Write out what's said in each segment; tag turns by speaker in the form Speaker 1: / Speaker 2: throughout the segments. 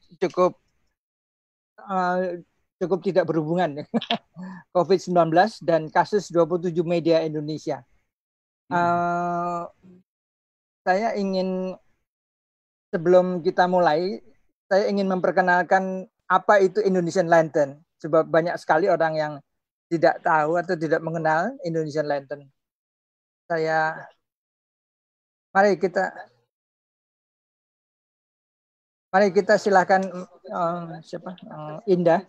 Speaker 1: cukup cukup tidak berhubungan COVID-19 dan kasus 27 media Indonesia. Saya ingin, sebelum kita mulai, saya ingin memperkenalkan apa itu Indonesian Lantern. Sebab banyak sekali orang yang tidak tahu atau tidak mengenal Indonesian Lantern. Mari kita silakan Indah.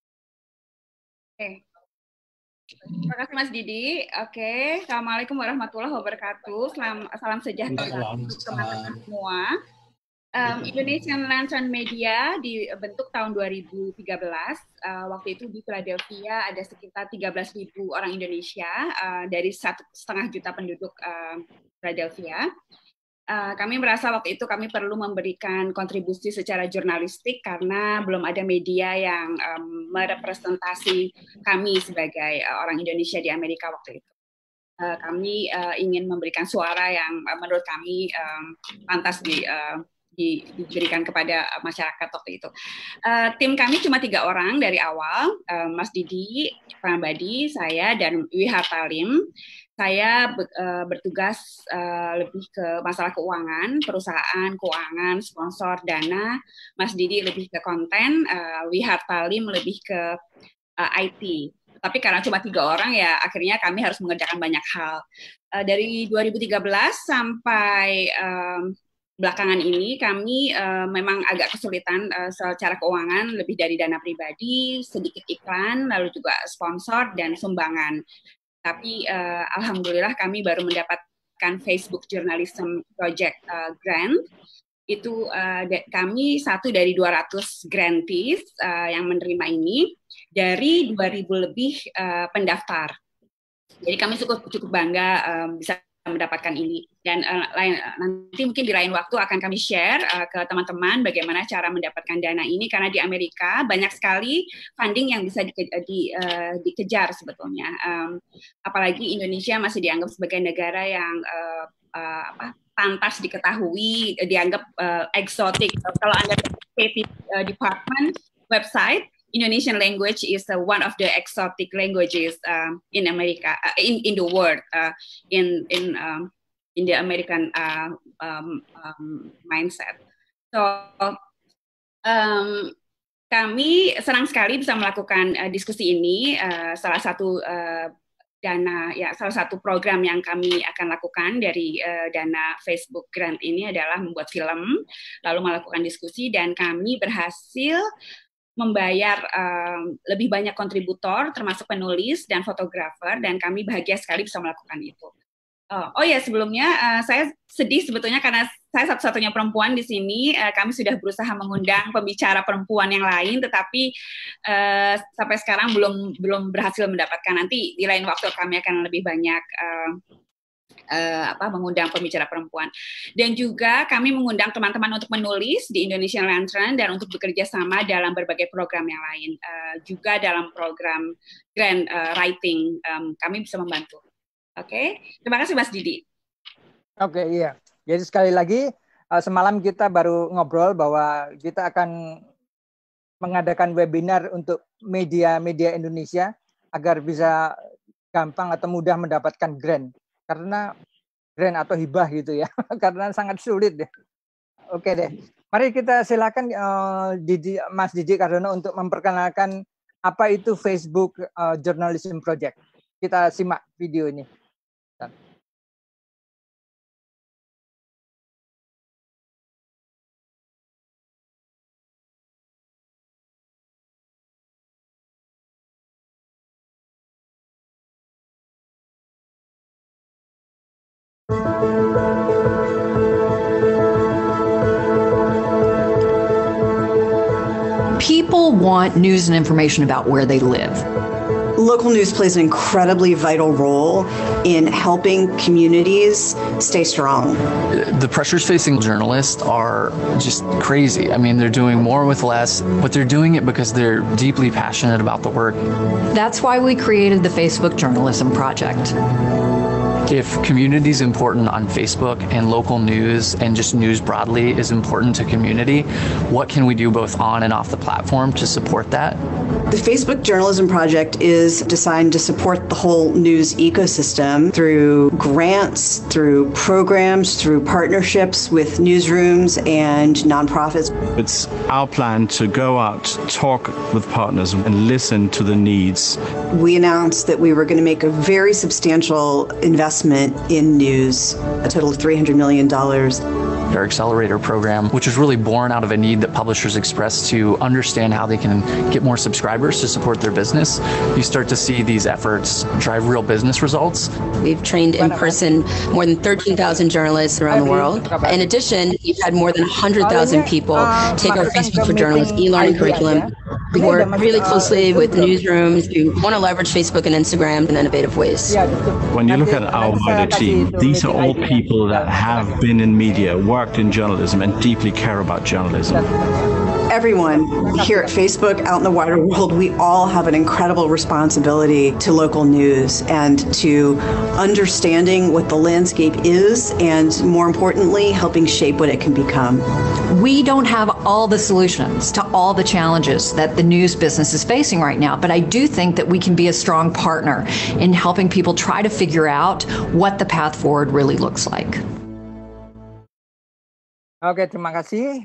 Speaker 2: Oke. Terima kasih Mas Didi. Oke, Assalamualaikum warahmatullahi wabarakatuh. Salam sejahtera untuk teman-teman semua. Indonesian Lantern Media dibentuk tahun 2013. Waktu itu di Philadelphia ada sekitar 13.000 orang Indonesia dari 1,5 juta penduduk Philadelphia. Kami merasa waktu itu kami perlu memberikan kontribusi secara jurnalistik karena belum ada media yang merepresentasi kami sebagai orang Indonesia di Amerika waktu itu. Kami ingin memberikan suara yang menurut kami pantas diberikan kepada masyarakat waktu itu. Tim kami cuma 3 orang dari awal, Mas Didi Prambadi, saya, dan Wihar Talim. Saya bertugas lebih ke masalah keuangan, perusahaan, keuangan, sponsor, dana. Mas Didi lebih ke konten, Wihar Talim lebih ke IT. Tapi karena cuma 3 orang ya akhirnya kami harus mengerjakan banyak hal. Dari 2013 sampai belakangan ini kami memang agak kesulitan secara keuangan, lebih dari dana pribadi, sedikit iklan, lalu juga sponsor dan sumbangan. Tapi alhamdulillah kami baru mendapatkan Facebook Journalism Project grant. Itu kami satu dari 200 grantees yang menerima ini dari 2.000 lebih pendaftar. Jadi kami cukup bangga bisa mendapatkan ini, dan nanti mungkin di lain waktu akan kami share ke teman-teman bagaimana cara mendapatkan dana ini, karena di Amerika banyak sekali funding yang bisa dikejar sebetulnya, apalagi Indonesia masih dianggap sebagai negara yang pantas diketahui, dianggap eksotik. Kalau Anda State Department website, Indonesian language is one of the exotic languages in America, in the world, in the American mindset. So kami senang sekali bisa melakukan diskusi ini. Salah satu salah satu program yang kami akan lakukan dari dana Facebook Grant ini adalah membuat film, lalu melakukan diskusi, dan kami berhasil membayar lebih banyak kontributor, termasuk penulis dan fotografer, dan kami bahagia sekali bisa melakukan itu. Oh ya, sebelumnya saya sedih sebetulnya karena saya satu-satunya perempuan di sini. Kami sudah berusaha mengundang pembicara perempuan yang lain, tetapi sampai sekarang belum berhasil mendapatkan. Nanti di lain waktu kami akan lebih banyak mengundang pembicara perempuan. Dan juga kami mengundang teman-teman untuk menulis di Indonesian Lantern dan untuk bekerja sama dalam berbagai program yang lain. Juga dalam program grant writing kami bisa membantu. Oke, terima kasih Mas Didi.
Speaker 1: Oke, iya. Jadi sekali lagi semalam kita baru ngobrol bahwa kita akan mengadakan webinar untuk media-media Indonesia agar bisa gampang atau mudah mendapatkan grant. Karena grant atau hibah gitu ya, karena sangat sulit deh. Oke deh, mari kita silakan Mas Didi Cardano untuk memperkenalkan apa itu Facebook Journalism Project. Kita simak video ini.
Speaker 3: People want news and information about where they live.
Speaker 4: Local news plays an incredibly vital role in helping communities stay strong.
Speaker 5: The pressures facing journalists are just crazy. I mean, they're doing more with less, but they're doing it because they're deeply passionate about the work.
Speaker 3: That's why we created the Facebook Journalism Project.
Speaker 5: If community is important on Facebook and local news and just news broadly is important to community, what can we do both on and off the platform to support that?
Speaker 4: The Facebook Journalism Project is designed to support the whole news ecosystem through grants, through programs, through partnerships with newsrooms and nonprofits.
Speaker 6: It's our plan to go out, talk with partners, and listen to the needs.
Speaker 4: We announced that we were going to make a very substantial investment in news, a total of $300 million.
Speaker 5: Our accelerator program, which was really born out of a need that publishers expressed to understand how they can get more subscribers to support their business. You start to see these efforts drive real business results.
Speaker 7: We've trained in person more than 13,000 journalists around the world. In addition, we've had more than 100,000 people take our Facebook for Journalists e-learning curriculum. We work really closely with newsrooms who want to leverage Facebook and Instagram in innovative ways.
Speaker 6: When you look at our wider team, these are all people that have been in media, worked in journalism, and deeply care about journalism.
Speaker 4: Everyone here at Facebook, out in the wider world, we all have an incredible responsibility to local news and to understanding what the landscape is and, more importantly, helping shape what it can become.
Speaker 3: We don't have all the solutions to all the challenges that the news business is facing right now, but I do think that we can be a strong partner in helping people try to figure out what the path forward really looks like.
Speaker 1: Oke, terima kasih.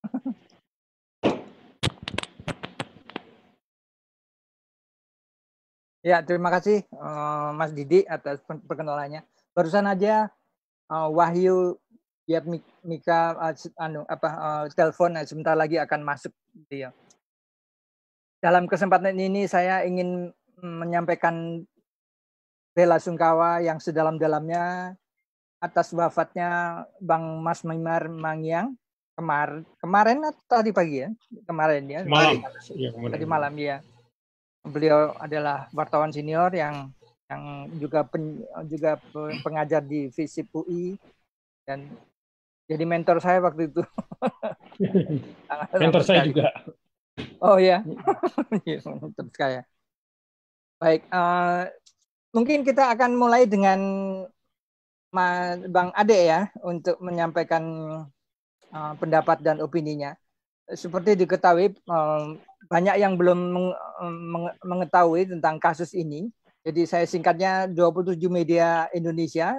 Speaker 1: Ya, terima kasih Mas Didi atas perkenalannya. Barusan aja Wahyu ya Mika telepon sebentar lagi akan masuk dia. Dalam kesempatan ini saya ingin menyampaikan bela sungkawa yang sedalam-dalamnya atas wafatnya Bang Mas Mimar Mangyang kemarin atau tadi pagi ya? Kemarin ya.
Speaker 8: Malam.
Speaker 1: Tadi malam ya. Beliau adalah wartawan senior yang juga pengajar di FISIP UI dan jadi mentor saya waktu itu.
Speaker 8: Mentor saya juga.
Speaker 1: Oh ya, mentor saya. Baik, mungkin kita akan mulai dengan Bang Ade ya untuk menyampaikan pendapat dan opininya. Seperti diketahui, banyak yang belum mengetahui tentang kasus ini. Jadi saya singkatnya 27 media Indonesia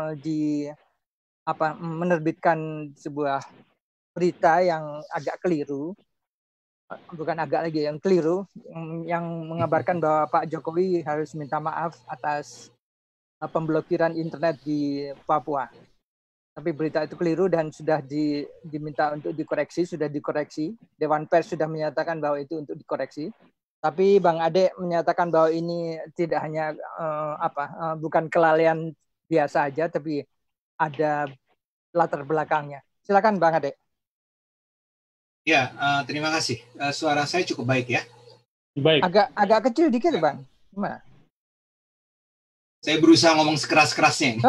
Speaker 1: menerbitkan sebuah berita yang agak keliru, bukan agak lagi yang keliru, yang mengabarkan bahwa Pak Jokowi harus minta maaf atas pemblokiran internet di Papua. Tapi berita itu keliru dan sudah diminta untuk dikoreksi, sudah dikoreksi. Dewan Pers sudah menyatakan bahwa itu untuk dikoreksi. Tapi Bang Ade menyatakan bahwa ini tidak hanya bukan kelalaian biasa aja, tapi ada latar belakangnya. Silakan Bang Ade.
Speaker 9: Ya, terima kasih. Suara saya cukup baik ya?
Speaker 8: Baik.
Speaker 1: Agak kecil dikit Bang. Gimana?
Speaker 9: Saya berusaha ngomong sekeras-kerasnya.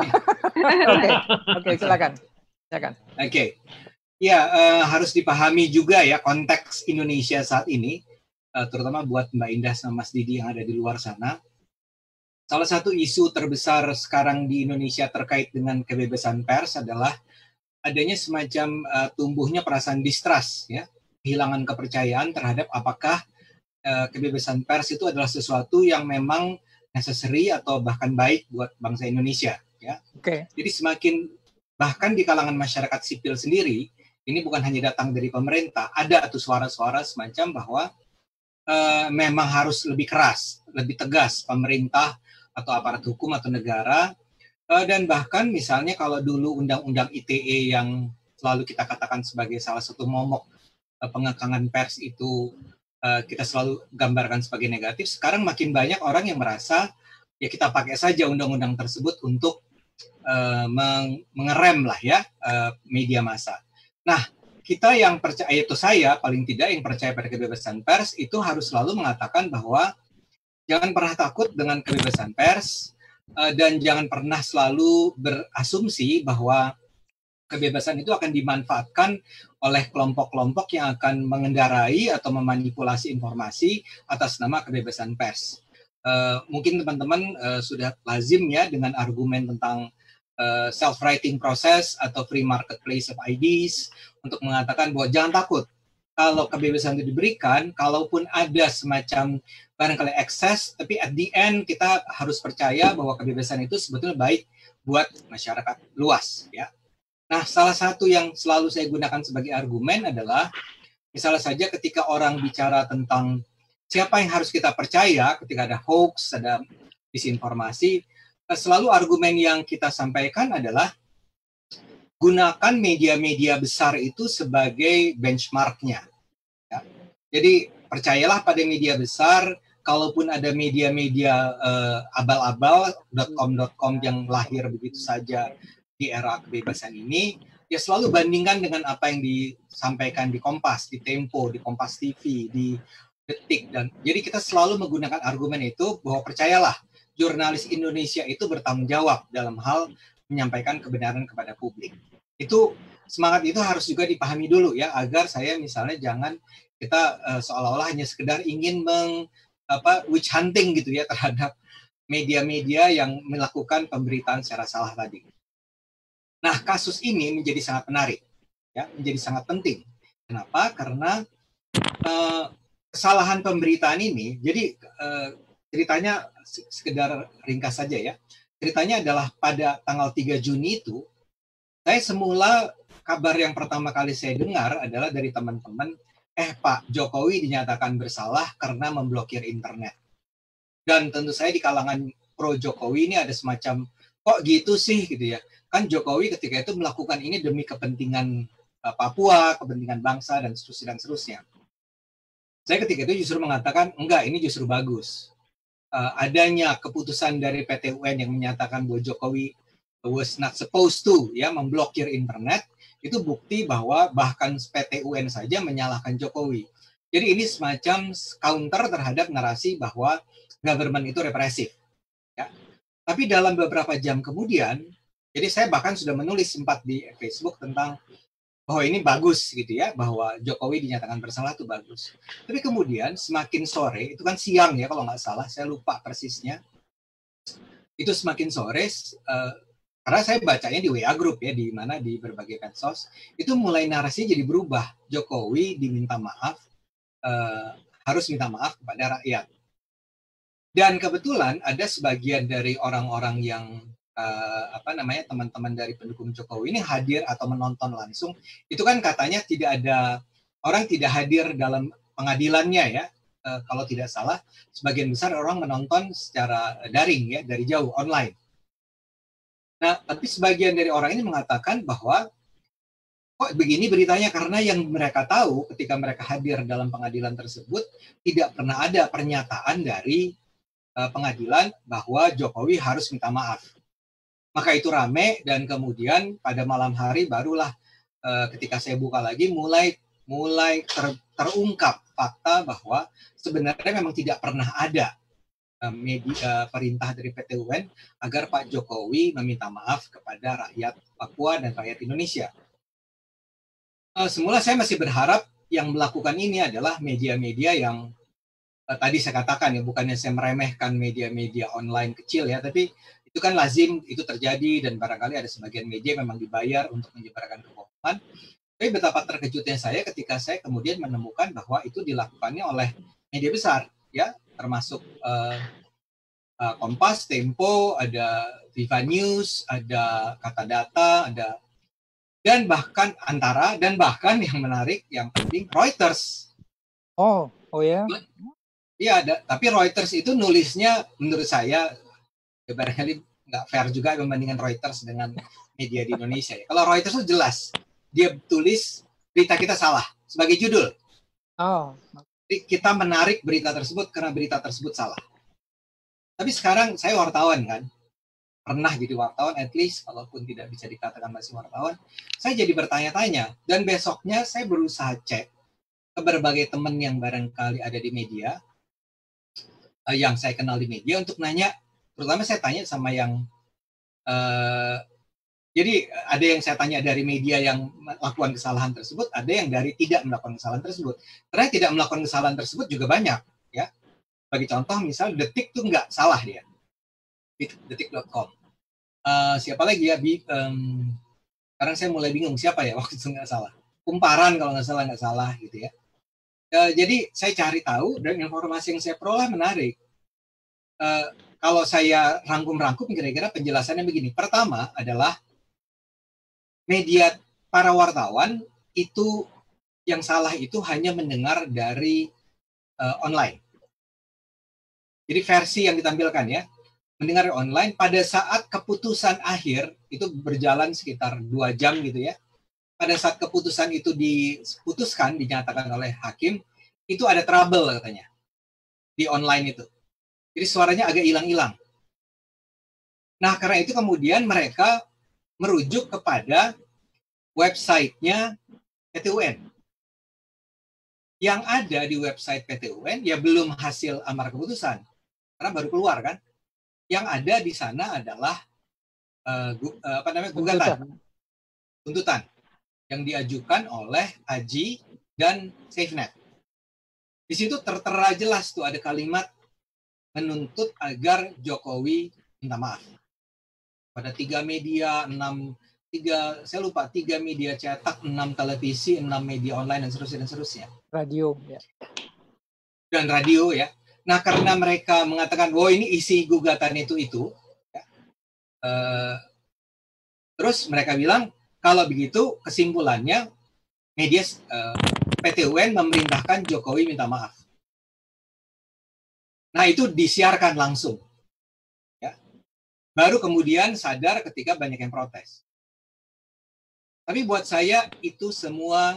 Speaker 1: Oke, silakan.
Speaker 9: Oke. Ya, harus dipahami juga ya konteks Indonesia saat ini, terutama buat Mbak Indah sama Mas Didi yang ada di luar sana. Salah satu isu terbesar sekarang di Indonesia terkait dengan kebebasan pers adalah adanya semacam tumbuhnya perasaan distrust, ya, kehilangan kepercayaan terhadap apakah kebebasan pers itu adalah sesuatu yang memang necessary atau bahkan baik buat bangsa Indonesia, ya.
Speaker 1: Oke.
Speaker 9: Jadi semakin bahkan di kalangan masyarakat sipil sendiri, ini bukan hanya datang dari pemerintah, ada tuh suara-suara semacam bahwa memang harus lebih keras, lebih tegas pemerintah atau aparat hukum atau negara, dan bahkan misalnya kalau dulu undang-undang ITE yang selalu kita katakan sebagai salah satu momok pengekangan pers itu kita selalu gambarkan sebagai negatif. Sekarang makin banyak orang yang merasa ya kita pakai saja undang-undang tersebut untuk mengerem lah ya media massa. Nah, kita yang percaya, itu saya paling tidak yang percaya pada kebebasan pers itu harus selalu mengatakan bahwa jangan pernah takut dengan kebebasan pers dan jangan pernah selalu berasumsi bahwa kebebasan itu akan dimanfaatkan oleh kelompok-kelompok yang akan mengendarai atau memanipulasi informasi atas nama kebebasan pers. Mungkin teman-teman sudah lazim ya dengan argumen tentang self-writing process atau free marketplace of ideas untuk mengatakan bahwa jangan takut. Kalau kebebasan itu diberikan, kalaupun ada semacam barangkali ekses, tapi at the end kita harus percaya bahwa kebebasan itu sebetulnya baik buat masyarakat luas. Ya. Nah, salah satu yang selalu saya gunakan sebagai argumen adalah, misalnya saja ketika orang bicara tentang siapa yang harus kita percaya ketika ada hoax, ada disinformasi, selalu argumen yang kita sampaikan adalah gunakan media-media besar itu sebagai benchmarknya. Ya. Jadi percayalah pada media besar, kalaupun ada media-media abal-abal, .com yang lahir begitu saja di era kebebasan ini, ya selalu bandingkan dengan apa yang disampaikan di Kompas, di Tempo, di Kompas TV, di Detik. Dan jadi kita selalu menggunakan argumen itu bahwa percayalah, jurnalis Indonesia itu bertanggung jawab dalam hal menyampaikan kebenaran kepada publik. Itu semangat itu harus juga dipahami dulu ya, agar saya misalnya jangan kita seolah-olah hanya sekedar ingin witch hunting gitu ya terhadap media-media yang melakukan pemberitaan secara salah tadi. Nah, kasus ini menjadi sangat menarik, ya, menjadi sangat penting. Kenapa? Karena kesalahan pemberitaan ini, jadi ceritanya sekedar ringkas saja ya. Ceritanya adalah pada tanggal 3 Juni itu, saya semula kabar yang pertama kali saya dengar adalah dari teman-teman, Pak Jokowi dinyatakan bersalah karena memblokir internet. Dan tentu saya di kalangan pro Jokowi ini ada semacam, kok gitu sih gitu ya. Kan Jokowi ketika itu melakukan ini demi kepentingan Papua, kepentingan bangsa, dan seterusnya. Saya ketika itu justru mengatakan, enggak, ini justru bagus. Adanya keputusan dari PT UN yang menyatakan bahwa Jokowi was not supposed to ya memblokir internet, itu bukti bahwa bahkan PT UN saja menyalahkan Jokowi. Jadi ini semacam counter terhadap narasi bahwa government itu represif. Ya. Tapi dalam beberapa jam kemudian, jadi saya bahkan sudah menulis sempat di Facebook tentang bahwa ini bagus gitu ya, bahwa Jokowi dinyatakan bersalah itu bagus. Tapi kemudian semakin sore, itu kan siang ya kalau nggak salah, saya lupa persisnya, itu semakin sore, karena saya bacanya di WA Group ya, di mana di berbagai medsos, itu mulai narasinya jadi berubah. Jokowi diminta maaf, harus minta maaf kepada rakyat. Dan kebetulan ada sebagian dari orang-orang yang teman-teman dari pendukung Jokowi ini hadir atau menonton langsung. Itu kan katanya tidak ada orang tidak hadir dalam pengadilannya ya. Kalau tidak salah, sebagian besar orang menonton secara daring ya, dari jauh online. Nah, tapi sebagian dari orang ini mengatakan bahwa kok begini beritanya, karena yang mereka tahu ketika mereka hadir dalam pengadilan tersebut tidak pernah ada pernyataan dari pengadilan bahwa Jokowi harus minta maaf. Maka itu rame, dan kemudian pada malam hari barulah ketika saya buka lagi mulai terungkap fakta bahwa sebenarnya memang tidak pernah ada perintah dari PT UN agar Pak Jokowi meminta maaf kepada rakyat Papua dan rakyat Indonesia. Semula saya masih berharap yang melakukan ini adalah media-media yang tadi saya katakan ya, bukannya saya meremehkan media-media online kecil ya, tapi itu kan lazim, itu terjadi, dan barangkali ada sebagian media memang dibayar untuk menyebarkan kebohongan. Tapi betapa terkejutnya saya ketika saya kemudian menemukan bahwa itu dilakukannya oleh media besar, ya, termasuk Kompas, Tempo, ada Viva News, ada Kata Data, ada dan bahkan yang menarik, yang penting Reuters.
Speaker 1: Oh ya.
Speaker 9: Iya, tapi Reuters itu nulisnya menurut saya ya barangkali nggak fair juga membandingkan Reuters dengan media di Indonesia. Ya. Kalau Reuters itu jelas, dia tulis berita kita salah sebagai judul.
Speaker 1: Oh.
Speaker 9: Jadi kita menarik berita tersebut karena berita tersebut salah. Tapi sekarang saya wartawan kan, pernah jadi wartawan, at least kalaupun tidak bisa dikatakan masih wartawan, saya jadi bertanya-tanya, dan besoknya saya berusaha cek ke berbagai teman yang barangkali ada di media, yang saya kenal di media, untuk nanya. Terutama saya tanya sama yang, jadi ada yang saya tanya dari media yang melakukan kesalahan tersebut, ada yang dari tidak melakukan kesalahan tersebut. Karena tidak melakukan kesalahan tersebut juga banyak, ya. Bagi contoh, misal Detik tuh nggak salah dia. Detik.com. Siapa lagi ya? Sekarang saya mulai bingung siapa ya waktu itu nggak salah. Kumparan kalau nggak salah gitu ya. Jadi saya cari tahu dan informasi yang saya peroleh menarik. Kalau saya rangkum-rangkum kira-kira penjelasannya begini. Pertama adalah media para wartawan itu yang salah itu hanya mendengar dari online. Jadi versi yang ditampilkan ya, mendengar online pada saat keputusan akhir itu berjalan sekitar 2 jam gitu ya. Pada saat keputusan itu diputuskan, dinyatakan oleh hakim, itu ada trouble katanya di online itu. Jadi suaranya agak hilang-hilang. Nah, karena itu kemudian mereka merujuk kepada websitenya PT UN. Yang ada di website PT UN ya belum hasil amar keputusan, karena baru keluar kan. Yang ada di sana adalah gugatan, tuntutan yang diajukan oleh AJI dan SafeNet. Di situ tertera jelas tuh ada kalimat menuntut agar Jokowi minta maaf pada 3 media, 3 media cetak, 6 televisi, 6 media online dan seterusnya.
Speaker 1: Radio ya.
Speaker 9: Dan radio ya. Nah, karena mereka mengatakan, "Oh, ini isi gugatan itu ya. Terus mereka bilang, kalau begitu kesimpulannya media PT UN memerintahkan Jokowi minta maaf. Nah, itu disiarkan langsung. Ya. Baru kemudian sadar ketika banyak yang protes. Tapi buat saya itu semua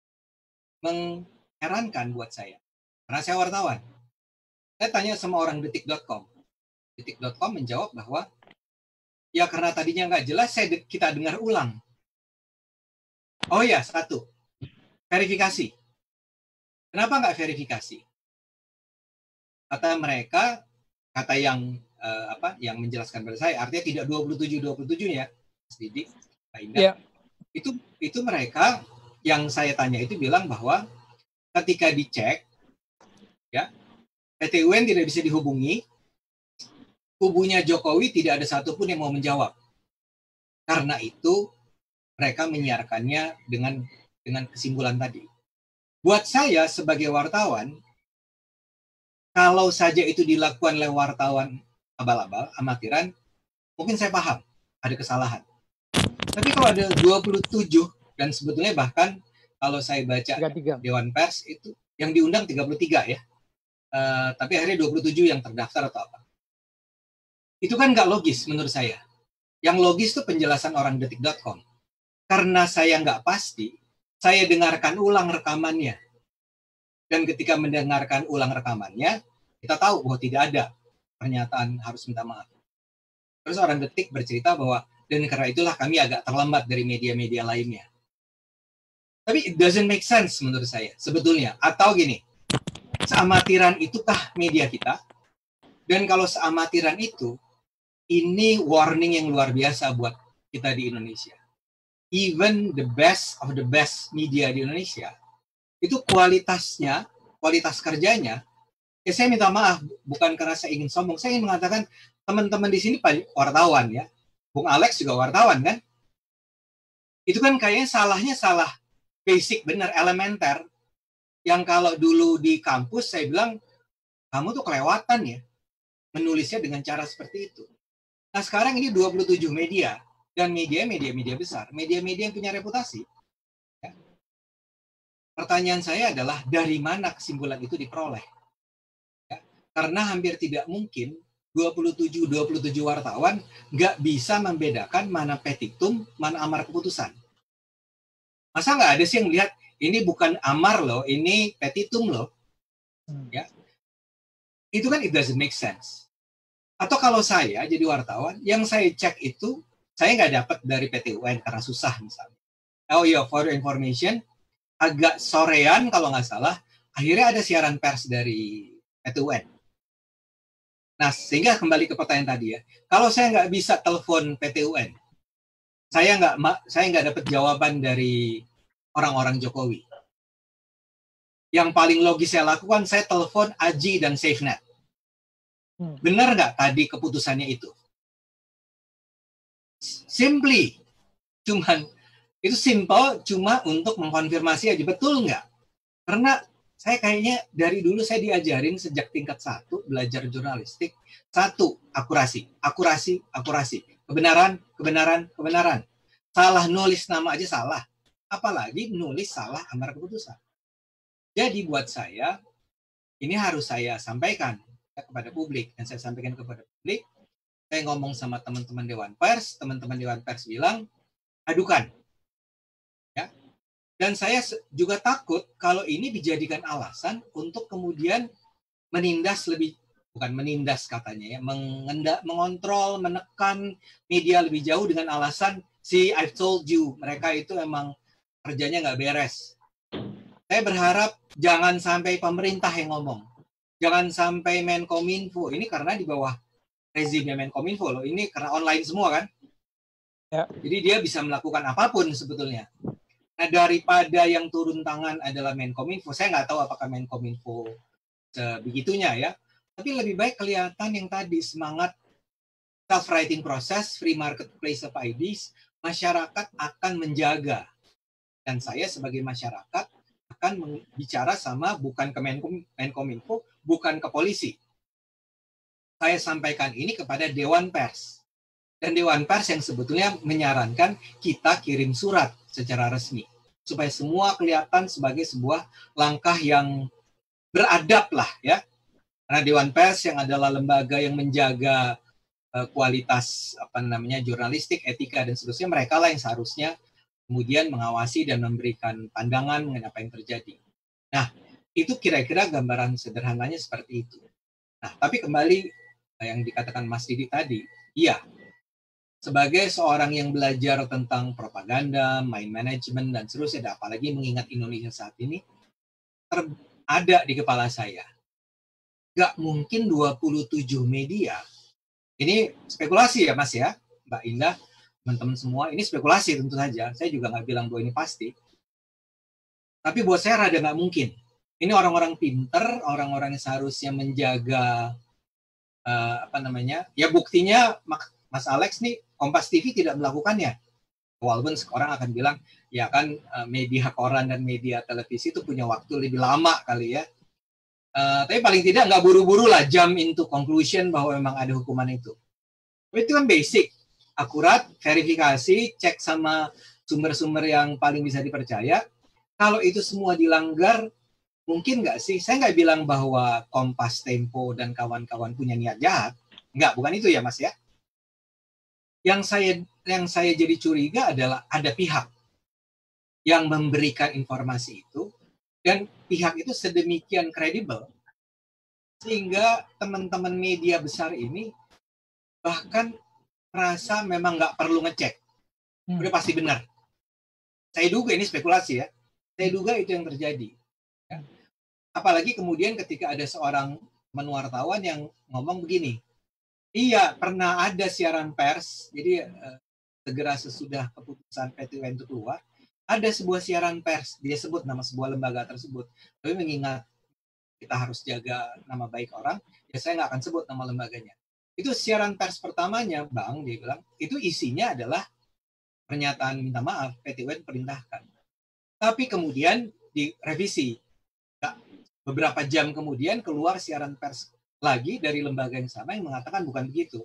Speaker 9: mengherankan buat saya. Karena saya wartawan. Saya tanya sama orang Detik.com. Detik.com menjawab bahwa ya karena tadinya nggak jelas, kita dengar ulang. Oh ya, satu. Verifikasi. Kenapa nggak verifikasi? Kata mereka, kata yang yang menjelaskan pada saya, artinya tidak 27 ya, Mas Didi, Pak Indah. Yeah. Itu mereka yang saya tanya itu bilang bahwa ketika dicek, ya, PT UN tidak bisa dihubungi, kubunya Jokowi tidak ada satupun yang mau menjawab. Karena itu mereka menyiarkannya dengan kesimpulan tadi. Buat saya sebagai wartawan, kalau saja itu dilakukan oleh wartawan abal-abal, amatiran, mungkin saya paham ada kesalahan. Tapi kalau ada 27, dan sebetulnya bahkan kalau saya baca
Speaker 1: 33.
Speaker 9: Dewan Pers itu yang diundang 33 ya. Tapi akhirnya 27 yang terdaftar atau apa. Itu kan nggak logis menurut saya. Yang logis itu penjelasan orang Detik.com. Karena saya nggak pasti, saya dengarkan ulang rekamannya. Dan ketika mendengarkan ulang rekamannya, kita tahu bahwa tidak ada pernyataan harus minta maaf. Terus orang Detik bercerita bahwa, dan karena itulah kami agak terlambat dari media-media lainnya. Tapi it doesn't make sense menurut saya, sebetulnya. Atau gini, seamatiran itukah media kita? Dan kalau seamatiran itu, ini warning yang luar biasa buat kita di Indonesia. Even the best of the best media di Indonesia, itu kualitas kerjanya, ya saya minta maaf, bukan karena saya ingin sombong, saya ingin mengatakan teman-teman di sini wartawan ya, Bung Alex juga wartawan kan, itu kan kayaknya salahnya salah basic, benar, elementer, yang kalau dulu di kampus saya bilang, kamu tuh kelewatan ya, menulisnya dengan cara seperti itu. Nah sekarang ini 27 media, dan media besar, media-media yang punya reputasi. Ya. Pertanyaan saya adalah, dari mana kesimpulan itu diperoleh? Ya. Karena hampir tidak mungkin 27 wartawan nggak bisa membedakan mana petitum, mana amar keputusan. Masa nggak ada sih yang melihat, ini bukan amar loh, ini petitum loh. Ya. Itu kan it doesn't make sense. Atau kalau saya jadi wartawan, yang saya cek itu, saya nggak dapat dari PT UN karena susah misalnya. Oh iya, for your information, agak sorean kalau nggak salah, akhirnya ada siaran pers dari PT UN. Nah, sehingga kembali ke pertanyaan tadi ya, kalau saya nggak bisa telepon PT UN, saya nggak dapat jawaban dari orang-orang Jokowi. Yang paling logis saya lakukan, saya telepon AJI dan SafeNet. Benar nggak tadi keputusannya itu? Simply, cuman itu simple, cuma untuk mengkonfirmasi aja, betul nggak? Karena saya kayaknya dari dulu saya diajarin sejak tingkat 1 belajar jurnalistik, 1 akurasi, kebenaran. Salah nulis nama aja salah, apalagi nulis salah amar keputusan. Jadi buat saya ini harus saya sampaikan kepada publik, dan saya sampaikan kepada publik. Saya ngomong sama teman-teman Dewan Pers bilang adukan. Ya. Dan saya juga takut kalau ini dijadikan alasan untuk kemudian bukan menindas katanya ya, mengontrol, menekan media lebih jauh dengan alasan I've told you, mereka itu memang kerjanya nggak beres. Saya berharap jangan sampai pemerintah yang ngomong, jangan sampai Menkominfo, ini karena di bawah rezimnya Menkominfo loh, ini karena online semua kan. Ya. Jadi dia bisa melakukan apapun sebetulnya. Nah, daripada yang turun tangan adalah Menkominfo, saya nggak tahu apakah Menkominfo sebegitunya ya, tapi lebih baik kelihatan yang tadi semangat self-writing process, free marketplace of ideas, masyarakat akan menjaga. Dan saya sebagai masyarakat akan bicara sama bukan ke Menkominfo, bukan ke polisi. Saya sampaikan ini kepada Dewan Pers. Dan Dewan Pers yang sebetulnya menyarankan kita kirim surat secara resmi. Supaya semua kelihatan sebagai sebuah langkah yang beradab lah ya. Karena Dewan Pers yang adalah lembaga yang menjaga kualitas jurnalistik, etika dan seterusnya, mereka lah yang seharusnya kemudian mengawasi dan memberikan pandangan mengenai apa yang terjadi. Nah, itu kira-kira gambaran sederhananya seperti itu. Nah, tapi kembali yang dikatakan Mas Didi tadi, iya, sebagai seorang yang belajar tentang propaganda, mind management, dan seterusnya, apalagi mengingat Indonesia saat ini, ada di kepala saya. Gak mungkin 27 media. Ini spekulasi ya Mas ya, Mbak Indah, teman-teman semua. Ini spekulasi tentu saja. Saya juga nggak bilang bahwa ini pasti. Tapi buat saya rada nggak mungkin. Ini orang-orang pinter, orang-orang yang seharusnya menjaga, ya buktinya Mas Alex nih, Kompas TV tidak melakukannya. Walaupun orang akan bilang, ya kan media koran dan media televisi itu punya waktu lebih lama kali ya. Tapi paling tidak nggak buru-buru lah jump into conclusion bahwa memang ada hukuman itu. Tapi itu kan basic, akurat, verifikasi, cek sama sumber-sumber yang paling bisa dipercaya. Kalau itu semua dilanggar, mungkin nggak sih? Saya nggak bilang bahwa Kompas, Tempo, dan kawan-kawan punya niat jahat. Nggak, bukan itu ya Mas ya. Yang saya jadi curiga adalah ada pihak yang memberikan informasi itu, dan pihak itu sedemikian kredibel sehingga teman-teman media besar ini bahkan merasa memang nggak perlu ngecek, udah pasti benar. Saya duga ini spekulasi ya, saya duga itu yang terjadi. Ya. Apalagi kemudian ketika ada seorang wartawan yang ngomong begini, iya pernah ada siaran pers, jadi segera sesudah keputusan PT UN itu keluar, ada sebuah siaran pers, dia sebut nama sebuah lembaga tersebut. Tapi mengingat kita harus jaga nama baik orang, ya saya nggak akan sebut nama lembaganya. Itu siaran pers pertamanya, Bang, dia bilang, itu isinya adalah pernyataan minta maaf, PT UN perintahkan. Tapi kemudian direvisi. Beberapa jam kemudian keluar siaran pers lagi dari lembaga yang sama yang mengatakan bukan begitu.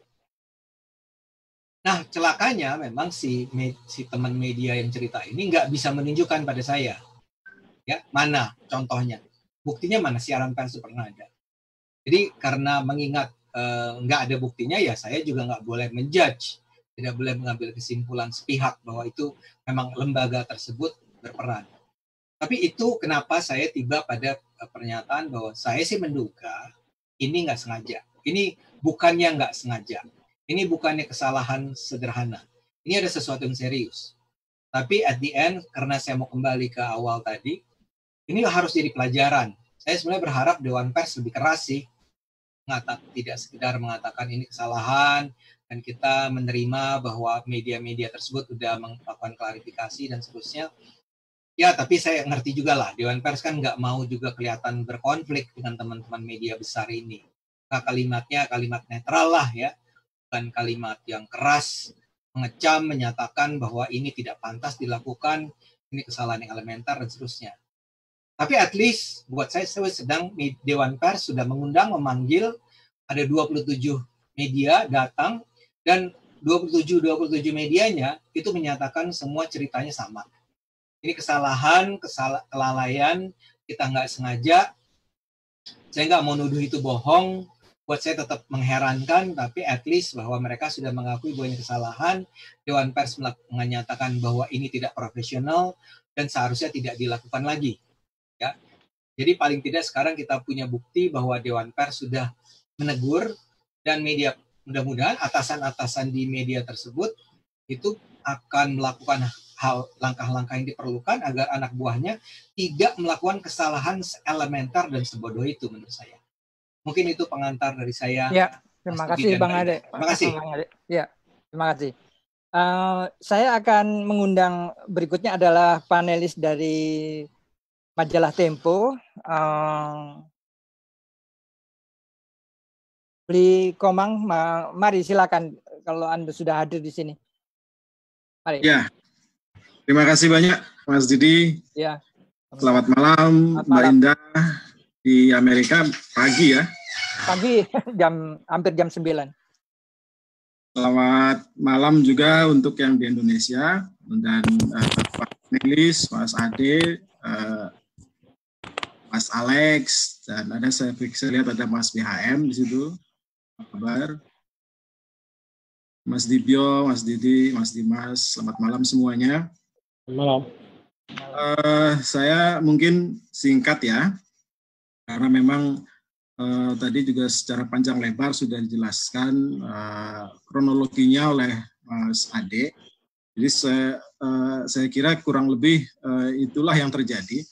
Speaker 9: Nah, celakanya memang si teman media yang cerita ini nggak bisa menunjukkan pada saya. Ya, mana contohnya? Buktinya mana siaran pers pernah ada. Jadi karena mengingat nggak ada buktinya, ya saya juga nggak boleh menjudge. Tidak boleh mengambil kesimpulan sepihak bahwa itu memang lembaga tersebut berperan. Tapi itu kenapa saya tiba pada pernyataan bahwa saya sih menduga ini nggak sengaja. Ini bukannya nggak sengaja. Ini bukannya kesalahan sederhana. Ini ada sesuatu yang serius. Tapi at the end, karena saya mau kembali ke awal tadi, ini harus jadi pelajaran. Saya sebenarnya berharap Dewan Pers lebih keras sih. Tidak sekedar mengatakan ini kesalahan, dan kita menerima bahwa media-media tersebut sudah melakukan klarifikasi dan seterusnya. Ya, tapi saya ngerti juga lah, Dewan Pers kan nggak mau juga kelihatan berkonflik dengan teman-teman media besar ini. kalimatnya kalimat netral lah ya, bukan kalimat yang keras, mengecam, menyatakan bahwa ini tidak pantas dilakukan, ini kesalahan yang elementer dan seterusnya. Tapi at least buat saya sedang Dewan Pers sudah mengundang, memanggil, ada 27 media datang, dan 27 medianya itu menyatakan semua ceritanya sama. Ini kesalahan, kelalaian, kita nggak sengaja. Saya nggak mau nuduh itu bohong, buat saya tetap mengherankan, tapi at least bahwa mereka sudah mengakui bahwa ini kesalahan, Dewan Pers menyatakan bahwa ini tidak profesional dan seharusnya tidak dilakukan lagi. Ya. Jadi paling tidak sekarang kita punya bukti bahwa Dewan Pers sudah menegur, dan media mudah-mudahan atasan-atasan di media tersebut itu akan melakukan langkah-langkah yang diperlukan agar anak buahnya tidak melakukan kesalahan elementer dan sebodoh itu menurut saya. Mungkin itu pengantar dari saya.
Speaker 1: Ya, terima kasih Bang Ade.
Speaker 9: Terima kasih.
Speaker 1: Ya, terima kasih. Saya akan mengundang berikutnya adalah panelis dari majalah Tempo. Bli Komang, mari silakan kalau Anda sudah hadir di sini. Mari.
Speaker 8: Ya, terima kasih banyak Mas Didi.
Speaker 1: Ya.
Speaker 8: Selamat malam Mbak Indah di Amerika, pagi ya.
Speaker 1: Pagi, hampir jam 9.
Speaker 8: Selamat malam juga untuk yang di Indonesia, dan Pak Panelis, Mas Ade, Mas Alex, dan ada saya lihat ada Mas BHM di situ. Kabar, Mas Dibyo, Mas Didi, Mas Dimas, selamat malam semuanya.
Speaker 10: Malam.
Speaker 8: Saya mungkin singkat ya, karena memang tadi juga secara panjang lebar sudah dijelaskan kronologinya oleh Mas Ade. Jadi saya kira kurang lebih itulah yang terjadi.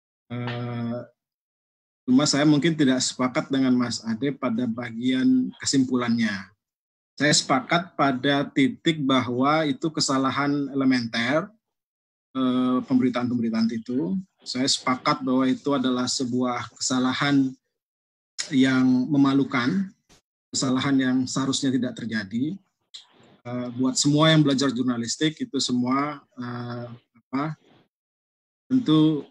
Speaker 8: Cuma saya mungkin tidak sepakat dengan Mas Ade pada bagian kesimpulannya. Saya sepakat pada titik bahwa itu kesalahan elementer, pemberitaan-pemberitaan itu. Saya sepakat bahwa itu adalah sebuah kesalahan yang memalukan, kesalahan yang seharusnya tidak terjadi. Buat semua yang belajar jurnalistik, itu semua tentu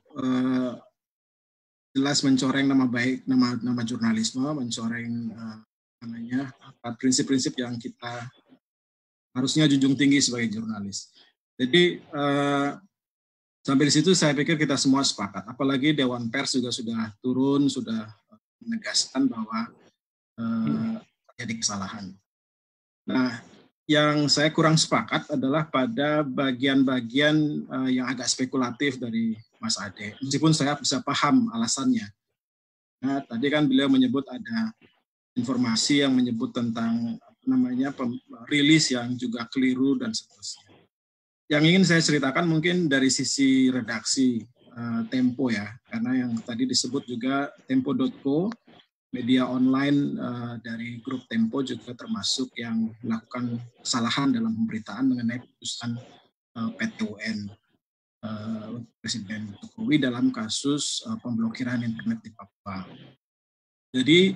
Speaker 8: jelas mencoreng nama baik, nama jurnalisme, mencoreng prinsip-prinsip yang kita harusnya junjung tinggi sebagai jurnalis. Jadi sampai di situ saya pikir kita semua sepakat. Apalagi Dewan Pers juga sudah turun, sudah menegaskan bahwa terjadi kesalahan. Nah, yang saya kurang sepakat adalah pada bagian-bagian yang agak spekulatif dari Mas Ade, meskipun saya bisa paham alasannya. Nah, tadi kan beliau menyebut ada informasi yang menyebut tentang rilis yang juga keliru dan seterusnya. Yang ingin saya ceritakan mungkin dari sisi redaksi Tempo ya, karena yang tadi disebut juga Tempo.co, media online dari grup Tempo juga termasuk yang melakukan kesalahan dalam pemberitaan mengenai putusan PT-UN Presiden Jokowi dalam kasus pemblokiran internet di Papua. Jadi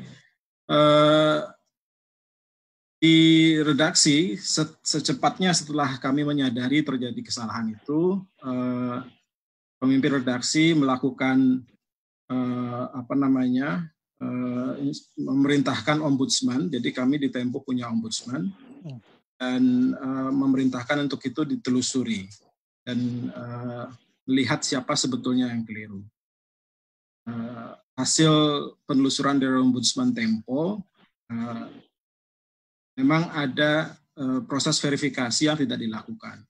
Speaker 8: di redaksi secepatnya setelah kami menyadari terjadi kesalahan itu, pemimpin redaksi melakukan memerintahkan ombudsman. Jadi kami di Tempo punya ombudsman dan memerintahkan untuk itu ditelusuri dan melihat siapa sebetulnya yang keliru. Hasil penelusuran dari Ombudsman Tempo, memang ada proses verifikasi yang tidak dilakukan.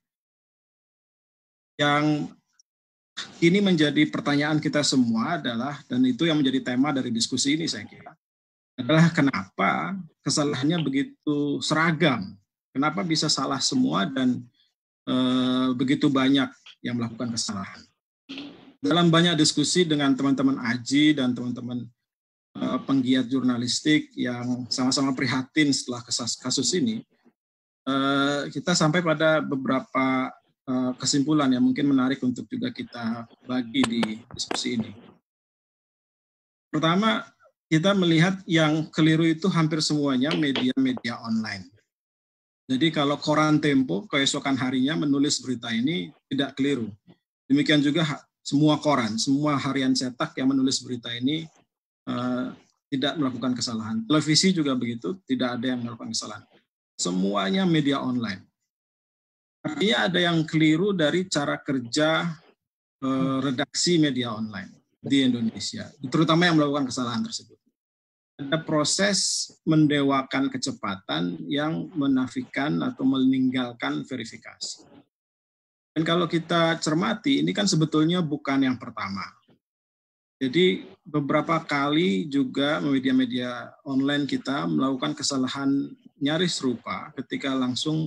Speaker 8: Yang ini menjadi pertanyaan kita semua adalah, dan itu yang menjadi tema dari diskusi ini saya kira, adalah kenapa kesalahannya begitu seragam, kenapa bisa salah semua dan begitu banyak yang melakukan kesalahan. Dalam banyak diskusi dengan teman-teman AJI dan teman-teman penggiat jurnalistik yang sama-sama prihatin setelah kasus ini, kita sampai pada beberapa kesimpulan yang mungkin menarik untuk juga kita bagi di diskusi ini. Pertama, kita melihat yang keliru itu hampir semuanya media-media online. Jadi kalau koran Tempo keesokan harinya menulis berita ini tidak keliru. Demikian juga semua koran, semua harian cetak yang menulis berita ini tidak melakukan kesalahan. Televisi juga begitu, tidak ada yang melakukan kesalahan. Semuanya media online. Artinya ada yang keliru dari cara kerja redaksi media online di Indonesia, terutama yang melakukan kesalahan tersebut. Ada proses mendewakan kecepatan yang menafikan atau meninggalkan verifikasi. Dan kalau kita cermati, ini kan sebetulnya bukan yang pertama. Jadi beberapa kali juga media-media online kita melakukan kesalahan nyaris serupa ketika langsung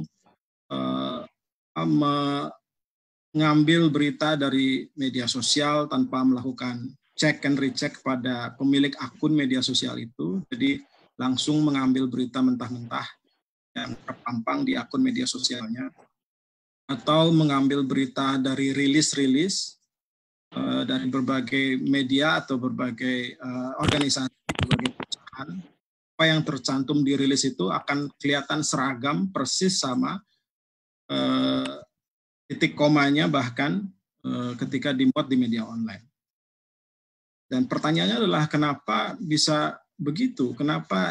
Speaker 8: mengambil berita dari media sosial tanpa melakukan cek and recheck pada pemilik akun media sosial itu. Jadi langsung mengambil berita mentah-mentah yang terpampang di akun media sosialnya. Atau mengambil berita dari rilis-rilis dari berbagai media atau berbagai organisasi, berbagai perusahaan. Apa yang tercantum di rilis itu akan kelihatan seragam, persis sama, titik komanya bahkan ketika dimuat di media online. Dan pertanyaannya adalah kenapa bisa begitu? Kenapa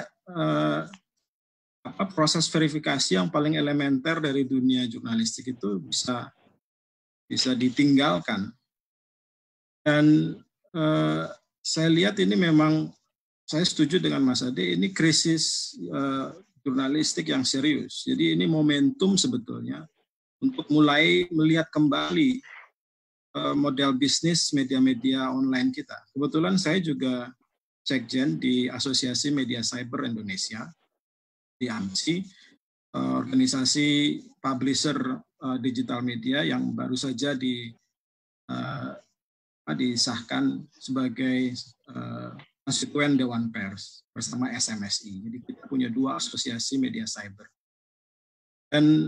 Speaker 8: proses verifikasi yang paling elementer dari dunia jurnalistik itu bisa ditinggalkan? Dan saya lihat ini memang, saya setuju dengan Mas Ade, ini krisis jurnalistik yang serius. Jadi ini momentum sebetulnya untuk mulai melihat kembali model bisnis media-media online kita. Kebetulan saya juga sekjen di Asosiasi Media Cyber Indonesia, di AMSI, organisasi publisher digital media yang baru saja disahkan sebagai konstituen Dewan Pers bersama SMSI. Jadi kita punya 2 asosiasi media cyber. Dan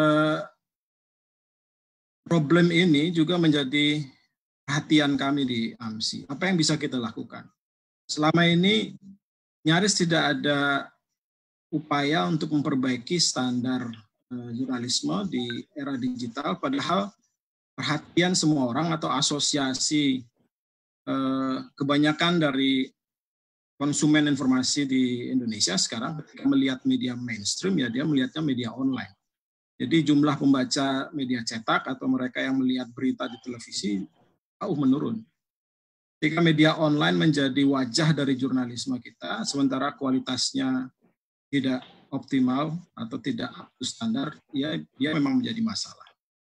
Speaker 8: problem ini juga menjadi perhatian kami di AMSI. Apa yang bisa kita lakukan? Selama ini nyaris tidak ada upaya untuk memperbaiki standar jurnalisme di era digital, padahal perhatian semua orang atau asosiasi kebanyakan dari konsumen informasi di Indonesia sekarang ketika melihat media mainstream, ya dia melihatnya media online. Jadi jumlah pembaca media cetak atau mereka yang melihat berita di televisi jauh menurun. Ketika media online menjadi wajah dari jurnalisme kita, sementara kualitasnya tidak optimal atau tidak up to standar, ya dia memang menjadi masalah.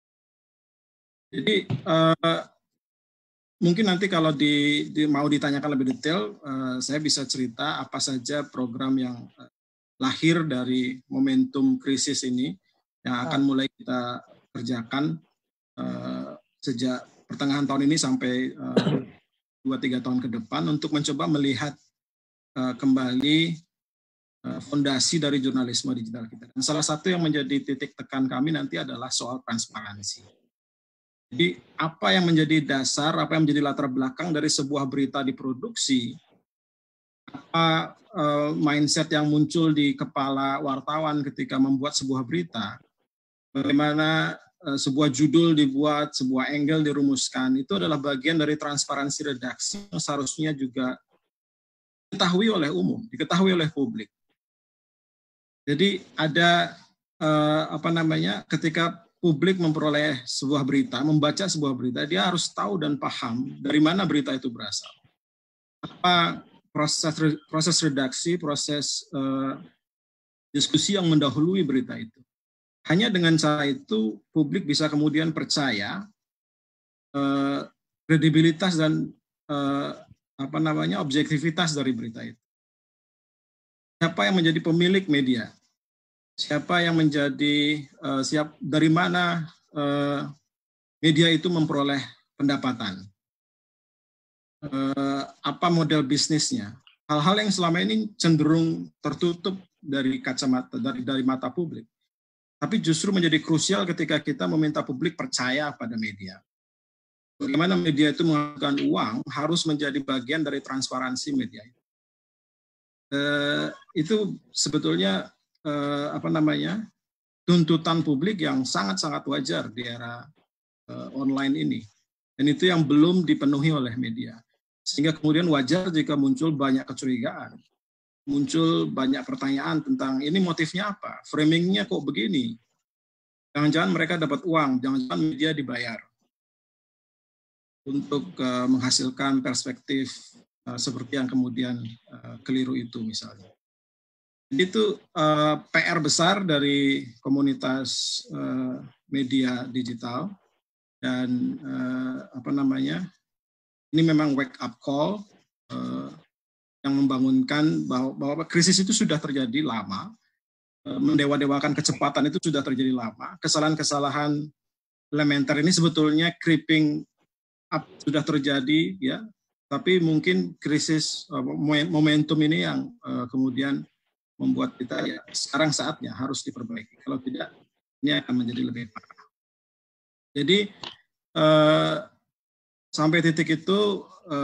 Speaker 8: Jadi mungkin nanti kalau mau ditanyakan lebih detail, saya bisa cerita apa saja program yang lahir dari momentum krisis ini yang akan mulai kita kerjakan sejak pertengahan tahun ini sampai 2-3 tahun ke depan untuk mencoba melihat kembali fondasi dari jurnalisme digital kita. Dan salah satu yang menjadi titik tekan kami nanti adalah soal transparansi. Jadi apa yang menjadi dasar, apa yang menjadi latar belakang dari sebuah berita diproduksi, apa mindset yang muncul di kepala wartawan ketika membuat sebuah berita, bagaimana sebuah judul dibuat, sebuah angle dirumuskan, itu adalah bagian dari transparansi redaksi yang seharusnya juga diketahui oleh umum, diketahui oleh publik. Jadi ada ketika publik memperoleh sebuah berita, membaca sebuah berita, dia harus tahu dan paham dari mana berita itu berasal. Apa proses redaksi, proses diskusi yang mendahului berita itu. Hanya dengan cara itu publik bisa kemudian percaya kredibilitas dan objektivitas dari berita itu. Siapa yang menjadi pemilik media? Siapa yang menjadi dari mana media itu memperoleh pendapatan? Apa model bisnisnya? Hal-hal yang selama ini cenderung tertutup dari kacamata dari mata publik. Tapi justru menjadi krusial ketika kita meminta publik percaya pada media. Bagaimana media itu menghasilkan uang harus menjadi bagian dari transparansi media itu. itu sebetulnya tuntutan publik yang sangat-sangat wajar di era online ini. Dan itu yang belum dipenuhi oleh media. Sehingga kemudian wajar jika muncul banyak kecurigaan, muncul banyak pertanyaan tentang ini motifnya apa, framingnya kok begini. Jangan-jangan mereka dapat uang, jangan-jangan media dibayar untuk menghasilkan perspektif seperti yang kemudian keliru itu misalnya. Jadi itu PR besar dari komunitas media digital dan ini memang wake up call yang membangunkan bahwa krisis itu sudah terjadi lama, mendewa-dewakan kecepatan itu sudah terjadi lama, kesalahan-kesalahan elementer ini sebetulnya creeping up sudah terjadi ya, tapi mungkin krisis momentum ini yang kemudian membuat kita ya sekarang saatnya harus diperbaiki. Kalau tidak, ini akan menjadi lebih parah. Jadi sampai titik itu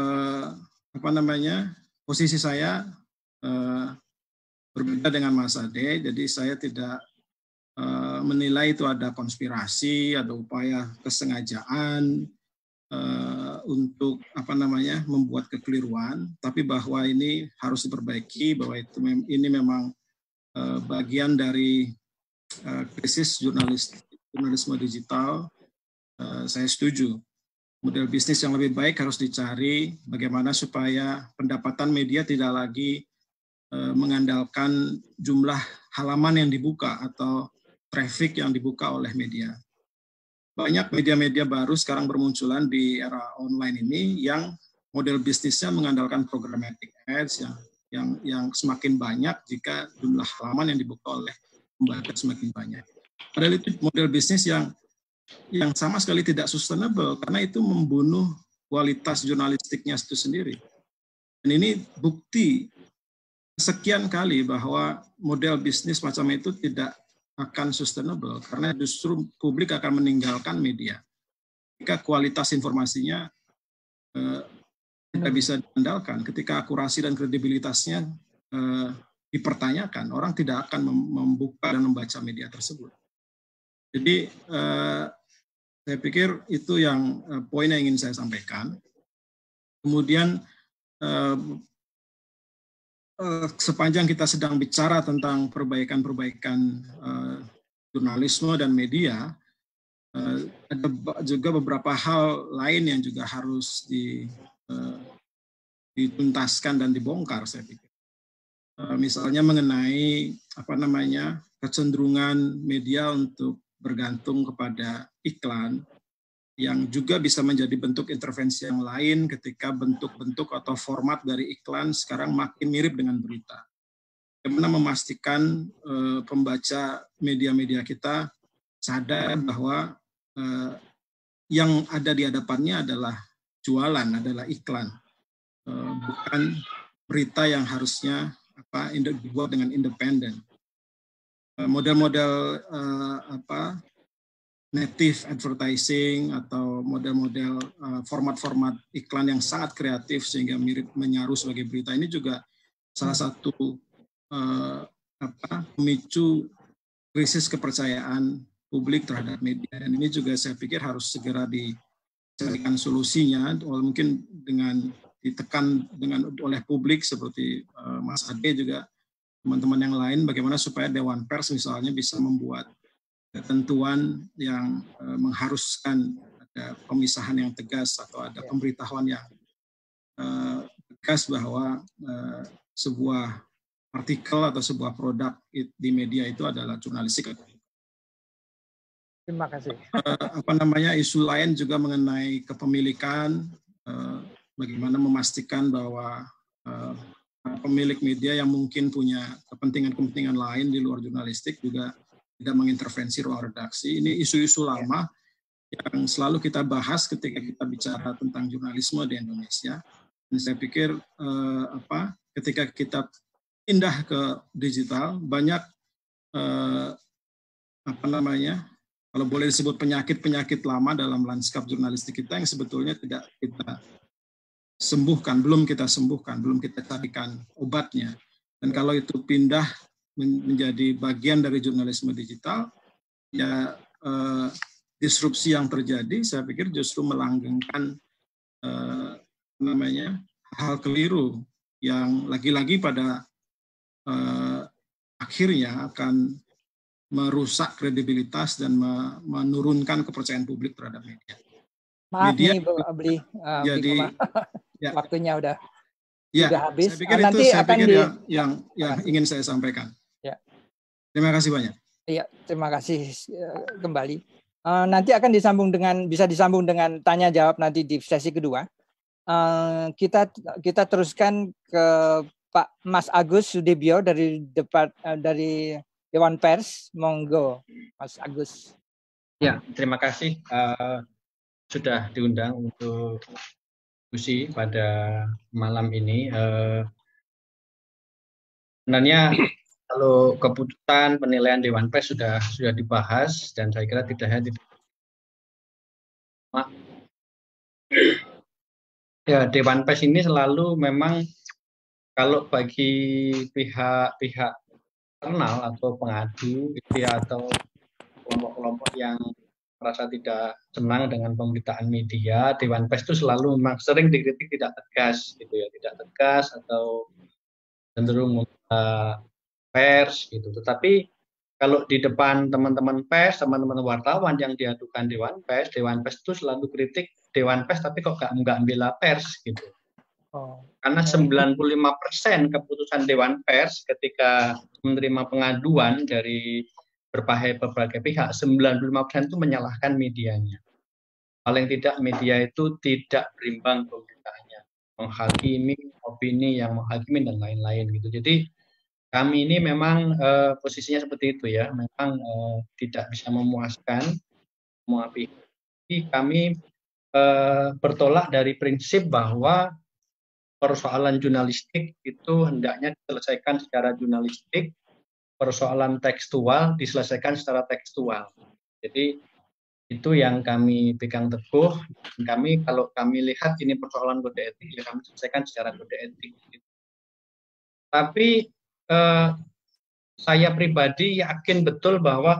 Speaker 8: posisi saya berbeda dengan Mas Ade. Jadi saya tidak menilai itu ada konspirasi, ada upaya kesengajaan untuk membuat kekeliruan, tapi bahwa ini harus diperbaiki, bahwa ini memang bagian dari krisis jurnalisme digital. Saya setuju. Model bisnis yang lebih baik harus dicari bagaimana supaya pendapatan media tidak lagi mengandalkan jumlah halaman yang dibuka atau traffic yang dibuka oleh media. Banyak media-media baru sekarang bermunculan di era online ini yang model bisnisnya mengandalkan programmatic ads yang semakin banyak jika jumlah halaman yang dibuka oleh pembaca semakin banyak. Padahal itu model bisnis yang sama sekali tidak sustainable karena itu membunuh kualitas jurnalistiknya itu sendiri. Dan ini bukti sekian kali bahwa model bisnis macam itu tidak akan sustainable karena justru publik akan meninggalkan media ketika kualitas informasinya tidak bisa diandalkan, ketika akurasi dan kredibilitasnya dipertanyakan, orang tidak akan membuka dan membaca media tersebut. Jadi saya pikir itu yang poin yang ingin saya sampaikan. Kemudian sepanjang kita sedang bicara tentang perbaikan-perbaikan jurnalisme dan media, ada juga beberapa hal lain yang juga harus dituntaskan dan dibongkar, saya pikir. Misalnya mengenai kecenderungan media untuk bergantung kepada iklan yang juga bisa menjadi bentuk intervensi yang lain ketika bentuk-bentuk atau format dari iklan sekarang makin mirip dengan berita. Bagaimana memastikan pembaca media-media kita sadar bahwa yang ada di hadapannya adalah jualan, adalah iklan, bukan berita yang harusnya dibuat dengan independen. Model-model native advertising atau model-model format-format iklan yang sangat kreatif sehingga mirip menyaru sebagai berita ini juga salah satu pemicu krisis kepercayaan publik terhadap media, dan ini juga saya pikir harus segera dicarikan solusinya, mungkin dengan ditekan oleh publik seperti Mas Ade juga teman-teman yang lain, bagaimana supaya Dewan Pers misalnya bisa membuat ketentuan yang mengharuskan ada pemisahan yang tegas atau ada pemberitahuan yang tegas bahwa sebuah artikel atau sebuah produk di media itu adalah jurnalistik.
Speaker 1: Terima kasih.
Speaker 8: Isu lain juga mengenai kepemilikan, bagaimana memastikan bahwa pemilik media yang mungkin punya kepentingan-kepentingan lain di luar jurnalistik juga tidak mengintervensi ruang redaksi. Ini isu-isu lama yang selalu kita bahas ketika kita bicara tentang jurnalisme di Indonesia. Dan saya pikir ketika kita pindah ke digital, banyak kalau boleh disebut penyakit-penyakit lama dalam lanskap jurnalistik kita yang sebetulnya tidak kita sembuhkan, belum kita sembuhkan, belum kita carikan obatnya. Dan kalau itu pindah menjadi bagian dari jurnalisme digital, ya disrupsi yang terjadi saya pikir justru melanggengkan hal keliru yang lagi-lagi pada akhirnya akan merusak kredibilitas dan menurunkan kepercayaan publik terhadap media.
Speaker 1: Maaf
Speaker 8: media,
Speaker 1: nih Bu Bli,
Speaker 8: jadi
Speaker 1: ya, waktunya udah habis.
Speaker 8: Saya pikir
Speaker 1: nanti
Speaker 8: itu
Speaker 1: akan
Speaker 8: yang ingin saya sampaikan.
Speaker 1: Ya.
Speaker 8: Terima kasih banyak.
Speaker 1: Iya, terima kasih kembali. Nanti akan bisa disambung dengan tanya jawab nanti di sesi kedua. Kita teruskan ke Pak Mas Agus Sudibyo dari Dewan Pers. Monggo, Mas Agus.
Speaker 10: Ya, terima kasih sudah diundang untuk diskusi pada malam ini. Sebenarnya kalau keputusan penilaian Dewan Pers sudah dibahas dan saya kira tidak ya, Dewan Pers ini selalu memang kalau bagi pihak internal atau pengadu atau kelompok-kelompok yang merasa tidak senang dengan pemberitaan media, Dewan Pers itu selalu memang sering dikritik tidak tegas gitu ya, tidak tegas atau cenderung pers gitu. Tetapi kalau di depan teman-teman pers, teman-teman wartawan yang diadukan Dewan Pers itu selalu kritik Dewan Pers tapi kok nggak bela pers gitu. Karena 95% keputusan Dewan Pers ketika menerima pengaduan dari berbagai pihak, 95% itu menyalahkan medianya. Paling tidak media itu tidak berimbang pemberitaannya, menghakimi opini yang menghakimi dan lain-lain gitu. Jadi kami ini memang posisinya seperti itu ya, memang tidak bisa memuaskan semua pihak. Kami bertolak dari prinsip bahwa persoalan jurnalistik itu hendaknya diselesaikan secara jurnalistik, persoalan tekstual diselesaikan secara tekstual. Jadi itu yang kami pegang teguh. Kalau kami lihat ini persoalan kode etik, ya kami selesaikan secara kode etik. Tapi saya pribadi yakin betul bahwa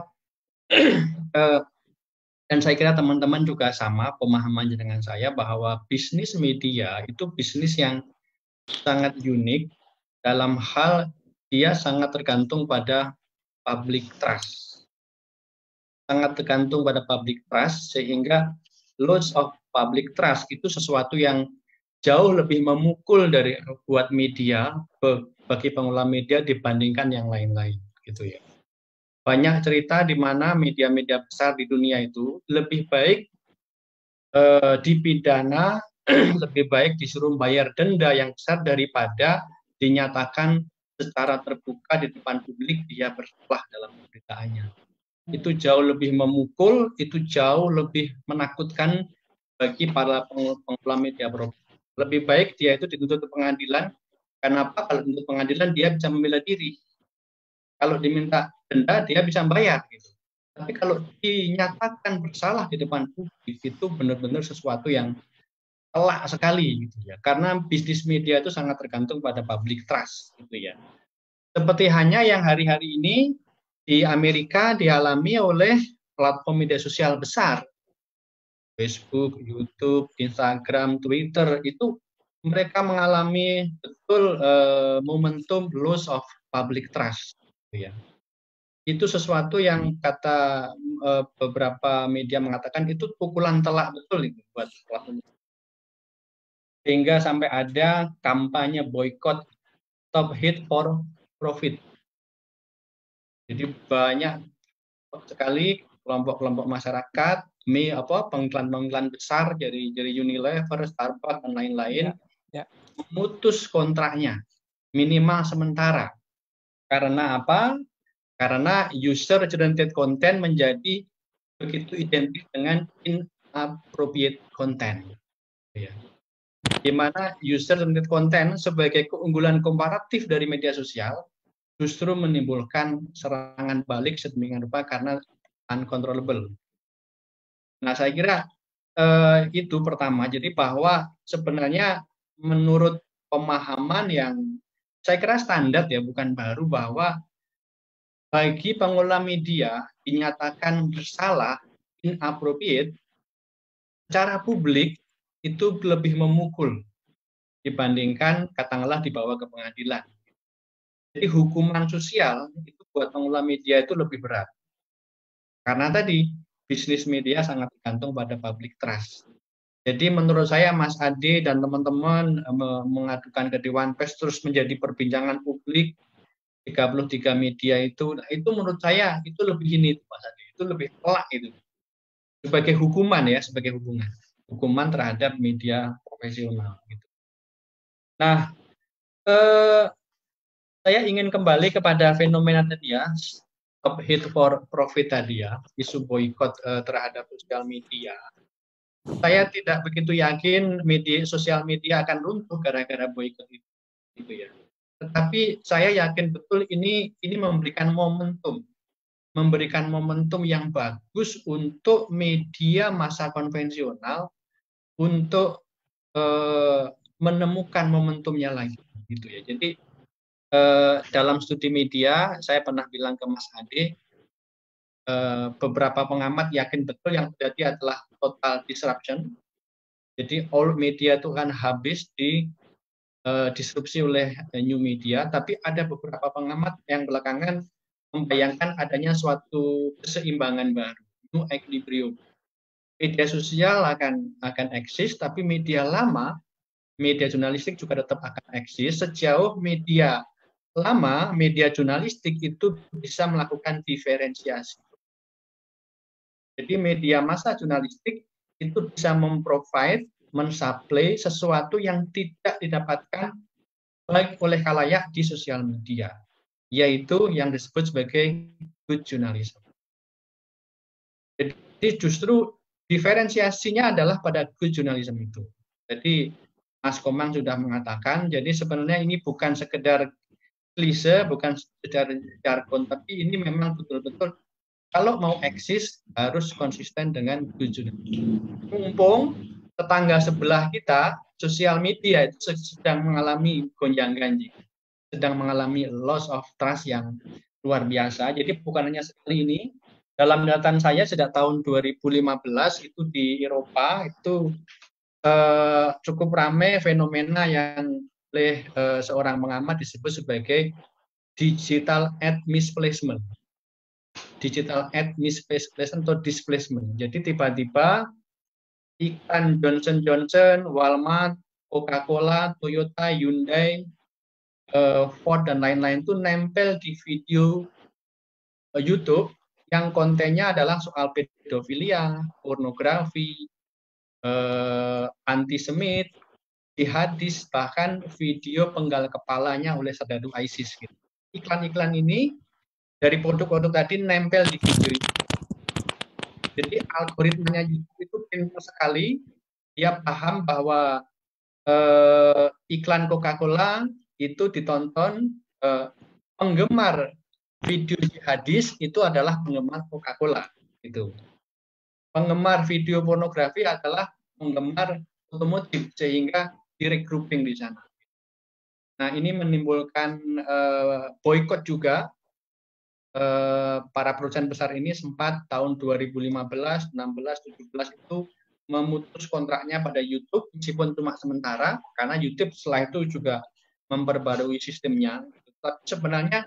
Speaker 10: dan saya kira teman-teman juga sama pemahamannya dengan saya bahwa bisnis media itu bisnis yang sangat unik dalam hal dia sangat tergantung pada public trust. Sangat tergantung pada public trust sehingga loss of public trust itu sesuatu yang jauh lebih memukul dari buat media bagi pengelola media dibandingkan yang lain-lain gitu ya. Banyak cerita di mana media-media besar di dunia itu lebih baik dipidana, lebih baik disuruh bayar denda yang besar daripada dinyatakan secara terbuka di depan publik dia bersalah dalam pemberitaannya. Itu jauh lebih memukul, itu jauh lebih menakutkan bagi para pengelola media profesional. Lebih baik dia itu dituntut ke pengadilan. Kenapa? Kalau dituntut pengadilan dia bisa membela diri. Kalau diminta denda dia bisa bayar gitu. Tapi kalau dinyatakan bersalah di depan publik itu benar-benar sesuatu yang telak sekali gitu ya. Karena bisnis media itu sangat tergantung pada public trust gitu ya. Seperti hanya yang hari-hari ini di Amerika dialami oleh platform media sosial besar. Facebook, YouTube, Instagram, Twitter itu mereka mengalami betul momentum loss of public trust gitu ya. Itu sesuatu yang kata beberapa media mengatakan itu pukulan telak betul itu buat pelaku. Sehingga sampai ada kampanye boykot stop hate for profit. Jadi banyak sekali kelompok-kelompok masyarakat, pengiklan-pengiklan besar dari Unilever, Starbucks dan lain-lain memutus kontraknya minimal sementara. Karena apa? Karena user generated content menjadi begitu identik dengan inappropriate content. Ya. Di mana user generated content sebagai keunggulan komparatif dari media sosial justru menimbulkan serangan balik sedemikian rupa karena uncontrollable. Nah, saya kira itu pertama. Jadi bahwa sebenarnya menurut pemahaman yang saya kira standar ya, bukan baru, bahwa bagi pengelola media dinyatakan bersalah, inappropriate, secara publik itu lebih memukul dibandingkan katakanlah dibawa ke pengadilan. Jadi hukuman sosial itu buat pengelola media itu lebih berat. Karena tadi bisnis media sangat tergantung pada public trust. Jadi menurut saya Mas Ade dan teman-teman mengadukan ke Dewan Pers terus menjadi perbincangan publik 33 media itu menurut saya itu lebih ini Mas Ade, itu lebih telak itu. Sebagai hukuman ya, sebagai hukuman terhadap media profesional gitu. Nah, saya ingin kembali kepada fenomena tadi ya, stop hate for profit tadi ya, isu boykot terhadap sosial media. Saya tidak begitu yakin sosial media akan runtuh gara-gara boykot itu, gitu ya. Tetapi saya yakin betul ini memberikan momentum yang bagus untuk media massa konvensional untuk menemukan momentumnya lagi, gitu ya. Jadi dalam studi media, saya pernah bilang ke Mas Ade, beberapa pengamat yakin betul yang terjadi adalah total disruption. Jadi all media itu kan habis disrupsi oleh new media, tapi ada beberapa pengamat yang belakangan membayangkan adanya suatu keseimbangan baru, new equilibrium. Media sosial akan eksis, tapi media lama, media jurnalistik juga tetap akan eksis sejauh media lama, media jurnalistik itu bisa melakukan diferensiasi. Jadi media massa jurnalistik itu bisa memprovide, mensuplai sesuatu yang tidak didapatkan baik oleh khalayak di sosial media, yaitu yang disebut sebagai good journalism. Jadi justru diferensiasinya adalah pada good journalism itu. Jadi Mas Komang sudah mengatakan, jadi sebenarnya ini bukan sekedar klise, bukan sekedar jargon, tapi ini memang betul-betul kalau mau eksis harus konsisten dengan good journalism. Mumpung tetangga sebelah kita, sosial media itu sedang mengalami gonjang-ganjing, sedang mengalami loss of trust yang luar biasa. Jadi bukan hanya sekali ini, dalam catatan saya sejak tahun 2015 itu di Eropa itu cukup ramai fenomena yang oleh seorang pengamat disebut sebagai digital ad misplacement. Digital ad misplacement atau displacement. Jadi tiba-tiba iklan Johnson & Johnson, Walmart, Coca-Cola, Toyota, Hyundai, Ford, dan lain-lain itu nempel di video YouTube yang kontennya adalah soal pedofilia, pornografi, antisemit, jihadis, bahkan video penggal kepalanya oleh serdadu ISIS. Gitu. Iklan-iklan ini dari produk-produk tadi nempel di video itu. Jadi algoritmanya YouTube itu pintar sekali, dia paham bahwa iklan Coca-Cola itu ditonton penggemar video jihadis itu adalah penggemar Coca-Cola. Gitu. Penggemar video pornografi adalah penggemar otomotif, sehingga di-regrouping di sana. Nah, ini menimbulkan boykot juga. Para produsen besar ini sempat tahun 2015, 16, 17 itu memutus kontraknya pada YouTube, meskipun cuma sementara, karena YouTube setelah itu juga memperbarui sistemnya. Tapi sebenarnya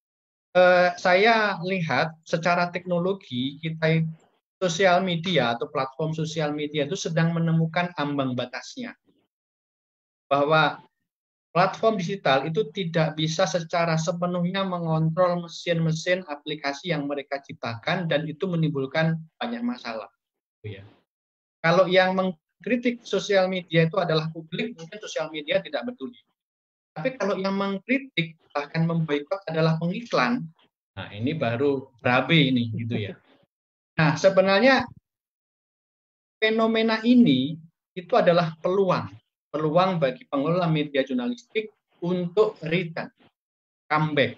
Speaker 10: saya lihat secara teknologi kita sosial media atau platform sosial media itu sedang menemukan ambang batasnya. Bahwa platform digital itu tidak bisa secara sepenuhnya mengontrol mesin-mesin aplikasi yang mereka ciptakan dan itu menimbulkan banyak masalah. Kalau yang mengkritik sosial media itu adalah publik, mungkin sosial media tidak peduli. Tapi kalau yang mengkritik bahkan memboikot adalah pengiklan, nah ini baru berabe ini, gitu ya. Nah, sebenarnya fenomena ini itu adalah peluang bagi pengelola media jurnalistik untuk return, comeback.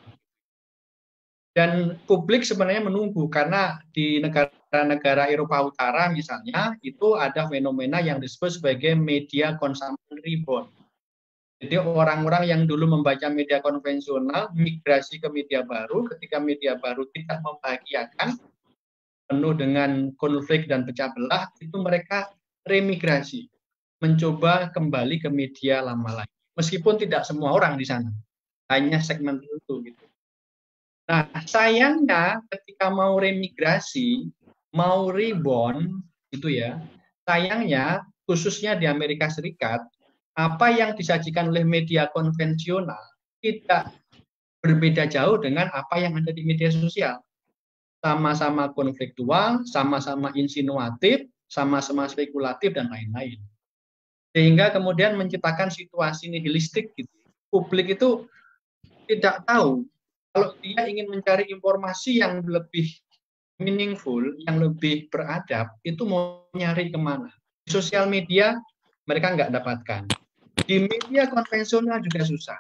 Speaker 10: Dan publik sebenarnya menunggu karena di negara-negara Eropa Utara misalnya itu ada fenomena yang disebut sebagai media consumption rebound. Jadi orang-orang yang dulu membaca media konvensional migrasi ke media baru, ketika media baru tidak membahagiakan, penuh dengan konflik dan pecah belah, itu mereka remigrasi, mencoba kembali ke media lama lagi. Meskipun tidak semua orang di sana, hanya segmen tertentu gitu. Nah, sayangnya ketika mau remigrasi, mau reborn gitu ya, sayangnya khususnya di Amerika Serikat, apa yang disajikan oleh media konvensional tidak berbeda jauh dengan apa yang ada di media sosial. Sama-sama konfliktual, sama-sama insinuatif, sama-sama spekulatif, dan lain-lain. Sehingga kemudian menciptakan situasi nihilistik gitu. Publik itu tidak tahu, kalau dia ingin mencari informasi yang lebih meaningful, yang lebih beradab, itu mau nyari kemana? Di sosial media mereka nggak dapatkan. Di media konvensional juga susah.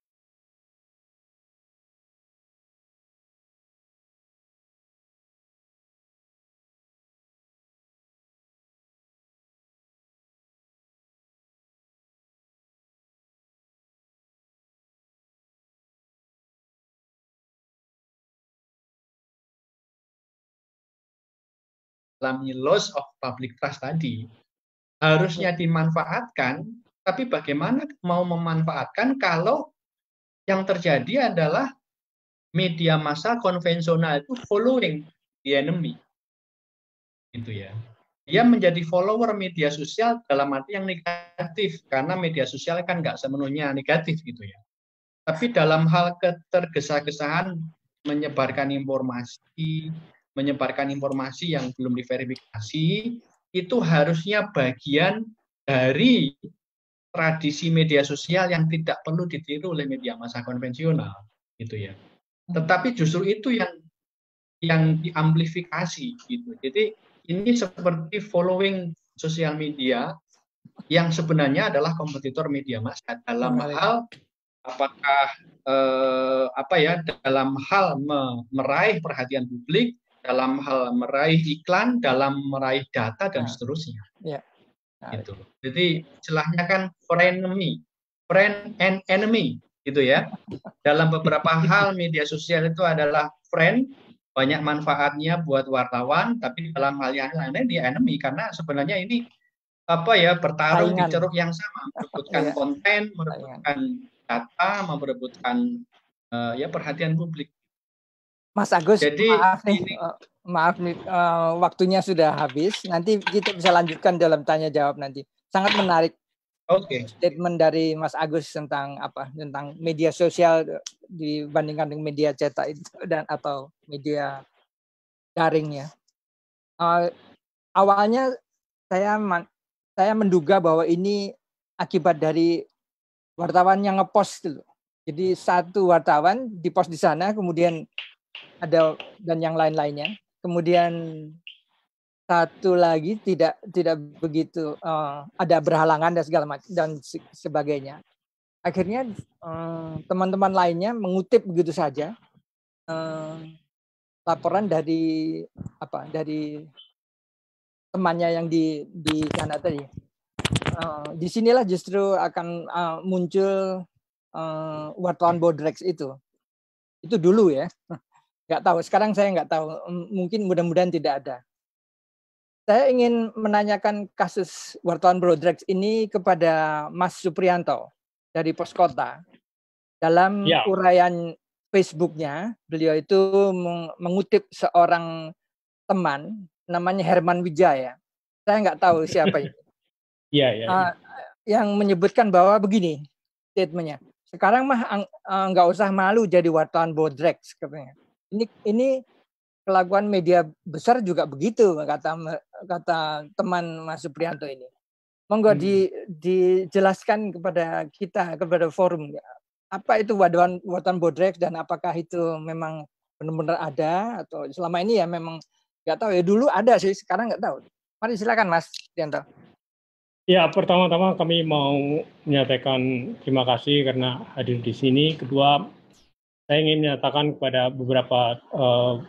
Speaker 10: Alami loss of public trust tadi harusnya dimanfaatkan, tapi bagaimana mau memanfaatkan kalau yang terjadi adalah media massa konvensional itu following the enemy, gitu ya. Dia menjadi follower media sosial dalam arti yang negatif, karena media sosial kan nggak sepenuhnya negatif gitu ya. Tapi dalam hal ketergesa-gesaan menyebarkan informasi yang belum diverifikasi, itu harusnya bagian dari tradisi media sosial yang tidak perlu ditiru oleh media massa konvensional, gitu ya. Tetapi justru itu yang diamplifikasi, gitu. Jadi ini seperti following sosial media yang sebenarnya adalah kompetitor media massa dalam hal apakah dalam hal meraih perhatian publik, dalam hal meraih iklan, dalam meraih data dan seterusnya.
Speaker 1: Ya.
Speaker 10: Gitu. Jadi istilahnya kan friend and enemy gitu ya. Dalam beberapa hal media sosial itu adalah friend, banyak manfaatnya buat wartawan, tapi dalam hal yang lainnya dia enemy, karena sebenarnya ini bertarung di ceruk yang sama, merebutkan konten, merebutkan data, merebutkan perhatian publik.
Speaker 1: Mas Agus,
Speaker 10: jadi
Speaker 1: maaf nih, waktunya sudah habis. Nanti kita bisa lanjutkan dalam tanya jawab nanti. Sangat menarik. Statement dari Mas Agus tentang tentang media sosial dibandingkan dengan media cetak atau media daring ya. Awalnya saya menduga bahwa ini akibat dari wartawan yang ngepost dulu. Jadi satu wartawan dipost di sana, kemudian ada dan yang lain-lainnya. Kemudian satu lagi tidak begitu ada berhalangan dan segala macam dan sebagainya. Akhirnya teman-teman lainnya mengutip begitu saja laporan dari temannya yang di sana tadi. Disinilah justru akan muncul wartawan Bodrex itu dulu ya. Nggak tahu, sekarang saya nggak tahu, mungkin mudah-mudahan tidak ada. Saya ingin menanyakan kasus wartawan Bodrex ini kepada Mas Supriyanto dari Pos Kota. Dalam uraian Facebooknya, beliau itu mengutip seorang teman namanya Herman Wijaya. Saya nggak tahu siapa itu. Yang menyebutkan bahwa begini statementnya. Sekarang mah nggak usah malu jadi wartawan Bodrex katanya. Ini kelakuan media besar juga begitu, kata teman Mas Supriyanto ini. Monggo dijelaskan kepada kita, kepada forum, apa itu wartawan Bodrex dan apakah itu memang benar-benar ada atau selama ini ya memang nggak tahu ya, dulu ada sih, sekarang nggak tahu. Mari silakan Mas Supriyanto.
Speaker 11: Ya, pertama-tama kami mau menyatakan terima kasih karena hadir di sini. Kedua, saya ingin menyatakan kepada beberapa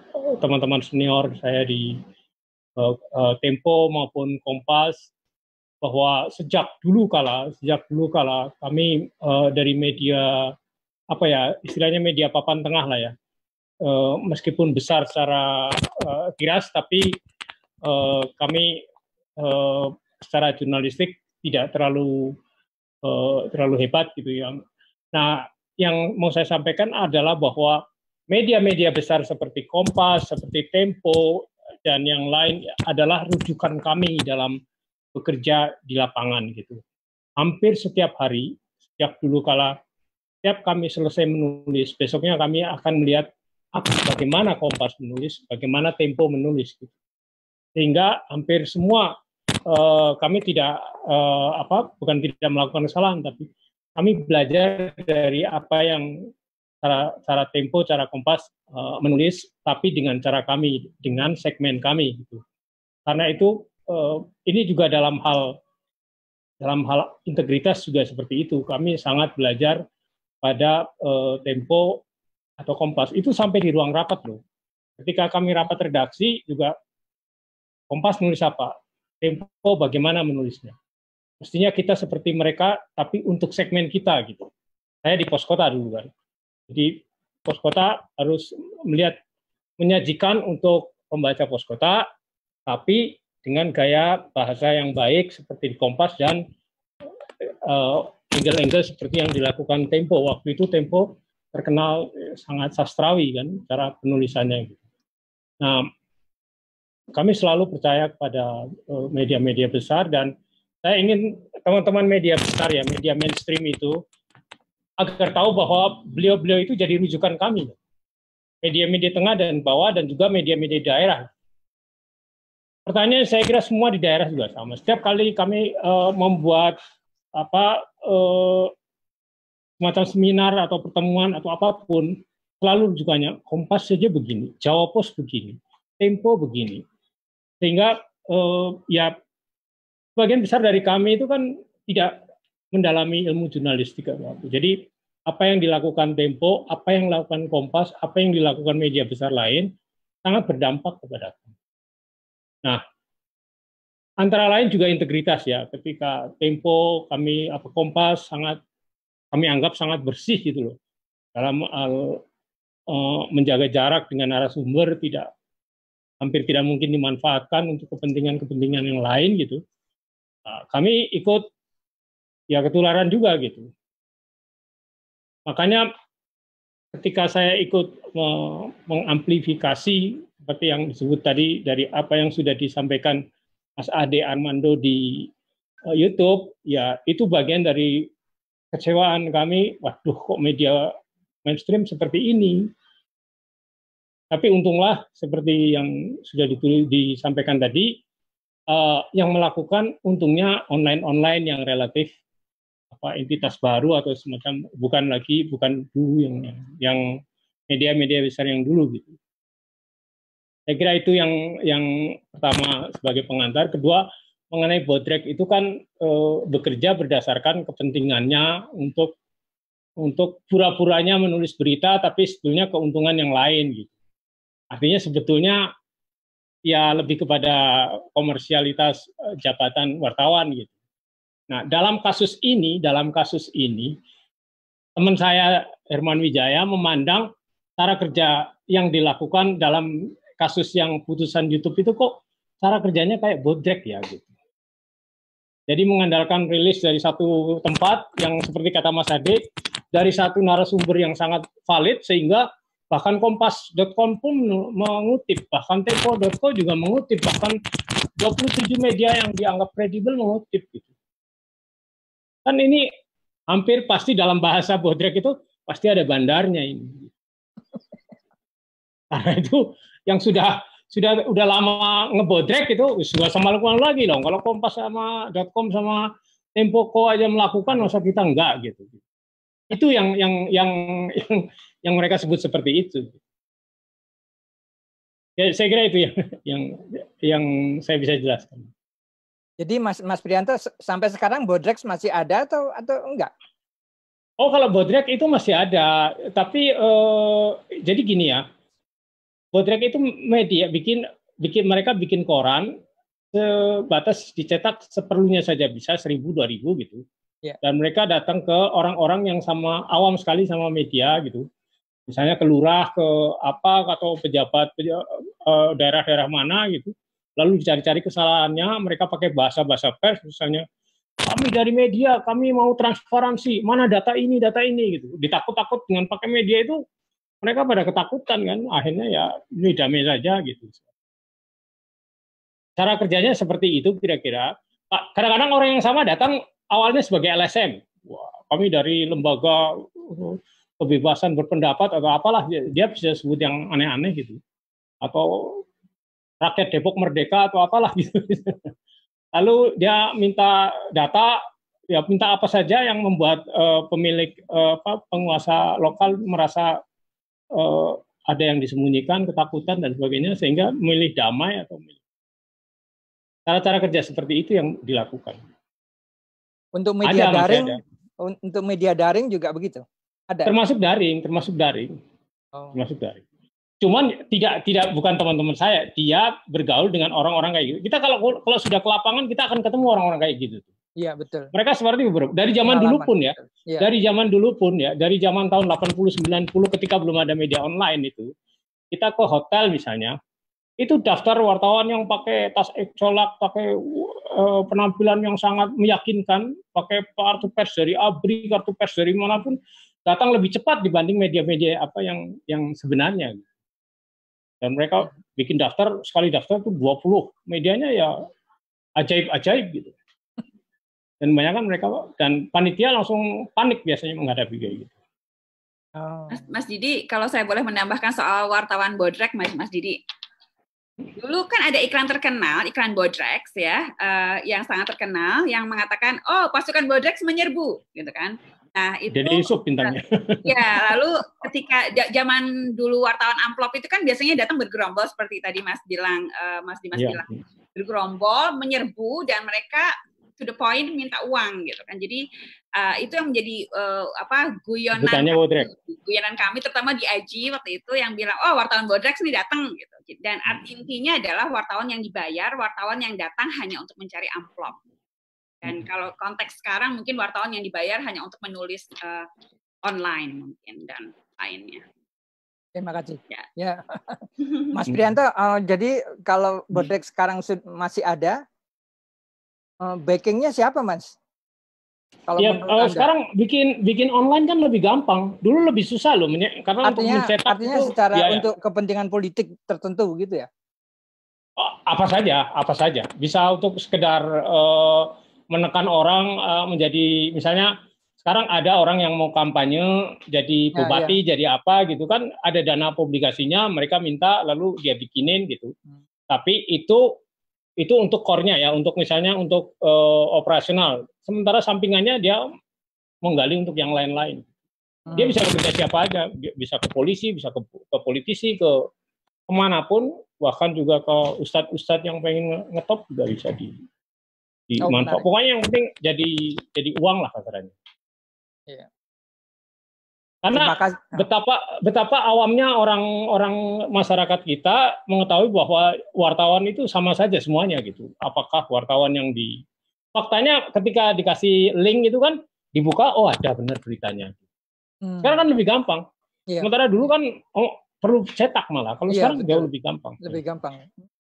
Speaker 11: teman-teman senior saya di Tempo maupun Kompas bahwa sejak dulu kala kami dari media apa ya istilahnya media papan tengah lah ya, meskipun besar secara tiras, tapi kami secara jurnalistik tidak terlalu hebat gitu ya. Nah, yang mau saya sampaikan adalah bahwa media-media besar seperti Kompas, seperti Tempo, dan yang lain adalah rujukan kami dalam bekerja di lapangan gitu. Hampir setiap hari, sejak dulu kala, setiap kami selesai menulis, besoknya kami akan melihat bagaimana Kompas menulis, bagaimana Tempo menulis gitu. Sehingga hampir semua kami tidak bukan tidak melakukan kesalahan, tapi kami belajar dari apa yang cara Tempo, cara Kompas menulis, tapi dengan cara kami, dengan segmen kami gitu. Karena itu ini juga dalam hal integritas juga seperti itu. Kami sangat belajar pada Tempo atau Kompas itu sampai di ruang rapat loh. Ketika kami rapat redaksi juga Kompas nulis apa, Tempo bagaimana menulisnya. Mestinya kita seperti mereka, tapi untuk segmen kita gitu. Saya di pos kota dulu kan. Jadi pos kota harus menyajikan untuk pembaca pos kota, tapi dengan gaya bahasa yang baik seperti di Kompas dan angle-angle seperti yang dilakukan Tempo. Waktu itu Tempo terkenal sangat sastrawi kan cara penulisannya. Nah, kami selalu percaya kepada media-media besar, dan saya ingin teman-teman media besar ya, media mainstream itu agar tahu bahwa beliau-beliau itu jadi rujukan kami. Media-media tengah dan bawah dan juga media-media daerah. Pertanyaan saya kira semua di daerah juga sama. Setiap kali kami membuat semacam seminar atau pertemuan atau apapun, selalu rujukannya Kompas saja begini, Jawa Pos begini, Tempo begini. Sehingga ya sebagian besar dari kami itu kan tidak mendalami ilmu jurnalistik. Jadi apa yang dilakukan Tempo, apa yang dilakukan Kompas, apa yang dilakukan media besar lain sangat berdampak kepada kami. Nah, antara lain juga integritas ya. Ketika Tempo Kompas kami anggap sangat bersih gitu loh dalam menjaga jarak dengan narasumber, hampir tidak mungkin dimanfaatkan untuk kepentingan-kepentingan yang lain gitu. Nah, kami ikut ya ketularan juga gitu. Makanya ketika saya ikut mengamplifikasi seperti yang disebut tadi dari apa yang sudah disampaikan Mas Ade Armando di YouTube, ya itu bagian dari kecewaan kami. Waduh, kok media mainstream seperti ini. Tapi untunglah seperti yang sudah disampaikan tadi, yang melakukan untungnya online yang relatif entitas baru atau semacam bukan dulu yang media-media besar yang dulu gitu. Saya kira itu yang pertama sebagai pengantar. Kedua, mengenai Bodrek itu kan bekerja berdasarkan kepentingannya untuk pura-puranya menulis berita, tapi sebetulnya keuntungan yang lain gitu. Artinya sebetulnya ya lebih kepada komersialitas jabatan wartawan gitu. Nah, dalam kasus ini teman saya Herman Wijaya memandang cara kerja yang dilakukan dalam kasus yang putusan YouTube itu kok cara kerjanya kayak Bodrek ya gitu. Jadi mengandalkan rilis dari satu tempat yang seperti kata Mas Ade, dari satu narasumber yang sangat valid sehingga bahkan Kompas.com pun mengutip, bahkan Tempo.co juga mengutip, bahkan 27 media yang dianggap kredibel mengutip gitu. Kan ini hampir pasti dalam bahasa Bodrek itu pasti ada bandarnya ini. Karena itu yang sudah lama ngebodrek itu sudah sama lakukan lagi dong. Kalau Kompas sama .com sama Tempo.co aja melakukan, masa kita enggak gitu. Itu yang mereka sebut seperti itu. Ya, saya kira itu yang saya bisa jelaskan.
Speaker 1: Jadi Mas Prianto sampai sekarang Bodrek masih ada atau enggak?
Speaker 11: Oh, kalau Bodrek itu masih ada, tapi jadi gini ya. Bodrek itu media mereka bikin koran, sebatas dicetak seperlunya saja, bisa 1.000, 2.000 gitu. Dan mereka datang ke orang-orang yang sama awam sekali sama media gitu. Misalnya ke lurah, ke apa, atau pejabat daerah-daerah mana gitu. Lalu dicari-cari kesalahannya, mereka pakai bahasa-bahasa pers, misalnya, kami dari media, kami mau transparansi, mana data ini gitu. Ditakut-takut dengan pakai media itu, mereka pada ketakutan kan, akhirnya ya ini damai saja gitu. Cara kerjanya seperti itu kira-kira. Kadang-kadang orang yang sama datang awalnya sebagai LSM. Wah, kami dari lembaga kebebasan berpendapat atau apalah, dia bisa sebut yang aneh-aneh gitu. Atau rakyat Depok Merdeka atau apalah gitu. Lalu dia minta data, ya minta apa saja yang membuat pemilik penguasa lokal merasa ada yang disembunyikan, ketakutan dan sebagainya, sehingga memilih damai atau memilih. Cara-cara kerja seperti itu yang dilakukan.
Speaker 1: Untuk media daring, untuk media daring juga begitu. Ada. Termasuk daring.
Speaker 11: Oh. Termasuk daring. Cuman tidak bukan teman-teman saya, dia bergaul dengan orang-orang kayak gitu. Kita kalau sudah ke lapangan kita akan ketemu orang-orang kayak gitu.
Speaker 1: Iya, betul.
Speaker 11: Mereka seperti dari zaman dulu pun ya. Ya. Dari zaman dulu pun ya, dari zaman tahun 80 90 ketika belum ada media online itu, kita ke hotel misalnya, itu daftar wartawan yang pakai tas colak, pakai penampilan yang sangat meyakinkan, pakai kartu pers dari ABRI, kartu pers dari manapun, datang lebih cepat dibanding media-media apa yang sebenarnya. Dan mereka bikin daftar, sekali daftar itu 20, medianya ya ajaib-ajaib gitu. Dan banyak kan mereka, dan panitia langsung panik biasanya menghadapi kayak gitu.
Speaker 2: Mas Didi, kalau saya boleh menambahkan soal wartawan Bodrek, Mas Didi. Dulu kan ada iklan terkenal, iklan Bodrex ya, yang sangat terkenal, yang mengatakan, oh pasukan Bodrex menyerbu, gitu kan. Nah itu.
Speaker 11: Jadi Yusuf bintangnya.
Speaker 2: Ya, lalu ketika zaman dulu wartawan amplop itu kan biasanya datang bergerombol seperti tadi Mas bilang, Mas Dimas bilang, bergerombol, menyerbu, dan mereka to the point minta uang gitu kan. Jadi itu yang menjadi guyonan kami terutama di IG waktu itu yang bilang, oh wartawan Bodrex nih datang gitu. Dan intinya adalah wartawan yang dibayar, wartawan yang datang hanya untuk mencari amplop. Dan kalau konteks sekarang mungkin wartawan yang dibayar hanya untuk menulis online mungkin dan lainnya.
Speaker 1: Terima kasih. Ya. Mas Prianto, jadi kalau Bodrex sekarang masih ada, backingnya siapa, Mas?
Speaker 11: Kalau ya, sekarang bikin online kan lebih gampang. Dulu lebih susah loh, karena
Speaker 1: artinya secara untuk kepentingan politik tertentu gitu ya?
Speaker 11: Apa saja. Bisa untuk sekedar menekan orang menjadi, misalnya sekarang ada orang yang mau kampanye jadi bupati, jadi apa gitu kan, ada dana publikasinya, mereka minta lalu dia bikinin gitu. Tapi itu untuk core-nya ya, untuk misalnya untuk operasional. Sementara sampingannya dia menggali untuk yang lain-lain. Dia bisa bekerja siapa aja, bisa ke polisi, bisa ke politisi, ke kemanapun, bahkan juga ke ustadz-ustadz yang pengen ngetop juga bisa dimanfaatkan. Pokoknya yang penting jadi uang lah kasarannya. Iya. Karena betapa awamnya orang masyarakat kita mengetahui bahwa wartawan itu sama saja semuanya gitu. Apakah wartawan yang faktanya ketika dikasih link itu kan dibuka, oh ada benar beritanya. Sekarang kan lebih gampang. Iya. Sementara dulu kan perlu cetak malah. Kalau sekarang jauh lebih gampang.
Speaker 1: Lebih gampang.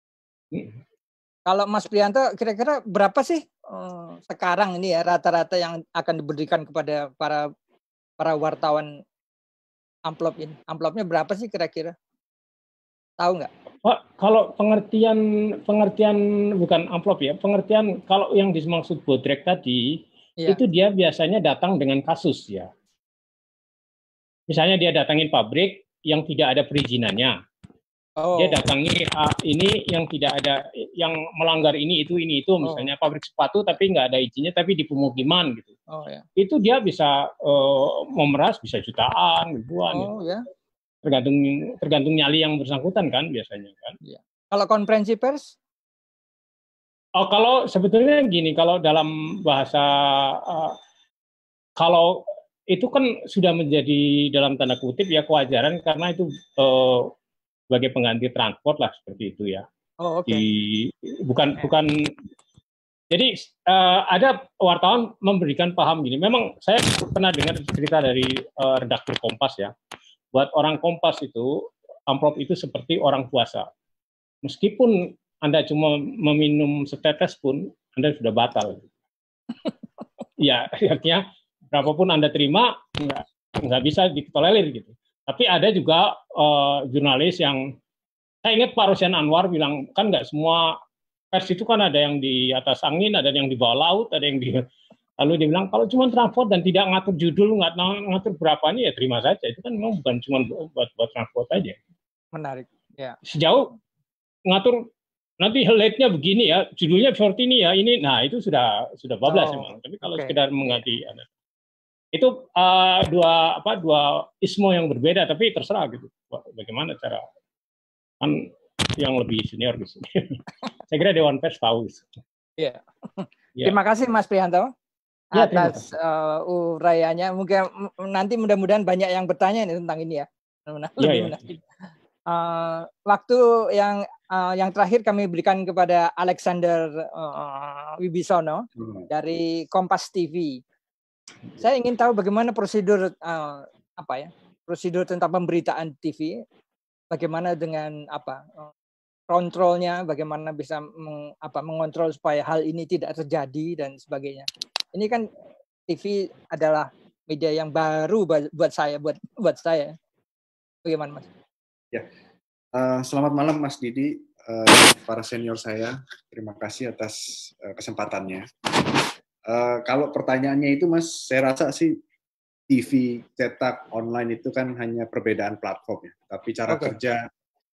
Speaker 1: Kalau Mas Prianto, kira-kira berapa sih sekarang ini ya rata-rata yang akan diberikan kepada para wartawan amplop ini? Amplopnya berapa sih kira-kira? Tahu nggak?
Speaker 11: Pak, kalau pengertian bukan amplop ya, pengertian kalau yang dimaksud Bodrek tadi, itu dia biasanya datang dengan kasus ya. Misalnya dia datangin pabrik yang tidak ada perizinannya. Dia datangi ini yang tidak ada, yang melanggar ini itu misalnya pabrik sepatu tapi nggak ada izinnya tapi di pemukiman gitu. Itu dia bisa memeras bisa jutaan, ribuan. Ya. Tergantung nyali yang bersangkutan kan biasanya kan.
Speaker 1: Ya. Kalau konferensi pers?
Speaker 11: Kalau sebetulnya gini, kalau dalam bahasa kalau itu kan sudah menjadi dalam tanda kutip ya kewajaran karena itu sebagai pengganti transport lah seperti itu ya.
Speaker 1: Oh, oke.
Speaker 11: Bukan. Jadi ada wartawan memberikan paham gini. Memang saya pernah dengar cerita dari redaktur Kompas ya. Buat orang Kompas itu amplop itu seperti orang puasa. Meskipun Anda cuma meminum setetes pun Anda sudah batal. Ya, artinya berapapun Anda terima nggak bisa ditolerir gitu. Tapi ada juga jurnalis yang, saya ingat Pak Rosian Anwar bilang, kan nggak semua pers itu kan ada yang di atas angin, ada yang di bawah laut, ada yang di... Lalu dia bilang, kalau cuma transport dan tidak ngatur judul, nggak ngatur berapanya, ya terima saja. Itu kan memang bukan cuma buat transport aja.
Speaker 1: Menarik. Ya.
Speaker 11: Sejauh ngatur, nanti headline-nya begini ya, judulnya seperti ini ya, ini, nah itu sudah bablas memang. Tapi kalau sekedar mengganti, itu dua ismo yang berbeda, tapi terserah gitu. Bagaimana cara, kan yang lebih senior gitu. Saya kira Dewan Pers tahu.
Speaker 1: Iya. Terima kasih Mas Prihanto atas uraiannya. Mungkin nanti mudah-mudahan banyak yang bertanya nih tentang ini ya. Waktu yang terakhir kami berikan kepada Alexander Wibisono dari Kompas TV. Saya ingin tahu bagaimana prosedur prosedur tentang pemberitaan TV. Bagaimana dengan kontrolnya, bagaimana bisa mengontrol supaya hal ini tidak terjadi dan sebagainya. Ini kan TV adalah media yang baru buat saya. Bagaimana Mas?
Speaker 12: Ya, selamat malam Mas Didi, para senior saya. Terima kasih atas kesempatannya. Kalau pertanyaannya itu Mas, saya rasa sih TV cetak online itu kan hanya perbedaan platform ya, tapi cara kerja,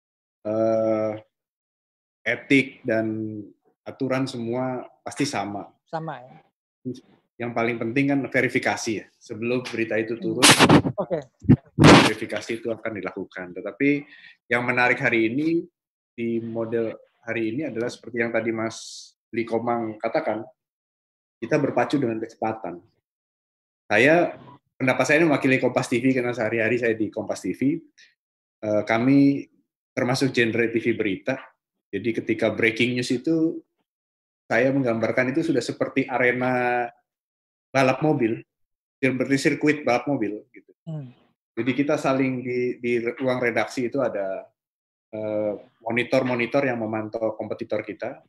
Speaker 12: etik dan aturan semua pasti sama.
Speaker 1: Sama ya.
Speaker 12: Yang paling penting kan verifikasi ya. Sebelum berita itu turun, verifikasi itu akan dilakukan. Tetapi yang menarik hari ini di model hari ini adalah seperti yang tadi Mas Likomang katakan, kita berpacu dengan kecepatan. Pendapat saya ini mewakili Kompas TV karena sehari-hari saya di Kompas TV. Kami termasuk genre TV berita. Jadi ketika breaking news itu, saya menggambarkan itu sudah seperti arena balap mobil, seperti sirkuit balap mobil. Gitu. Jadi kita saling di ruang redaksi itu ada monitor-monitor yang memantau kompetitor kita.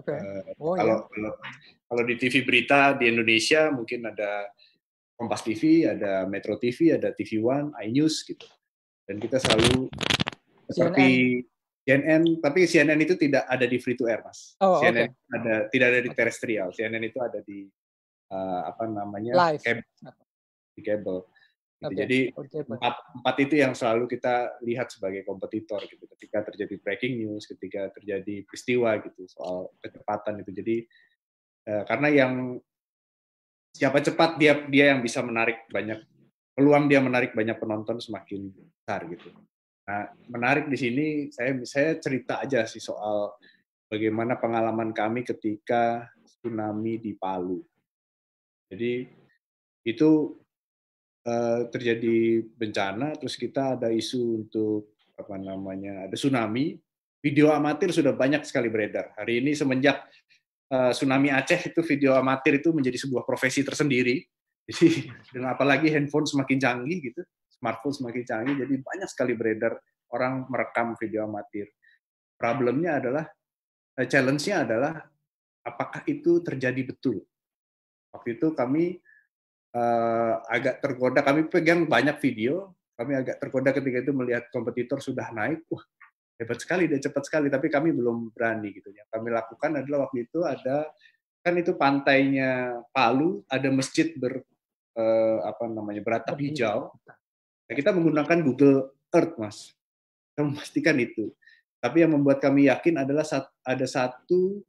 Speaker 12: Kalau di TV berita di Indonesia mungkin ada Kompas TV, ada Metro TV, ada TV One, iNews gitu. Dan kita selalu seperti CNN, tapi CNN itu tidak ada di free to air, Mas. CNN tidak ada di terestrial. CNN itu ada di
Speaker 1: live.
Speaker 12: Di kabel. Gitu. Jadi empat itu yang selalu kita lihat sebagai kompetitor gitu. Ketika terjadi breaking news, ketika terjadi peristiwa gitu soal kecepatan itu. Jadi karena siapa cepat dia yang bisa menarik banyak peluang, dia menarik banyak penonton semakin besar gitu. Nah, menarik di sini saya cerita aja sih soal bagaimana pengalaman kami ketika tsunami di Palu. Jadi itu terjadi bencana, terus kita ada isu untuk ada tsunami. Video amatir sudah banyak sekali beredar. Hari ini semenjak tsunami Aceh itu video amatir itu menjadi sebuah profesi tersendiri. Jadi dengan apalagi handphone semakin canggih gitu, smartphone semakin canggih, jadi banyak sekali beredar orang merekam video amatir. Problemnya adalah, challenge-nya adalah apakah itu terjadi betul. Waktu itu kami agak tergoda, kami pegang banyak video, kami agak tergoda ketika itu melihat kompetitor sudah naik, wah hebat sekali, dia cepat sekali, tapi kami belum berani gitu. Yang kami lakukan adalah waktu itu kan itu pantainya Palu, ada masjid beratap hijau. Nah, kita menggunakan Google Earth, Mas. Kita memastikan itu. Tapi yang membuat kami yakin adalah ada satu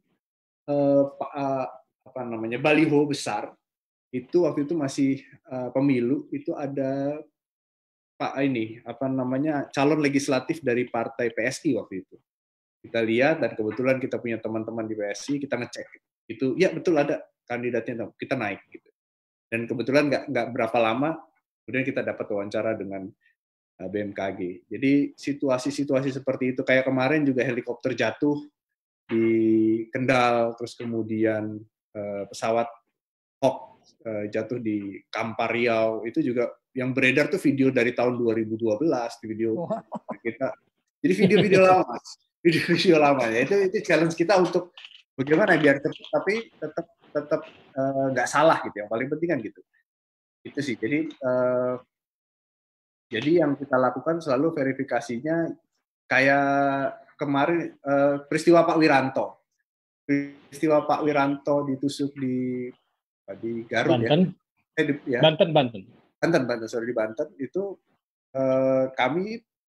Speaker 12: baliho besar. Itu waktu itu masih pemilu, itu ada calon legislatif dari partai PSI waktu itu. Kita lihat dan kebetulan kita punya teman-teman di PSI, kita ngecek itu, ya betul ada kandidatnya, kita naik gitu. Dan kebetulan nggak berapa lama kemudian kita dapat wawancara dengan BMKG. Jadi situasi-situasi seperti itu, kayak kemarin juga helikopter jatuh di Kendal, terus kemudian pesawat Hawk jatuh di Kampar Riau, itu juga yang beredar tuh video dari tahun 2012, video kita. Jadi video-video lama, video-video lama ya. Itu challenge kita untuk bagaimana biar cepat tapi tetap nggak salah gitu. Yang paling penting kan gitu. Itu sih. Jadi yang kita lakukan selalu verifikasinya kayak kemarin peristiwa Pak Wiranto. Peristiwa Pak Wiranto ditusuk di Garut
Speaker 11: Banten.
Speaker 12: Ya.
Speaker 11: Banten,
Speaker 12: sorry, di Banten itu kami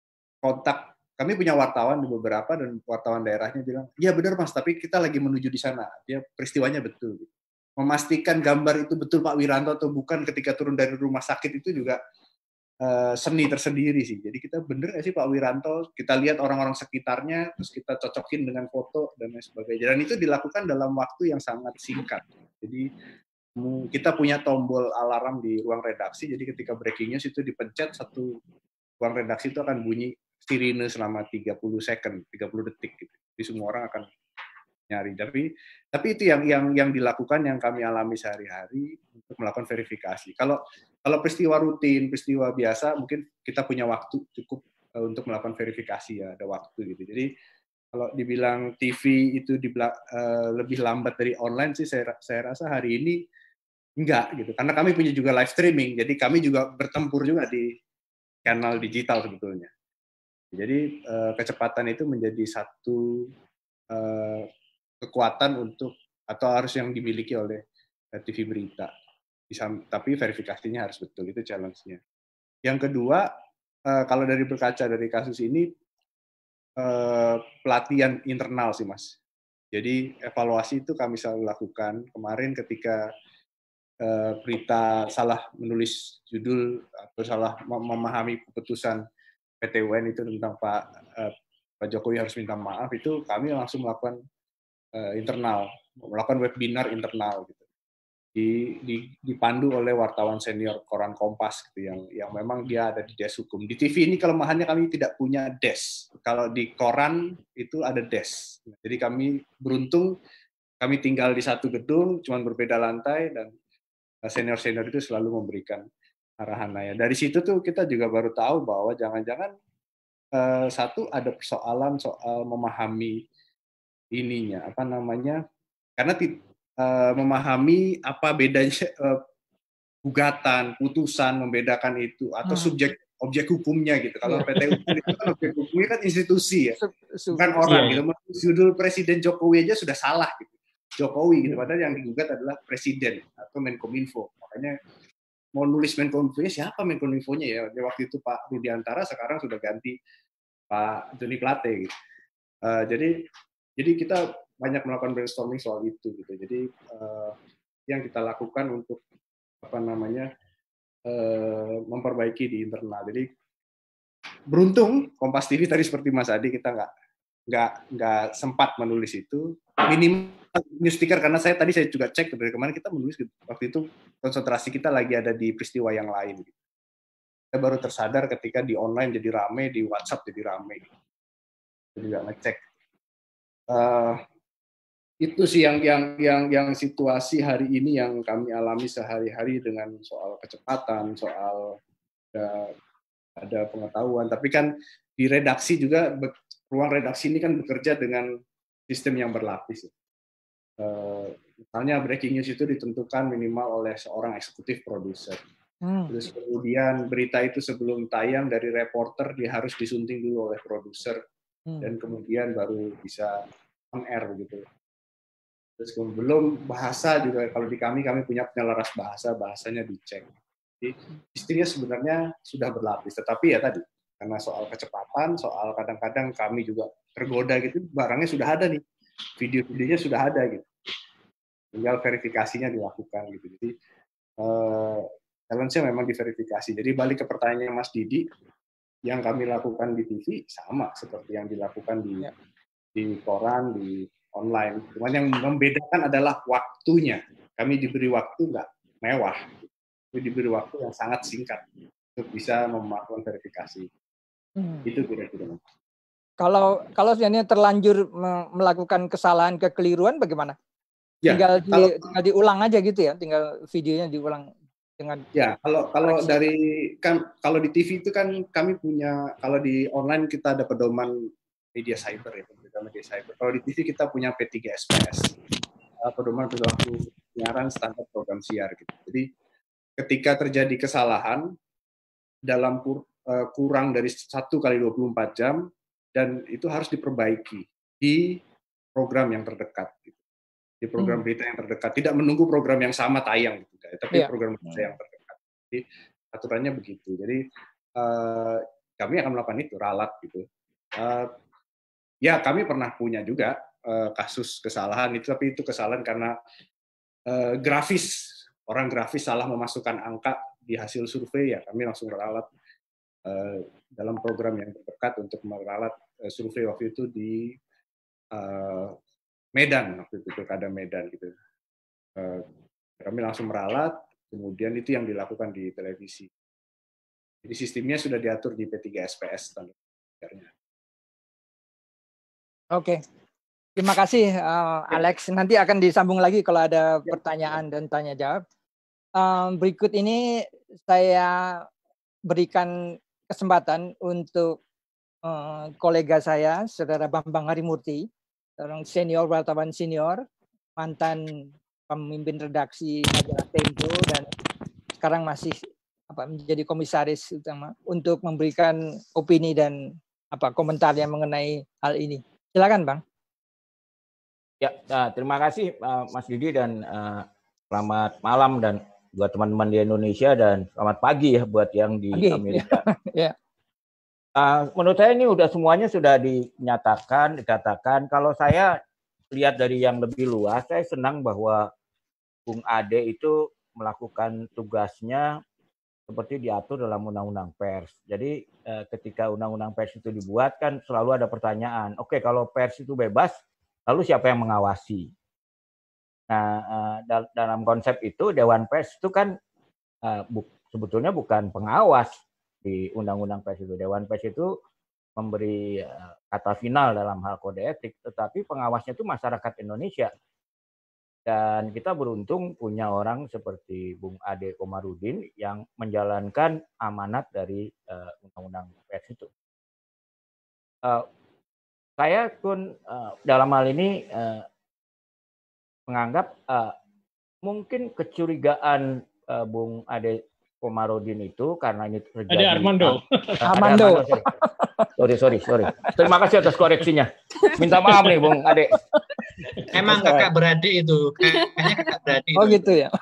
Speaker 12: punya wartawan di beberapa dan wartawan daerahnya bilang, iya benar Mas, tapi kita lagi menuju di sana. Dia peristiwanya betul. Memastikan gambar itu betul Pak Wiranto atau bukan ketika turun dari rumah sakit itu juga seni tersendiri sih. Jadi kita bener nggak sih Pak Wiranto? Kita lihat orang-orang sekitarnya, terus kita cocokin dengan foto dan lain sebagainya. Dan itu dilakukan dalam waktu yang sangat singkat. Jadi kita punya tombol alarm di ruang redaksi. Jadi ketika breaking news itu dipencet, satu ruang redaksi itu akan bunyi sirine selama 30 detik. Gitu. Jadi semua orang akan nyari. Tapi itu yang dilakukan, yang kami alami sehari-hari untuk melakukan verifikasi. Kalau peristiwa rutin, peristiwa biasa, mungkin kita punya waktu cukup untuk melakukan verifikasi ya, ada waktu gitu. Jadi kalau dibilang TV itu lebih lambat dari online sih, saya rasa hari ini enggak gitu. Karena kami punya juga live streaming, jadi kami juga bertempur juga di kanal digital sebetulnya. Jadi kecepatan itu menjadi satu kekuatan untuk atau harus yang dimiliki oleh TV berita. Tapi verifikasinya harus betul, itu challenge-nya. Yang kedua, kalau berkaca dari kasus ini, pelatihan internal sih Mas. Jadi evaluasi itu kami selalu lakukan. Kemarin ketika berita salah menulis judul atau salah memahami keputusan PT UN itu tentang Pak Jokowi harus minta maaf, itu kami langsung melakukan melakukan webinar internal gitu. Dipandu oleh wartawan senior koran Kompas gitu, yang memang dia ada di desk hukum. Di TV ini kelemahannya kami tidak punya desk. Kalau di koran itu ada desk. Jadi kami beruntung kami tinggal di satu gedung, cuma berbeda lantai, dan senior-senior itu selalu memberikan arahan. Nah, ya, dari situ tuh kita juga baru tahu bahwa jangan-jangan satu ada persoalan soal memahami ininya, karena memahami apa bedanya gugatan, putusan, membedakan itu atau objek hukumnya gitu. Kalau PT UN itu kan objek hukumnya kan institusi ya, bukan orang gitu. Judul Presiden Jokowi aja sudah salah gitu. Jokowi gitu, padahal yang digugat adalah Presiden atau Menkominfo. Makanya mau nulis Menkominfo-nya siapa Menkominfo-nya ya? Waktu itu Pak Rudiantara, sekarang sudah ganti Pak Joni Plate gitu. Jadi kita banyak melakukan brainstorming soal itu gitu. Jadi yang kita lakukan untuk memperbaiki di internal. Jadi beruntung Kompas TV tadi seperti Mas Adi, kita nggak sempat menulis itu. Minimal news sticker, karena saya juga cek dari kemarin kita menulis gitu. Waktu itu konsentrasi kita lagi ada di peristiwa yang lain. Gitu. Saya baru tersadar ketika di online jadi rame, di WhatsApp jadi rame. Gitu. Jadi nggak ngecek. Itu sih yang situasi hari ini yang kami alami sehari-hari dengan soal kecepatan, soal ada pengetahuan. Tapi kan di redaksi juga, ruang redaksi ini kan bekerja dengan sistem yang berlapis. Misalnya breaking news itu ditentukan minimal oleh seorang eksekutif produser. Terus kemudian berita itu sebelum tayang dari reporter dia harus disunting dulu oleh produser dan kemudian baru bisa on air gitu. Terus belum bahasa juga, kalau di kami punya penyelaras bahasanya dicek. Jadi istrinya sebenarnya sudah berlapis, tetapi ya tadi karena soal kecepatan, soal kadang-kadang kami juga tergoda gitu, barangnya sudah ada nih, video-videonya sudah ada gitu, tinggal verifikasinya dilakukan gitu. Jadi challenge-nya memang diverifikasi. Jadi balik ke pertanyaannya Mas Didi, yang kami lakukan di TV sama seperti yang dilakukan di koran, di online. Cuman yang membedakan adalah waktunya. Kami diberi waktu nggak mewah, kami diberi waktu yang sangat singkat untuk bisa melakukan verifikasi. Itu kira-kira.
Speaker 1: Kalau seandainya terlanjur melakukan kesalahan, kekeliruan bagaimana?
Speaker 12: Ya,
Speaker 1: tinggal diulang aja gitu ya, tinggal videonya diulang dengan.
Speaker 12: Ya, kalau di TV itu kan kami punya, kalau di online kita ada pedoman media cyber ya, media cyber. Kalau di TV kita punya P3SPS, pedoman perilaku penyiaran standar program siar gitu. Jadi ketika terjadi kesalahan dalam kurang dari 1 kali 24 jam, dan itu harus diperbaiki di program yang terdekat gitu. Di program berita yang terdekat, tidak menunggu program yang sama tayang gitu, tapi program berita yang terdekat. Jadi aturannya begitu. Jadi kami akan melakukan itu, ralat gitu. Ya, kami pernah punya juga kasus kesalahan itu, tapi itu kesalahan karena orang grafis salah memasukkan angka di hasil survei, ya kami langsung ralat dalam program yang terdekat untuk meralat survei waktu itu di Medan, waktu itu Pilkada Medan gitu. Kami langsung meralat, kemudian itu yang dilakukan di televisi. Jadi sistemnya sudah diatur di P3SPS standarnya.
Speaker 1: Oke, terima kasih Alex. Nanti akan disambung lagi kalau ada pertanyaan dan tanya jawab. Berikut ini saya berikan kesempatan untuk kolega saya, Saudara Bambang Harimurti, seorang senior wartawan senior, mantan pemimpin redaksi majalah Tempo dan sekarang masih menjadi komisaris utama, untuk memberikan opini dan komentarnya mengenai hal ini. Silakan, Bang.
Speaker 13: Ya, terima kasih Mas Didi, dan selamat malam dan buat teman-teman di Indonesia, dan selamat pagi ya buat yang di Amerika.
Speaker 1: Ya.
Speaker 13: Menurut saya ini semuanya sudah dikatakan. Kalau saya lihat dari yang lebih luas, saya senang bahwa Bung Ade itu melakukan tugasnya seperti diatur dalam Undang-Undang Pers. Jadi ketika Undang-Undang Pers itu dibuat, kan selalu ada pertanyaan, oke, kalau pers itu bebas, lalu siapa yang mengawasi? Nah, dalam konsep itu Dewan Pers itu kan sebetulnya bukan pengawas di Undang-Undang Pers itu. Dewan Pers itu memberi kata final dalam hal kode etik, tetapi pengawasnya itu masyarakat Indonesia. Dan kita beruntung punya orang seperti Bung Ade Komarudin yang menjalankan amanat dari Undang-Undang Pers itu. Saya pun dalam hal ini menganggap mungkin kecurigaan Bung Ade Komarudin itu karena ini terjadi.
Speaker 11: Ada Armando.
Speaker 13: Armando. Sorry. Terima kasih atas koreksinya. Minta maaf nih Bung Ade.
Speaker 10: Emang kakak beradik itu, kayaknya kakak beradik.
Speaker 1: Oh gitu ya.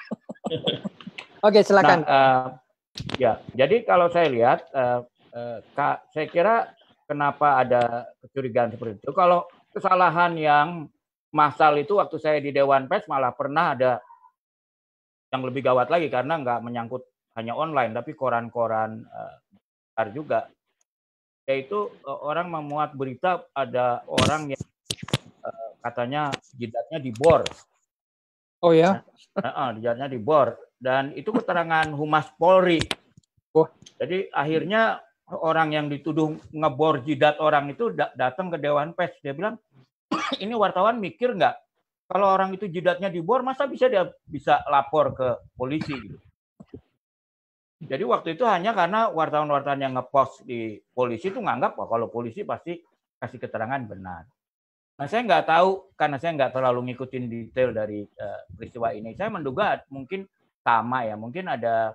Speaker 1: Oke, silakan.
Speaker 13: Ya, jadi kalau saya lihat, saya kira kenapa ada kecurigaan seperti itu. Kalau kesalahan yang massal itu waktu saya di Dewan Pers malah pernah ada yang lebih gawat lagi, karena nggak menyangkut hanya online, tapi koran-koran besar juga. Yaitu orang memuat berita ada orang yang katanya jidatnya dibor.
Speaker 1: Oh ya?
Speaker 13: Jidatnya dibor. Dan itu keterangan Humas Polri. Jadi akhirnya orang yang dituduh ngebor jidat orang itu datang ke Dewan Pers. Dia bilang, ini wartawan mikir nggak? Kalau orang itu jidatnya dibor, masa dia bisa lapor ke polisi gitu. Jadi waktu itu hanya karena wartawan-wartawan yang ngepost di polisi itu nganggap kalau polisi pasti kasih keterangan benar. Nah, saya nggak tahu, karena saya nggak terlalu ngikutin detail dari peristiwa ini. Saya menduga mungkin sama ya, mungkin ada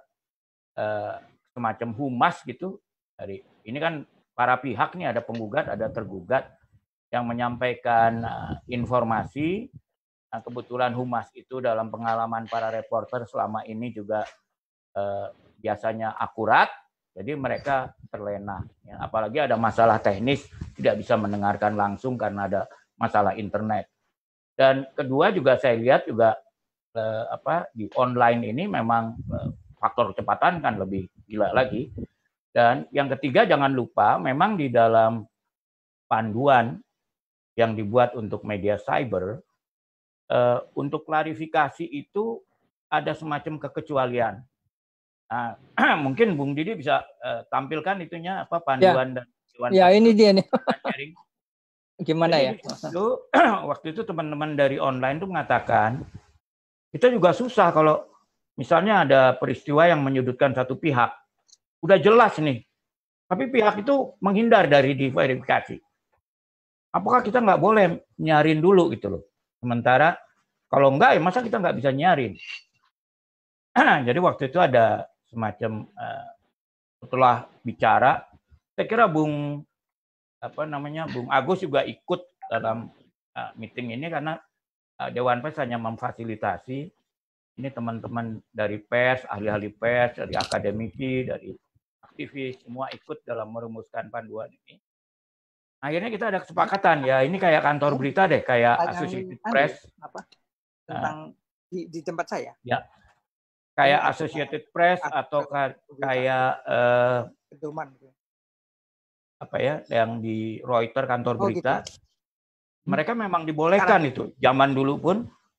Speaker 13: semacam humas gitu. Ini kan para pihak nih, ada penggugat, ada tergugat yang menyampaikan informasi. Nah, kebetulan humas itu dalam pengalaman para reporter selama ini juga biasanya akurat, jadi mereka terlena. Ya, apalagi ada masalah teknis, tidak bisa mendengarkan langsung karena ada masalah internet. Dan kedua juga saya lihat juga di online ini memang faktor kecepatan kan lebih gila lagi. Dan yang ketiga jangan lupa memang di dalam panduan yang dibuat untuk media cyber, untuk klarifikasi itu ada semacam kekecualian. Nah, mungkin Bung Didi bisa tampilkan itunya panduan dan
Speaker 1: ya ini dia nih. Gimana ya?
Speaker 13: Itu, waktu itu teman-teman dari online tuh mengatakan, kita juga susah kalau misalnya ada peristiwa yang menyudutkan satu pihak. Udah jelas nih, tapi pihak itu menghindar dari diverifikasi. Apakah kita nggak boleh nyarin dulu gitu loh? Sementara kalau enggak, ya masa kita nggak bisa nyarin? Jadi waktu itu ada semacam setelah bicara, saya kira Bung Agus juga ikut dalam meeting ini karena Dewan Pers hanya memfasilitasi. Ini teman-teman dari pers, ahli-ahli pers, dari akademisi, dari aktivis, semua ikut dalam merumuskan panduan ini. Akhirnya kita ada kesepakatan, ya ini kayak kantor berita deh, kayak Associated Press.
Speaker 1: Tentang di tempat saya?
Speaker 13: Ya, kayak Associated Press atau kayak apa ya, yang di Reuters kantor berita. Gitu. Mereka memang dibolehkan itu. Zaman dulu pun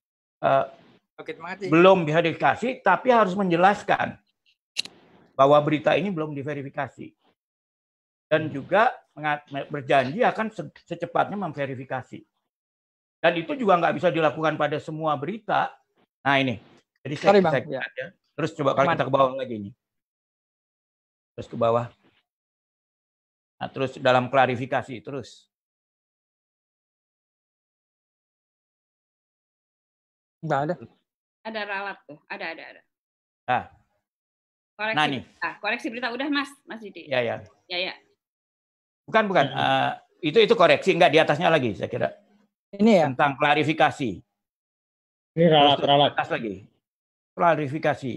Speaker 13: belum diverifikasi, tapi harus menjelaskan bahwa berita ini belum diverifikasi. Dan juga berjanji akan secepatnya memverifikasi. Dan itu juga nggak bisa dilakukan pada semua berita. Nah ini, jadi saya ya. Terus coba kalau kita ke bawah lagi ini. Terus ke bawah. Nah, terus dalam klarifikasi terus.
Speaker 1: Nggak ada.
Speaker 2: Ada ralat tuh, ada.
Speaker 13: Nah,
Speaker 2: koreksi,
Speaker 13: nah nih.
Speaker 2: Koreksi berita udah Mas Didi.
Speaker 13: Ya. Bukan. Itu koreksi, enggak, di atasnya lagi saya kira.
Speaker 1: Ini ya.
Speaker 13: Tentang klarifikasi.
Speaker 11: Ini ralat.
Speaker 13: Atas lagi. Klarifikasi.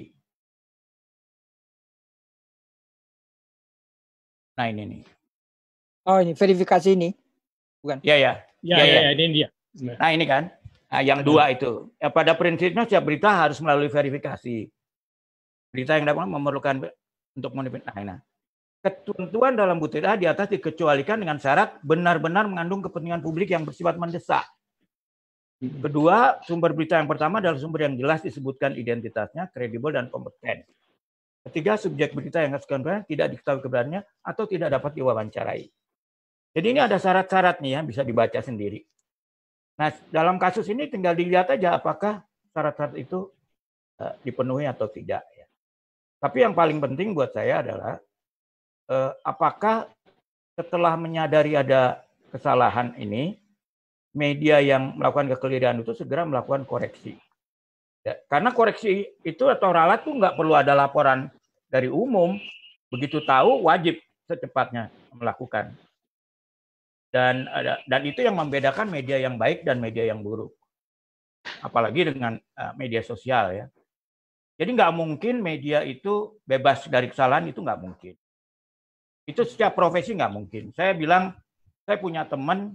Speaker 13: Nah ini nih.
Speaker 1: Oh ini verifikasi ini, bukan?
Speaker 13: Ya,
Speaker 11: ini dia.
Speaker 13: Nah ini kan, yang dua itu. Ya, pada prinsipnya setiap berita harus melalui verifikasi. Berita yang dapat memerlukan untuk monitor. Nah, ketentuan dalam berita di atas dikecualikan dengan syarat benar-benar mengandung kepentingan publik yang bersifat mendesak. Kedua, sumber berita yang pertama adalah sumber yang jelas disebutkan identitasnya, kredibel dan kompeten. Ketiga, subjek berita yang tidak diketahui kebenarannya atau tidak dapat diwawancarai. Jadi ini ada syarat-syarat nih ya, bisa dibaca sendiri. Nah, dalam kasus ini tinggal dilihat aja apakah syarat-syarat itu dipenuhi atau tidak. Ya. Tapi yang paling penting buat saya adalah apakah setelah menyadari ada kesalahan ini, media yang melakukan kekeliruan itu segera melakukan koreksi. Ya, karena koreksi itu atau ralat itu nggak perlu ada laporan dari umum, begitu tahu wajib secepatnya melakukan. Dan itu yang membedakan media yang baik dan media yang buruk. Apalagi dengan media sosial ya. Jadi nggak mungkin media itu bebas dari kesalahan, itu nggak mungkin. Itu setiap profesi nggak mungkin. Saya bilang, saya punya teman,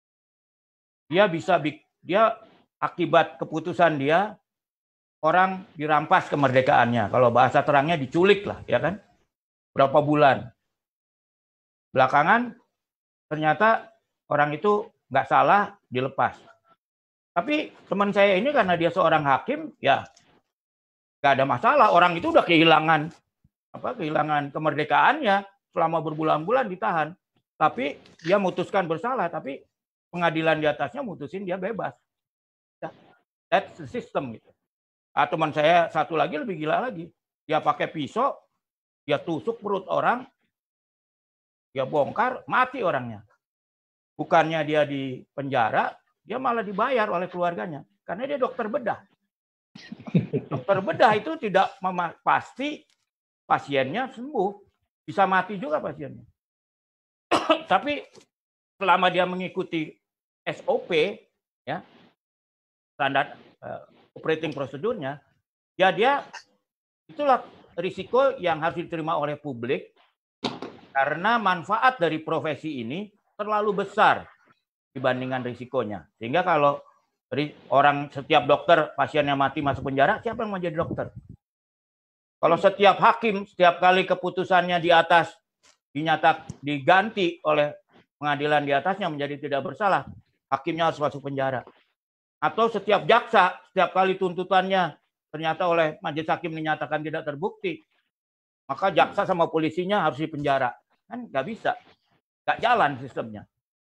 Speaker 13: dia akibat keputusan dia, orang dirampas kemerdekaannya. Kalau bahasa terangnya diculik lah, ya kan? Berapa bulan. Belakangan ternyata orang itu nggak salah, dilepas. Tapi teman saya ini karena dia seorang hakim, ya nggak ada masalah. Orang itu udah kehilangan kemerdekaannya selama berbulan-bulan ditahan. Tapi dia memutuskan bersalah, tapi pengadilan di atasnya mutusin dia bebas. That's the system gitu. Teman saya satu lagi lebih gila lagi. Dia pakai pisau, dia tusuk perut orang, dia bongkar, mati orangnya. Bukannya dia di penjara, dia malah dibayar oleh keluarganya. Karena dia dokter bedah. Dokter bedah itu tidak pasti pasiennya sembuh. Bisa mati juga pasiennya. Tapi selama dia mengikuti SOP, ya, standar operating prosedurnya, ya dia itulah risiko yang harus diterima oleh publik karena manfaat dari profesi ini terlalu besar dibandingkan risikonya. Sehingga kalau setiap dokter pasiennya mati masuk penjara, siapa yang mau jadi dokter? Kalau setiap hakim setiap kali keputusannya di atas diganti oleh pengadilan di atasnya menjadi tidak bersalah, hakimnya harus masuk penjara. Atau setiap jaksa setiap kali tuntutannya ternyata oleh majelis hakim dinyatakan tidak terbukti, maka jaksa sama polisinya harus dipenjara. Kan nggak bisa, nggak jalan sistemnya.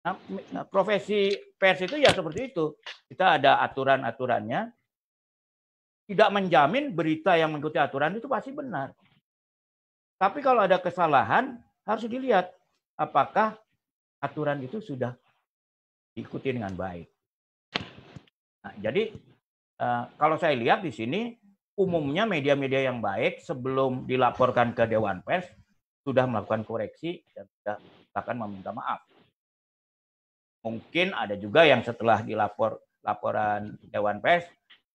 Speaker 13: Nah, profesi pers itu ya seperti itu. Kita ada aturan-aturannya. Tidak menjamin berita yang mengikuti aturan itu pasti benar. Tapi kalau ada kesalahan, harus dilihat apakah aturan itu sudah diikuti dengan baik. Nah, jadi kalau saya lihat di sini, umumnya media-media yang baik sebelum dilaporkan ke Dewan Pers sudah melakukan koreksi dan sudah akan meminta maaf. Mungkin ada juga yang setelah laporan Dewan Pers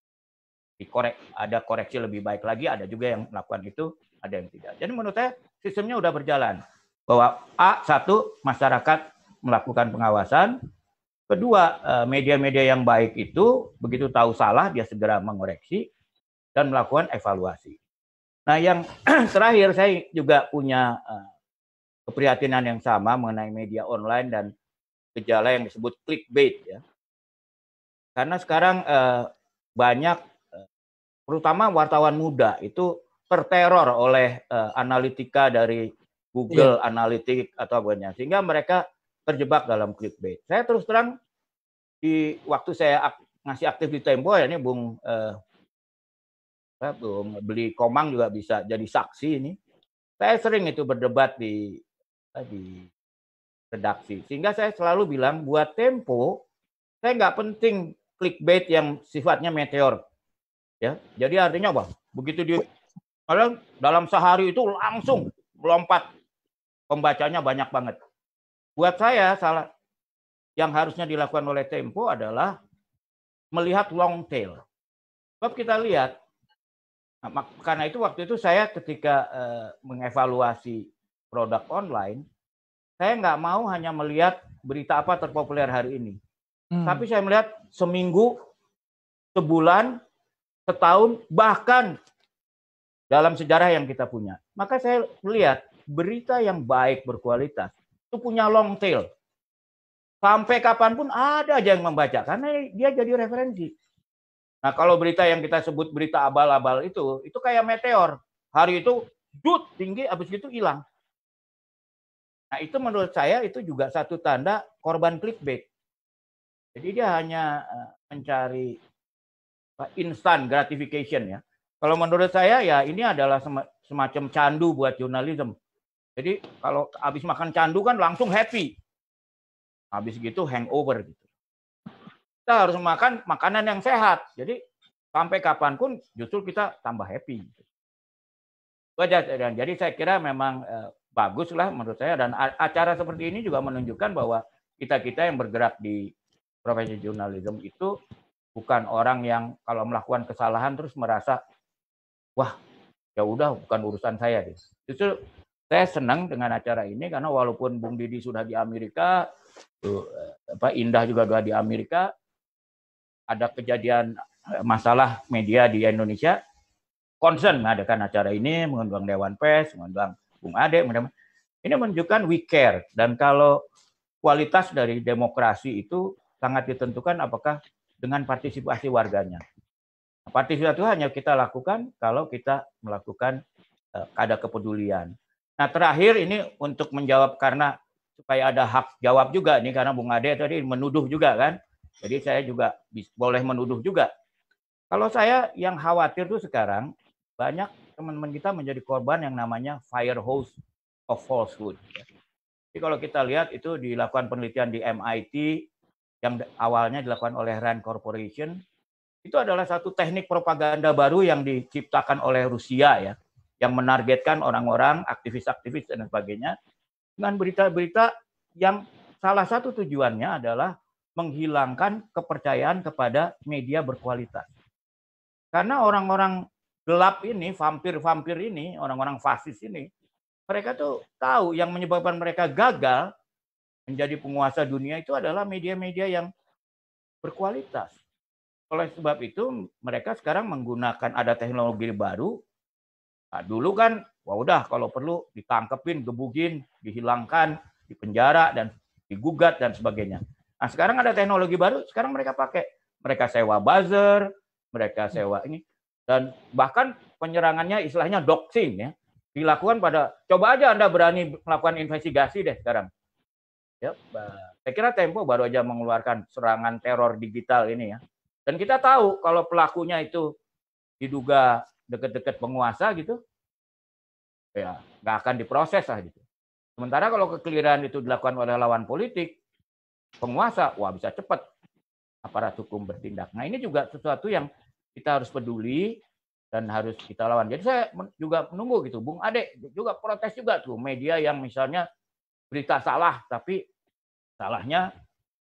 Speaker 13: ada koreksi lebih baik lagi, ada juga yang melakukan itu, ada yang tidak. Jadi menurut saya sistemnya udah berjalan. Bahwa satu, masyarakat melakukan pengawasan. Kedua, media-media yang baik itu begitu tahu salah, dia segera mengoreksi dan melakukan evaluasi. Nah, yang terakhir, saya juga punya keprihatinan yang sama mengenai media online dan gejala yang disebut clickbait. Ya. Karena sekarang banyak terutama wartawan muda itu terteror oleh analitika dari Google Analytics atau apanya, sehingga mereka terjebak dalam clickbait. Saya terus terang di waktu saya ngasih aktif di Tempo ya, ini Bung Beli Komang juga bisa jadi saksi ini. Saya sering itu berdebat di redaksi, sehingga saya selalu bilang buat Tempo saya nggak penting clickbait yang sifatnya meteor. Ya, jadi artinya apa? Begitu dalam sehari itu langsung melompat pembacanya banyak banget. Buat saya yang harusnya dilakukan oleh Tempo adalah melihat long tail. Sebab kita lihat, karena itu waktu itu saya ketika mengevaluasi produk online, saya nggak mau hanya melihat berita apa terpopuler hari ini, tapi saya melihat seminggu, sebulan, setahun, bahkan dalam sejarah yang kita punya. Maka saya melihat berita yang baik berkualitas itu punya long tail. Sampai kapanpun ada aja yang membaca karena dia jadi referensi. Nah, kalau berita yang kita sebut berita abal-abal itu kayak meteor. Hari itu tinggi, habis itu hilang. Nah, itu menurut saya itu juga satu tanda korban clickbait. Jadi dia hanya mencari instant gratification ya. Kalau menurut saya ya ini adalah semacam candu buat jurnalisme. Jadi kalau habis makan candu kan langsung happy. Habis gitu hangover gitu. Kita harus makan makanan yang sehat. Jadi sampai kapanpun justru kita tambah happy. Jadi saya kira memang baguslah menurut saya, dan acara seperti ini juga menunjukkan bahwa kita-kita yang bergerak di profesi jurnalisme itu bukan orang yang kalau melakukan kesalahan terus merasa wah ya udah bukan urusan saya deh. Justru saya senang dengan acara ini karena walaupun Bung Didi sudah di Amerika, Indah juga sudah di Amerika, ada kejadian masalah media di Indonesia, concern mengadakan acara ini, mengundang Dewan Pers, mengundang Bung Ade, ini menunjukkan we care. Dan kalau kualitas dari demokrasi itu sangat ditentukan apakah dengan partisipasi warganya. Partisipasi itu hanya kita lakukan kalau kita melakukan ada kepedulian. Nah, terakhir ini untuk menjawab karena supaya ada hak jawab juga nih, karena Bung Ade tadi menuduh juga kan. Jadi saya juga boleh menuduh juga. Kalau saya yang khawatir tuh sekarang banyak teman-teman kita menjadi korban yang namanya fire hose of falsehood. Jadi kalau kita lihat itu dilakukan penelitian di MIT yang awalnya dilakukan oleh Rand Corporation, itu adalah satu teknik propaganda baru yang diciptakan oleh Rusia ya, yang menargetkan orang-orang, aktivis-aktivis dan sebagainya dengan berita-berita yang salah satu tujuannya adalah menghilangkan kepercayaan kepada media berkualitas. Karena orang-orang gelap ini, vampir-vampir ini, orang-orang fasis ini, mereka tuh tahu yang menyebabkan mereka gagal menjadi penguasa dunia itu adalah media-media yang berkualitas. Oleh sebab itu, mereka sekarang menggunakan ada teknologi baru. Nah, dulu kan, wah udah kalau perlu ditangkepin, gebukin, dihilangkan, dipenjara, dan digugat, dan sebagainya. Nah, sekarang ada teknologi baru, sekarang mereka pakai. Mereka sewa buzzer, mereka sewa ini. Dan bahkan penyerangannya istilahnya doxing ya. Dilakukan pada, coba aja Anda berani melakukan investigasi deh sekarang. Ya, Saya kira Tempo baru aja mengeluarkan serangan teror digital ini ya. Dan kita tahu kalau pelakunya itu diduga dekat-dekat penguasa gitu, ya nggak akan diproses lah gitu. Sementara kalau kekeliruan itu dilakukan oleh lawan politik, penguasa, wah bisa cepat aparat hukum bertindak. Nah ini juga sesuatu yang kita harus peduli dan harus kita lawan. Jadi saya juga menunggu gitu, Bung Ade juga protes juga tuh media yang misalnya berita salah, tapi salahnya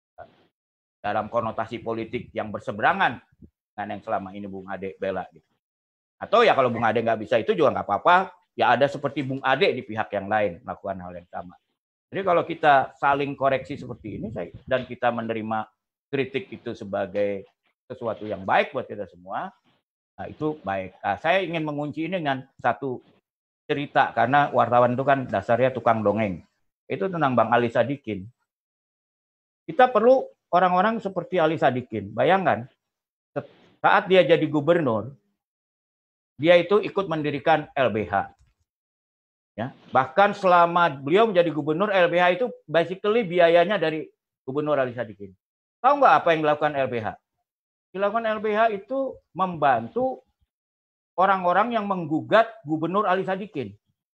Speaker 13: dalam konotasi politik yang berseberangan dengan yang selama ini Bung Ade bela gitu. Atau ya kalau Bung Ade nggak bisa itu juga nggak apa-apa, ya ada seperti Bung Ade di pihak yang lain melakukan hal yang sama. Jadi kalau kita saling koreksi seperti ini dan kita menerima kritik itu sebagai sesuatu yang baik buat kita semua, nah itu baik. Nah, saya ingin mengunci ini dengan satu cerita karena wartawan itu kan dasarnya tukang dongeng. Itu tentang Bang Ali Sadikin. Kita perlu orang-orang seperti Ali Sadikin. Bayangkan, saat dia jadi gubernur, dia itu ikut mendirikan LBH. Ya, bahkan selama beliau menjadi gubernur, LBH itu basically biayanya dari Gubernur Ali Sadikin. Tahu nggak apa yang dilakukan LBH? Dilakukan LBH itu membantu orang-orang yang menggugat Gubernur Ali Sadikin.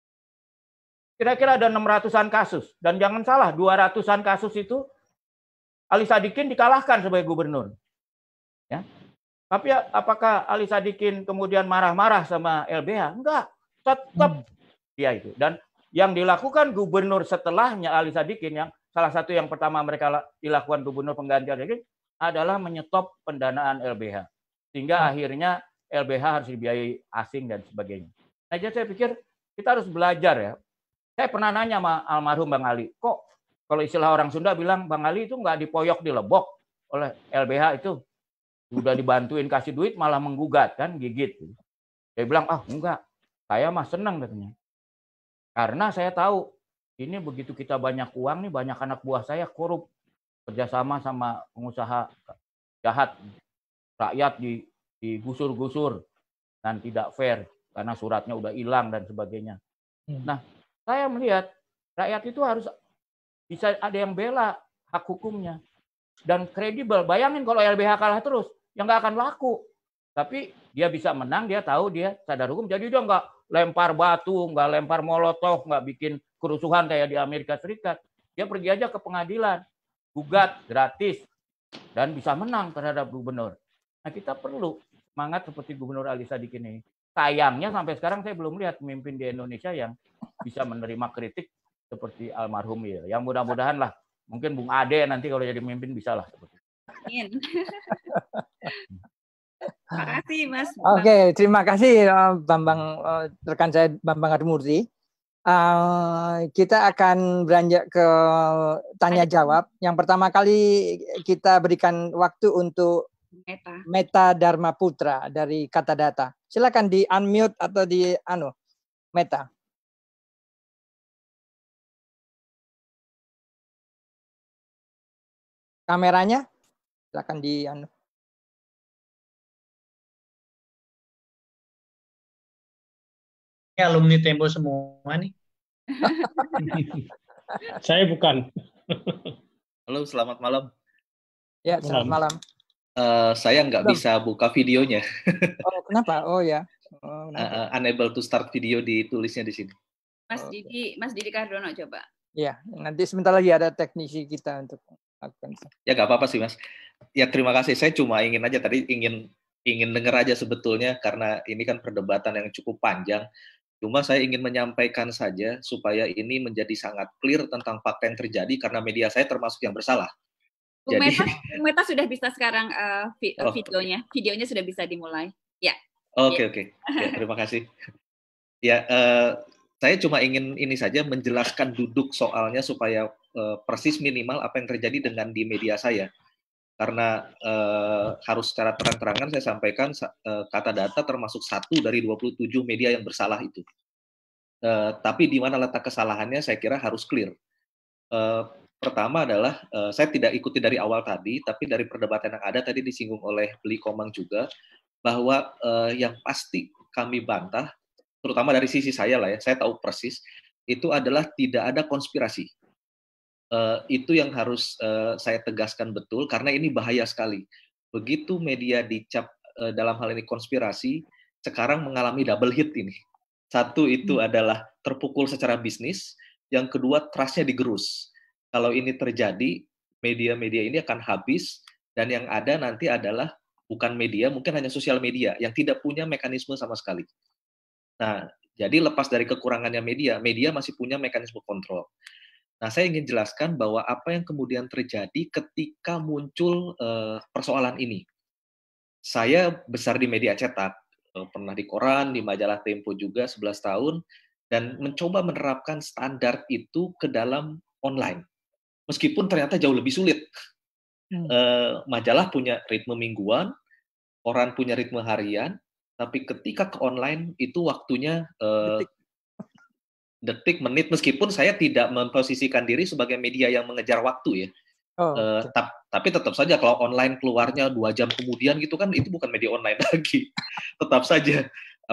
Speaker 13: Kira-kira ada 600-an kasus. Dan jangan salah, 200-an kasus itu Ali Sadikin dikalahkan sebagai gubernur. Ya. Tapi apakah Ali Sadikin kemudian marah-marah sama LBH? Enggak. Tetap dia itu. Dan yang dilakukan gubernur setelahnya Ali Sadikin, yang salah satu yang pertama mereka dilakukan gubernur pengganti Ali Sadikin, adalah menyetop pendanaan LBH. Sehingga akhirnya LBH harus dibiayai asing dan sebagainya. Nah, jadi saya pikir kita harus belajar ya. Saya pernah nanya sama almarhum Bang Ali, kok kalau istilah orang Sunda bilang Bang Ali itu nggak dipoyok dilebok oleh LBH itu. Udah dibantuin kasih duit malah menggugat kan, gigit. Dia bilang, enggak, saya mah senang katanya. Karena saya tahu, ini begitu kita banyak uang nih, banyak anak buah saya korup. Kerjasama sama pengusaha jahat, rakyat digusur-gusur dan tidak fair karena suratnya udah hilang dan sebagainya. Nah, saya melihat rakyat itu harus bisa ada yang bela hak hukumnya dan kredibel. Bayangin kalau LBH kalah terus, yang nggak akan laku. Tapi dia bisa menang, dia tahu dia sadar hukum, jadi dia nggak lempar batu, nggak lempar molotov, nggak bikin kerusuhan kayak di Amerika Serikat. Dia pergi aja ke pengadilan, gugat gratis dan bisa menang terhadap gubernur. Nah, kita perlu semangat seperti Gubernur Ali Sadikin ini. Sayangnya sampai sekarang saya belum lihat pemimpin di Indonesia yang bisa menerima kritik seperti almarhum ya. Yang mudah-mudahan lah, mungkin Bung Ade nanti kalau jadi pemimpin bisa lah.
Speaker 2: Amin. Terima kasih Mas.
Speaker 1: Oke, terima kasih Bambang, rekan saya Bambang Harmurti. Kita akan beranjak ke tanya jawab. Yang pertama kali kita berikan waktu untuk Meta Dharma Putra dari Kata Data. Silakan di unmute atau di Meta. Kameranya silakan di
Speaker 10: Alumni Tempo semua nih.
Speaker 11: Saya bukan.
Speaker 14: Halo, selamat malam.
Speaker 1: Ya, selamat malam.
Speaker 14: Saya nggak bisa buka videonya.
Speaker 1: Oh, kenapa? Oh ya.
Speaker 14: Unable to start video ditulisnya di sini.
Speaker 2: Mas Didi Cardono coba.
Speaker 1: Ya, nanti sebentar lagi ada teknisi kita untuk lakukan.
Speaker 14: Ya nggak apa-apa sih Mas. Ya terima kasih. Saya cuma ingin aja tadi ingin dengar aja sebetulnya karena ini kan perdebatan yang cukup panjang. Cuma saya ingin menyampaikan saja supaya ini menjadi sangat clear tentang fakta yang terjadi karena media saya termasuk yang bersalah.
Speaker 2: Jadi Meta sudah bisa sekarang videonya sudah bisa dimulai. Ya.
Speaker 14: Oke. Ya, terima kasih. Ya, saya cuma ingin ini saja menjelaskan duduk soalnya supaya persis minimal apa yang terjadi dengan di media saya. Karena harus secara terang-terangan saya sampaikan Kata Data termasuk satu dari 27 media yang bersalah itu. Tapi di mana letak kesalahannya saya kira harus clear. Pertama adalah saya tidak ikuti dari awal tadi, tapi dari perdebatan yang ada tadi disinggung oleh Beli Komang juga, bahwa yang pasti kami bantah, terutama dari sisi saya lah ya, saya tahu persis, itu adalah tidak ada konspirasi. Itu yang harus saya tegaskan betul, karena ini bahaya sekali. Begitu media dicap dalam hal ini konspirasi, sekarang mengalami double hit ini. Satu itu adalah terpukul secara bisnis, yang kedua trust-nya digerus. Kalau ini terjadi, media-media ini akan habis, dan yang ada nanti adalah bukan media, mungkin hanya sosial media, yang tidak punya mekanisme sama sekali. Nah, jadi lepas dari kekurangannya media, media masih punya mekanisme kontrol. Nah, saya ingin jelaskan bahwa apa yang kemudian terjadi ketika muncul persoalan ini. Saya besar di media cetak, pernah di koran, di majalah Tempo juga 11 tahun, dan mencoba menerapkan standar itu ke dalam online. Meskipun ternyata jauh lebih sulit. Majalah punya ritme mingguan, koran punya ritme harian, tapi ketika ke online itu waktunya detik, menit, meskipun saya tidak memposisikan diri sebagai media yang mengejar waktu ya. Tapi tetap saja kalau online keluarnya 2 jam kemudian gitu kan, itu bukan media online lagi. Tetap saja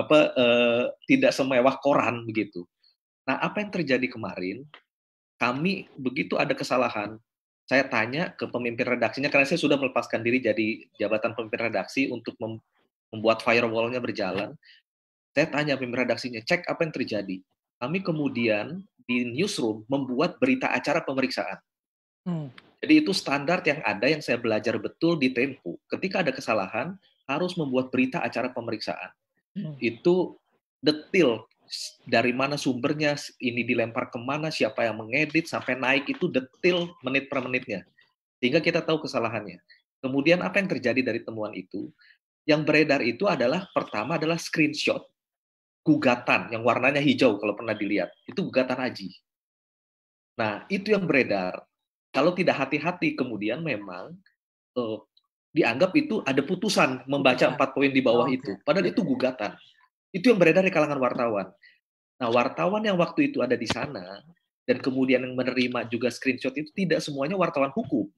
Speaker 14: tidak semewah koran begitu. Nah, apa yang terjadi kemarin, kami begitu ada kesalahan, saya tanya ke pemimpin redaksinya, karena saya sudah melepaskan diri jadi jabatan pemimpin redaksi untuk membuat firewall-nya berjalan. Saya tanya pemimpin redaksinya, cek apa yang terjadi. Kami kemudian di newsroom membuat berita acara pemeriksaan. Jadi itu standar yang ada, yang saya belajar betul di Tempo. Ketika ada kesalahan, harus membuat berita acara pemeriksaan. Itu detail, dari mana sumbernya, ini dilempar kemana, siapa yang mengedit, sampai naik itu detail menit per menitnya. Sehingga kita tahu kesalahannya. Kemudian apa yang terjadi dari temuan itu? Yang beredar itu adalah, pertama adalah screenshot gugatan yang warnanya hijau kalau pernah dilihat. Itu gugatan Aji. Nah, itu yang beredar. Kalau tidak hati-hati, kemudian memang dianggap itu ada putusan membaca 4 poin di bawah itu. Padahal itu gugatan. Itu yang beredar di kalangan wartawan. Nah, wartawan yang waktu itu ada di sana, dan kemudian yang menerima juga screenshot itu tidak semuanya wartawan hukum.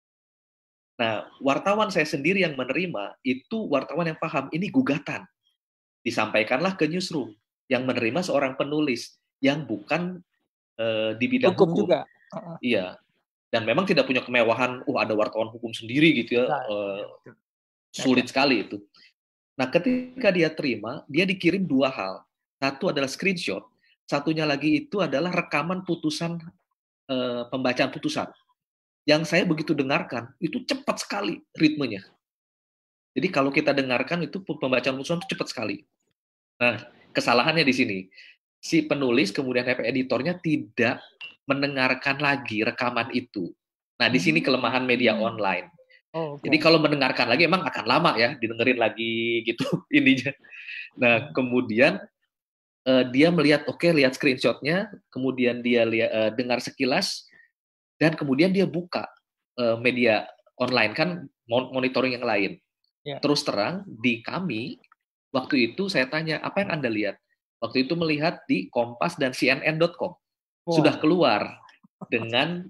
Speaker 14: Nah, wartawan saya sendiri yang menerima, itu wartawan yang paham, ini gugatan. Disampaikanlah ke newsroom, yang menerima seorang penulis, yang bukan di bidang hukum. Juga. Iya. Dan memang tidak punya kemewahan, ada wartawan hukum sendiri gitu ya. Sulit sekali itu. Nah, ketika dia terima, dia dikirim 2 hal. Satu adalah screenshot, satunya lagi itu adalah rekaman putusan, pembacaan putusan. Yang saya begitu dengarkan, itu cepat sekali ritmenya. Jadi kalau kita dengarkan itu pembacaan putusan itu cepat sekali. Nah, kesalahannya di sini. Si penulis kemudian editornya tidak mendengarkan lagi rekaman itu. Nah, di sini kelemahan media online. Jadi kalau mendengarkan lagi emang akan lama ya, didengerin lagi gitu ininya. Nah, kemudian dia melihat, lihat screenshotnya, kemudian dia dengar sekilas, dan kemudian dia buka media online, kan monitoring yang lain. Terus terang, di kami, waktu itu saya tanya, apa yang Anda lihat? Waktu itu melihat di Kompas dan CNN.com. Sudah keluar dengan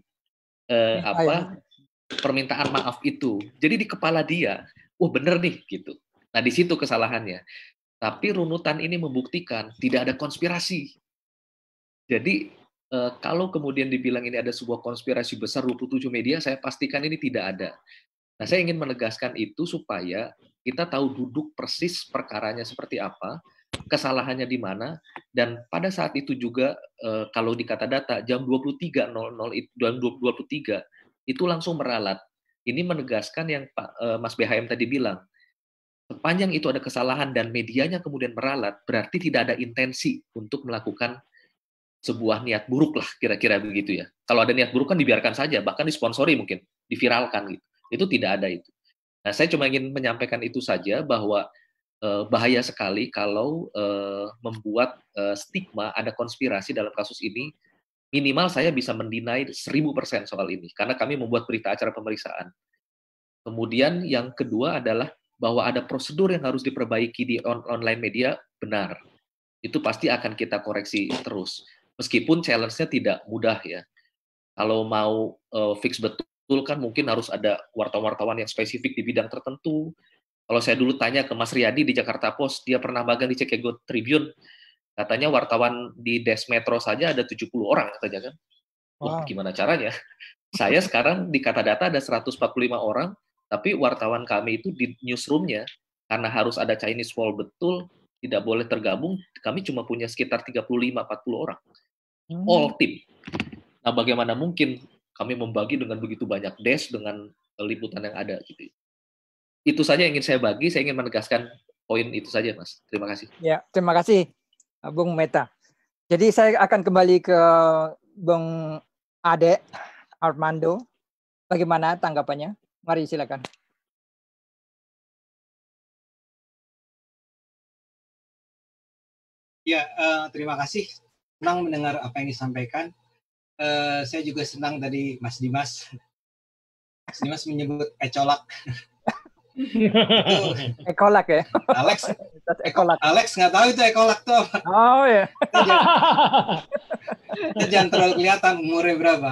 Speaker 14: permintaan maaf itu. Jadi di kepala dia, bener nih gitu. Nah, di situ kesalahannya. Tapi runutan ini membuktikan tidak ada konspirasi. Jadi kalau kemudian dibilang ini ada sebuah konspirasi besar 27 media, saya pastikan ini tidak ada. Nah, saya ingin menegaskan itu supaya kita tahu duduk persis perkaranya seperti apa, kesalahannya di mana, dan pada saat itu juga kalau di kata data jam 23.00 jam 23 itu langsung meralat. Ini menegaskan yang Mas BHM tadi bilang, sepanjang itu ada kesalahan dan medianya kemudian meralat, berarti tidak ada intensi untuk melakukan sebuah niat buruk lah, kira-kira begitu ya. Kalau ada niat buruk kan dibiarkan saja, bahkan disponsori mungkin, diviralkan gitu. Itu tidak ada itu. Nah, saya cuma ingin menyampaikan itu saja, bahwa bahaya sekali kalau membuat stigma ada konspirasi dalam kasus ini. Minimal saya bisa mendinai 1000% soal ini, karena kami membuat berita acara pemeriksaan. Kemudian yang kedua adalah bahwa ada prosedur yang harus diperbaiki di online media, benar. Itu pasti akan kita koreksi terus. Meskipun challenge-nya tidak mudah ya. Kalau mau fix betul kan mungkin harus ada wartawan-wartawan yang spesifik di bidang tertentu. Kalau saya dulu tanya ke Mas Riyadi di Jakarta Post, dia pernah magang di Chicago Tribune, katanya wartawan di Des Metro saja ada 70 orang katanya kan. Wah, gimana caranya? Saya sekarang di Kata Data ada 145 orang, tapi wartawan kami itu di newsroomnya, karena harus ada Chinese wall betul, tidak boleh tergabung, kami cuma punya sekitar 35-40 orang. All team. Nah, bagaimana mungkin kami membagi dengan begitu banyak desk dengan liputan yang ada gitu. Itu saja yang ingin saya bagi, saya ingin menegaskan poin itu saja, Mas. Terima kasih.
Speaker 1: Ya, terima kasih, Bung Meta. Jadi saya akan kembali ke Bung Ade Armando. Bagaimana tanggapannya? Mari silakan.
Speaker 9: Ya, terima kasih. Senang mendengar apa yang disampaikan. Saya juga senang tadi Mas Dimas. Mas Dimas menyebut ecolak.
Speaker 1: Ekolak ya?
Speaker 9: Alex nggak tahu itu ekolak tuh apa.
Speaker 1: Oh ya.
Speaker 9: Jangan terlalu kelihatan umurnya berapa.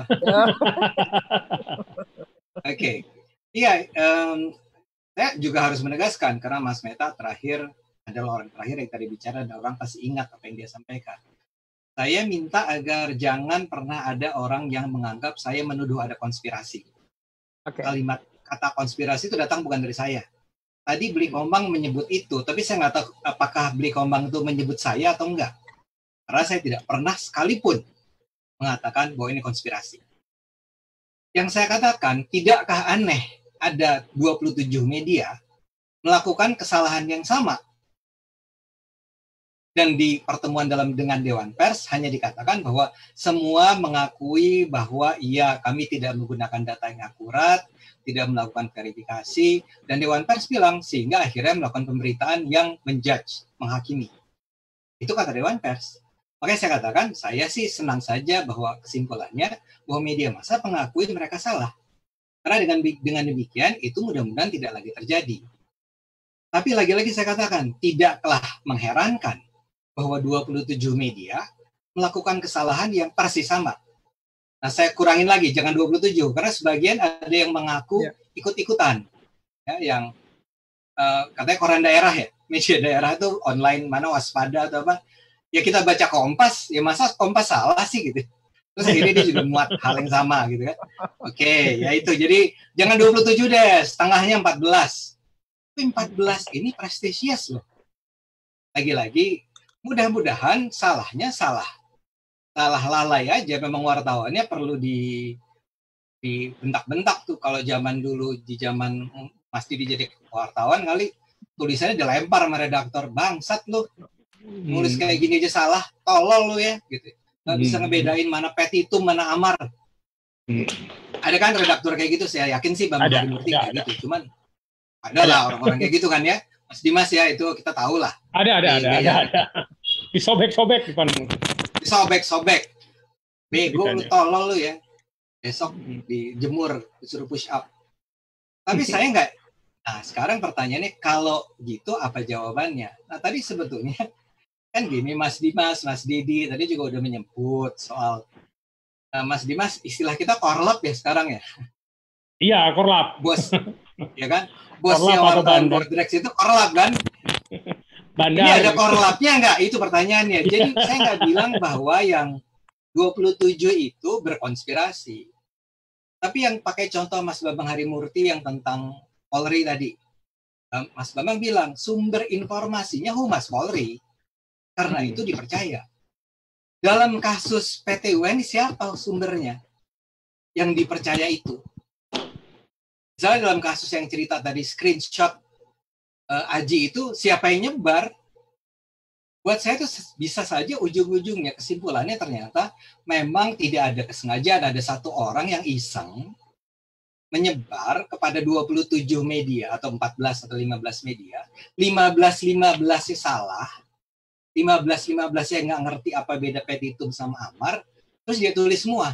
Speaker 9: Oke. Iya, saya juga harus menegaskan karena Mas Meta terakhir adalah orang terakhir yang tadi bicara dan orang pasti ingat apa yang dia sampaikan. Saya minta agar jangan pernah ada orang yang menganggap saya menuduh ada konspirasi. Kata konspirasi itu datang bukan dari saya. Tadi Bli Komang menyebut itu, tapi saya nggak tahu apakah Bli Komang itu menyebut saya atau enggak. Karena saya tidak pernah sekalipun mengatakan bahwa ini konspirasi. Yang saya katakan, tidakkah aneh ada 27 media melakukan kesalahan yang sama? Dan di pertemuan dengan Dewan Pers hanya dikatakan bahwa semua mengakui bahwa iya kami tidak menggunakan data yang akurat, tidak melakukan verifikasi, dan Dewan Pers bilang sehingga akhirnya melakukan pemberitaan yang menjudge, menghakimi. Itu kata Dewan Pers. Makanya saya katakan, saya sih senang saja bahwa kesimpulannya bahwa media massa mengakui mereka salah. Karena dengan demikian itu mudah-mudahan tidak lagi terjadi. Tapi lagi-lagi saya katakan, tidaklah mengherankan bahwa 27 media melakukan kesalahan yang persis sama. Nah, saya kurangin lagi, jangan 27, karena sebagian ada yang mengaku ikut-ikutan. Ya, yang katanya koran daerah ya, media daerah itu online, mana Waspada atau apa. Ya kita baca Kompas, ya masa Kompas salah sih gitu. Terus akhirnya dia juga muat hal yang sama gitu kan. Oke, ya itu. Jadi jangan 27 deh, setengahnya 14. Tapi 14 ini prestisius loh. Lagi-lagi, mudah-mudahan salahnya salah lalai aja. Memang wartawannya perlu dibentak-bentak tuh. Kalau zaman dulu di zaman Mas Didi jadi wartawan kali tulisannya dilempar sama redaktor, bangsat lu nulis kayak gini aja salah, tolol lu ya gitu. Nggak bisa ngebedain mana petitum mana amar. Ada kan redaktor kayak gitu, saya yakin sih Bang Hari Murti kayak gitu. Cuman ada lah orang-orang kayak gitu kan ya. Mas Dimas ya, itu kita tahu lah.
Speaker 11: Ada. Disobek-sobek depan.
Speaker 9: Disobek-sobek. Bego lu, tolol lu ya. Besok dijemur, disuruh push up. Tapi saya nggak. Nah, sekarang pertanyaannya, kalau gitu apa jawabannya? Nah, tadi sebetulnya kan gini, Mas Dimas, Mas Didi tadi juga udah menyebut soal Mas Dimas, istilah kita korlap ya sekarang ya.
Speaker 11: Iya, korlap.
Speaker 9: Bos, ya kan? Bosnya wartawan Borderex itu korlap kan? Bandar. Ini ada korlapnya nggak? Itu pertanyaannya. Jadi saya nggak bilang bahwa yang 27 itu berkonspirasi. Tapi yang pakai contoh Mas Bambang Harimurti yang tentang Polri tadi. Mas Bambang bilang sumber informasinya Humas Polri. Karena itu dipercaya. Dalam kasus PT UN siapa sumbernya yang dipercaya itu? Misalnya dalam kasus yang cerita tadi screenshot Aji itu siapa yang nyebar? Buat saya itu bisa saja ujung-ujungnya kesimpulannya ternyata memang tidak ada kesengajaan, ada satu orang yang iseng menyebar kepada 27 media atau 14 atau 15 media. 15-15-nya salah. 15-15-nya nggak ngerti apa beda petitum sama amar. Terus dia tulis semua.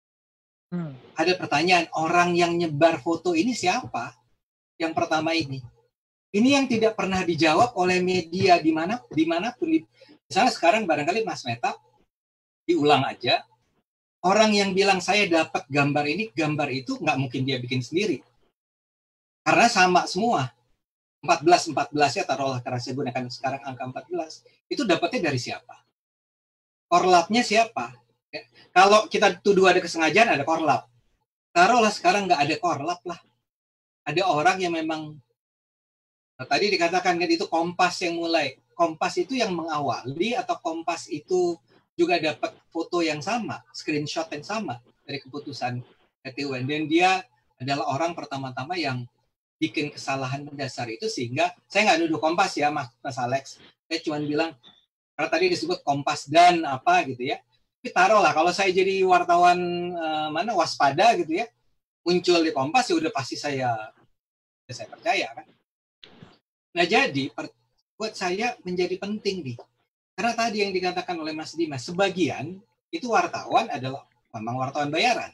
Speaker 9: Ada pertanyaan, orang yang nyebar foto ini siapa? Yang pertama ini. Ini yang tidak pernah dijawab oleh media dimanapun. Misalnya sekarang barangkali Mas Meta diulang aja. Orang yang bilang saya dapat gambar ini, gambar itu nggak mungkin dia bikin sendiri. Karena sama semua. 14-14-nya taruhlah karena saya gunakan sekarang angka 14. Itu dapatnya dari siapa? Korlapnya siapa? Kalau kita tuduh ada kesengajaan, ada korlap. Taruhlah sekarang nggak ada korlap lah. Ada orang yang memang, tadi dikatakan kan itu Kompas yang mulai. Kompas itu yang mengawali atau Kompas itu juga dapat foto yang sama, screenshot yang sama dari keputusan PT UN. Dan dia adalah orang pertama-tama yang bikin kesalahan mendasar itu, sehingga saya nggak nuduh Kompas ya, Mas Alex. Saya cuma bilang, karena tadi disebut Kompas dan apa gitu ya. Tapi taruhlah kalau saya jadi wartawan waspada gitu ya, muncul di Kompas, ya udah pasti saya percaya kan. Nah jadi buat saya menjadi penting nih. Karena tadi yang dikatakan oleh Mas Dimas, sebagian itu wartawan adalah memang wartawan bayaran.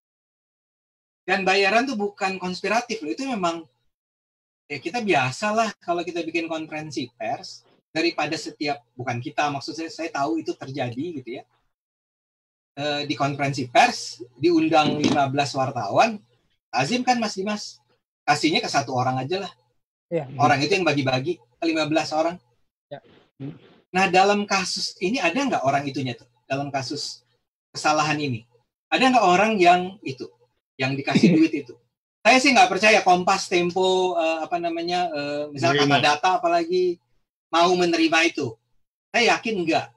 Speaker 9: Dan bayaran tuh bukan konspiratif loh, itu memang ya kita biasalah kalau kita bikin konferensi pers, daripada setiap, bukan kita, maksud saya tahu itu terjadi gitu ya. Di konferensi pers, diundang 15 wartawan, lazim kan Mas Dimas, kasihnya ke 1 orang aja lah. Ya, orang itu yang bagi-bagi ke 15 orang. Ya. Nah dalam kasus ini ada nggak orang itunya tuh? Dalam kasus kesalahan ini, ada nggak orang yang itu, yang dikasih duit itu? Saya sih nggak percaya Kompas, Tempo, misalnya Kata Data apalagi mau menerima itu. Saya yakin enggak.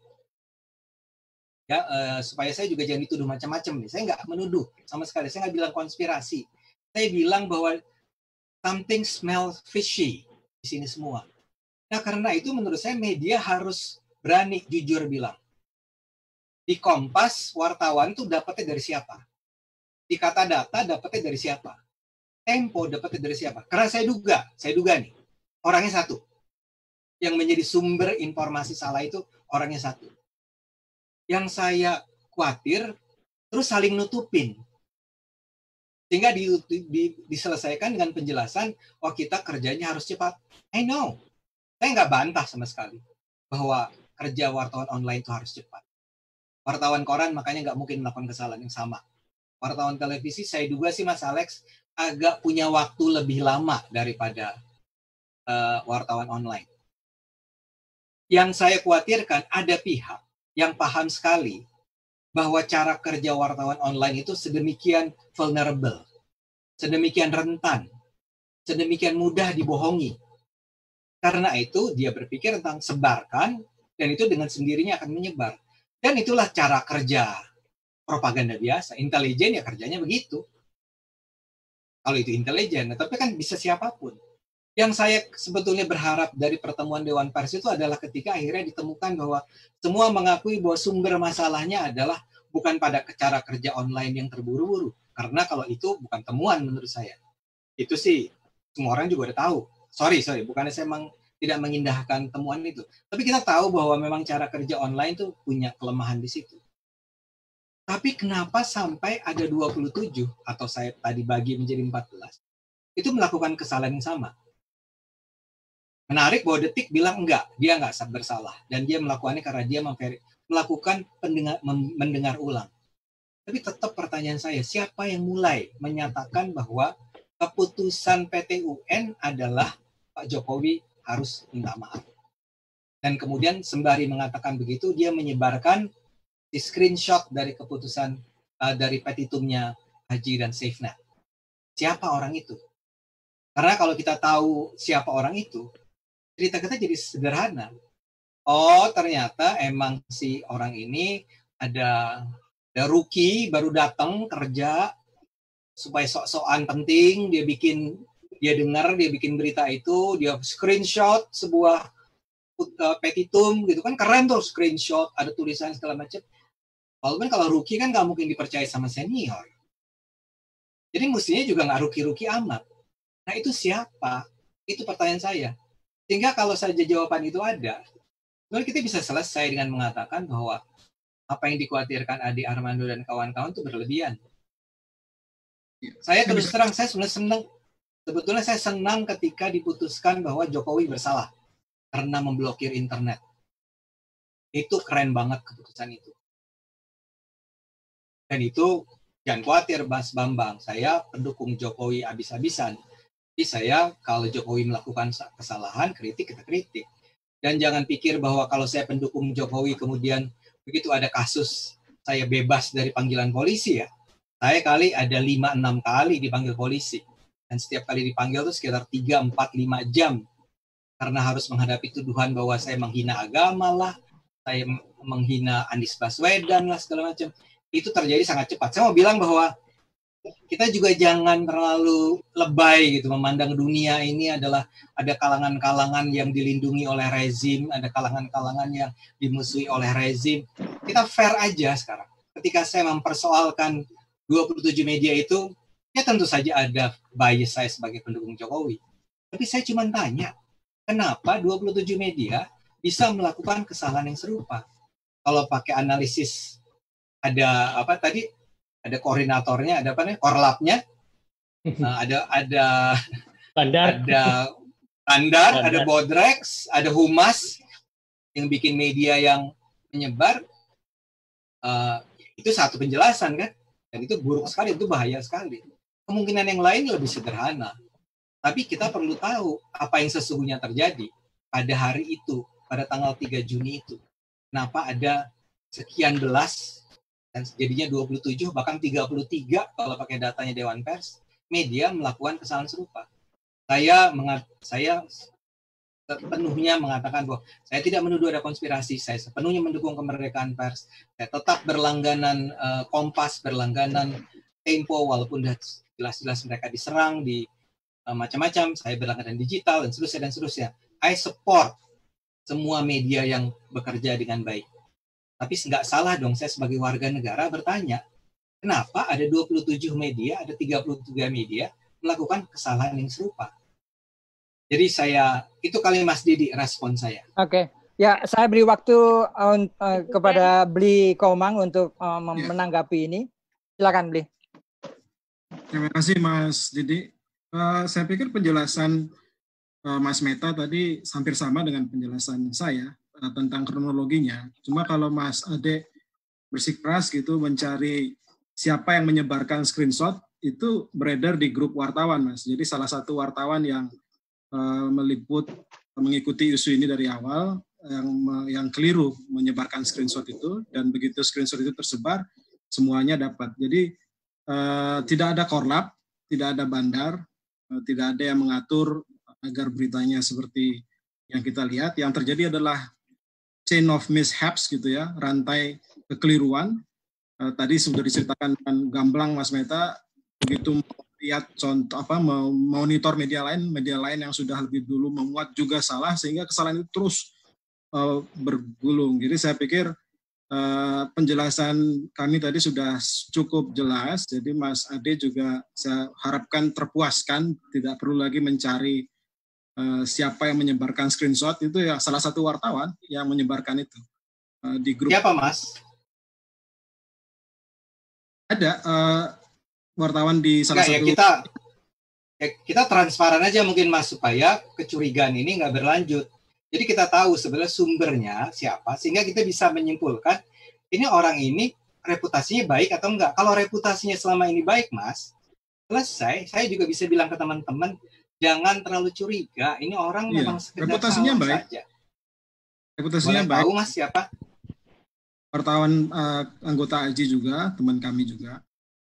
Speaker 9: Ya, supaya saya juga jangan dituduh macam-macam nih. Saya nggak menuduh sama sekali. Saya nggak bilang konspirasi. Saya bilang bahwa something smells fishy di sini semua. Nah, karena itu menurut saya media harus berani jujur bilang. Di Kompas, wartawan tuh dapatnya dari siapa? Di Kata Data dapatnya dari siapa? Tempo dapatnya dari siapa? Karena saya duga nih, orangnya satu. Yang menjadi sumber informasi salah itu orangnya satu. Yang saya khawatir, terus saling nutupin. Sehingga diselesaikan dengan penjelasan, oh kita kerjanya harus cepat. I know. Saya nggak bantah sama sekali bahwa kerja wartawan online itu harus cepat. Wartawan koran makanya nggak mungkin melakukan kesalahan yang sama. Wartawan televisi, saya duga sih Mas Alex, agak punya waktu lebih lama daripada wartawan online. Yang saya khawatirkan ada pihak yang paham sekali bahwa cara kerja wartawan online itu sedemikian vulnerable, sedemikian rentan, sedemikian mudah dibohongi. Karena itu dia berpikir tentang sebarkan, dan itu dengan sendirinya akan menyebar. Dan itulah cara kerja propaganda biasa. Intelijen ya kerjanya begitu. Kalau itu intelijen, tapi kan bisa siapapun. Yang saya sebetulnya berharap dari pertemuan Dewan Pers itu adalah ketika akhirnya ditemukan bahwa semua mengakui bahwa sumber masalahnya adalah bukan pada cara kerja online yang terburu-buru. Karena kalau itu bukan temuan menurut saya. Itu sih semua orang juga udah tahu. Sorry, bukannya saya tidak mengindahkan temuan itu. Tapi kita tahu bahwa memang cara kerja online itu punya kelemahan di situ. Tapi kenapa sampai ada 27, atau saya tadi bagi menjadi 14, itu melakukan kesalahan yang sama? Menarik bahwa Detik bilang enggak, dia enggak bersalah. Dan dia melakukannya karena dia melakukan mendengar ulang. Tapi tetap pertanyaan saya, siapa yang mulai menyatakan bahwa keputusan PT UN adalah Pak Jokowi harus minta maaf? Dan kemudian sembari mengatakan begitu, dia menyebarkan di screenshot dari keputusan dari petitumnya Haji dan SafeNet. Siapa orang itu? Karena kalau kita tahu siapa orang itu, cerita kita jadi sederhana. Oh, ternyata emang si orang ini ada rookie baru datang kerja supaya sok-sokan penting, dia bikin berita itu, dia screenshot sebuah petitum gitu kan, keren tuh screenshot, ada tulisan segala macam. Walaupun kalau rookie kan nggak mungkin dipercaya sama senior. Jadi mestinya juga nggak rookie-rookie amat. Nah itu siapa? Itu pertanyaan saya. Sehingga kalau saja jawaban itu ada, lalu kita bisa selesai dengan mengatakan bahwa apa yang dikhawatirkan Adi Armando dan kawan-kawan itu berlebihan. Saya terus terang, saya sebenarnya senang. Sebetulnya saya senang ketika diputuskan bahwa Jokowi bersalah karena memblokir internet. Itu keren banget keputusan itu. Dan itu jangan khawatir Mas Bambang, saya pendukung Jokowi habis-habisan. Jadi saya kalau Jokowi melakukan kesalahan, kritik, kita kritik. Dan jangan pikir bahwa kalau saya pendukung Jokowi kemudian begitu ada kasus saya bebas dari panggilan polisi ya, saya kali ada 5-6 kali dipanggil polisi. Dan setiap kali dipanggil itu sekitar 3, 4, 5 jam. Karena harus menghadapi tuduhan bahwa saya menghina agama lah, saya menghina Anies Baswedan lah, segala macam. Itu terjadi sangat cepat. Saya mau bilang bahwa kita juga jangan terlalu lebay gitu memandang dunia ini adalah ada kalangan-kalangan yang dilindungi oleh rezim, ada kalangan-kalangan yang dimusuhi oleh rezim. Kita fair aja sekarang. Ketika saya mempersoalkan 27 media itu, ya tentu saja ada bias saya sebagai pendukung Jokowi. Tapi saya cuma tanya, kenapa 27 media bisa melakukan kesalahan yang serupa? Kalau pakai analisis ada apa tadi? Ada koordinatornya, ada apa nih? Korlapnya, ada
Speaker 11: Bandar,
Speaker 9: ada Bodrex, ada Humas yang bikin media yang menyebar. Itu satu penjelasan kan, dan itu buruk sekali, itu bahaya sekali. Kemungkinan yang lain lebih sederhana, tapi kita perlu tahu apa yang sesungguhnya terjadi pada hari itu, pada tanggal 3 Juni itu. Kenapa ada sekian belas dan jadinya 27 bahkan 33 kalau pakai datanya Dewan Pers media melakukan kesalahan serupa. Saya sepenuhnya mengatakan bahwa saya tidak menuduh ada konspirasi, saya sepenuhnya mendukung kemerdekaan pers. Saya tetap berlangganan Kompas, berlangganan Tempo walaupun jelas-jelas mereka diserang di macam-macam, saya berlangganan digital dan seterusnya. I support semua media yang bekerja dengan baik. Tapi nggak salah dong saya sebagai warga negara bertanya, kenapa ada 27 media, ada 33 media melakukan kesalahan yang serupa? Jadi itu kali Mas Didi respon saya.
Speaker 1: Oke. Ya, saya beri waktu kepada Bli Komang untuk menanggapi ini. Silakan Bli.
Speaker 8: Terima kasih Mas Didi. Saya pikir penjelasan Mas Meta tadi hampir sama dengan penjelasan saya tentang kronologinya. Cuma kalau Mas Ade bersikeras gitu mencari siapa yang menyebarkan screenshot, itu beredar di grup wartawan, Mas. Jadi salah satu wartawan yang mengikuti isu ini dari awal, yang keliru menyebarkan screenshot itu, dan begitu screenshot itu tersebar, semuanya dapat. Jadi tidak ada korlap, tidak ada bandar, tidak ada yang mengatur agar beritanya seperti yang kita lihat. Yang terjadi adalah chain of mishaps gitu ya, rantai kekeliruan. Tadi sudah diceritakan dengan gamblang Mas Meta, begitu lihat contoh monitor media lain yang sudah lebih dulu memuat juga salah, sehingga kesalahan itu terus bergulung. Jadi saya pikir penjelasan kami tadi sudah cukup jelas. Jadi Mas Ade juga saya harapkan terpuaskan, tidak perlu lagi mencari siapa yang menyebarkan screenshot. Itu ya salah satu wartawan yang menyebarkan itu di grup.
Speaker 9: Siapa Mas?
Speaker 8: Ada wartawan di salah satu.
Speaker 9: Kita transparan aja mungkin Mas, supaya kecurigaan ini nggak berlanjut. Jadi kita tahu sebenarnya sumbernya siapa, sehingga kita bisa menyimpulkan ini orang ini reputasinya baik atau enggak. Kalau reputasinya selama ini baik Mas, selesai. Saya juga bisa bilang ke teman-teman, jangan terlalu curiga. Ini orang memang sekedar
Speaker 8: reputasinya baik saja. Reputasinya baik.
Speaker 9: Tahu Mas siapa?
Speaker 8: Wartawan anggota AJI juga, teman kami juga.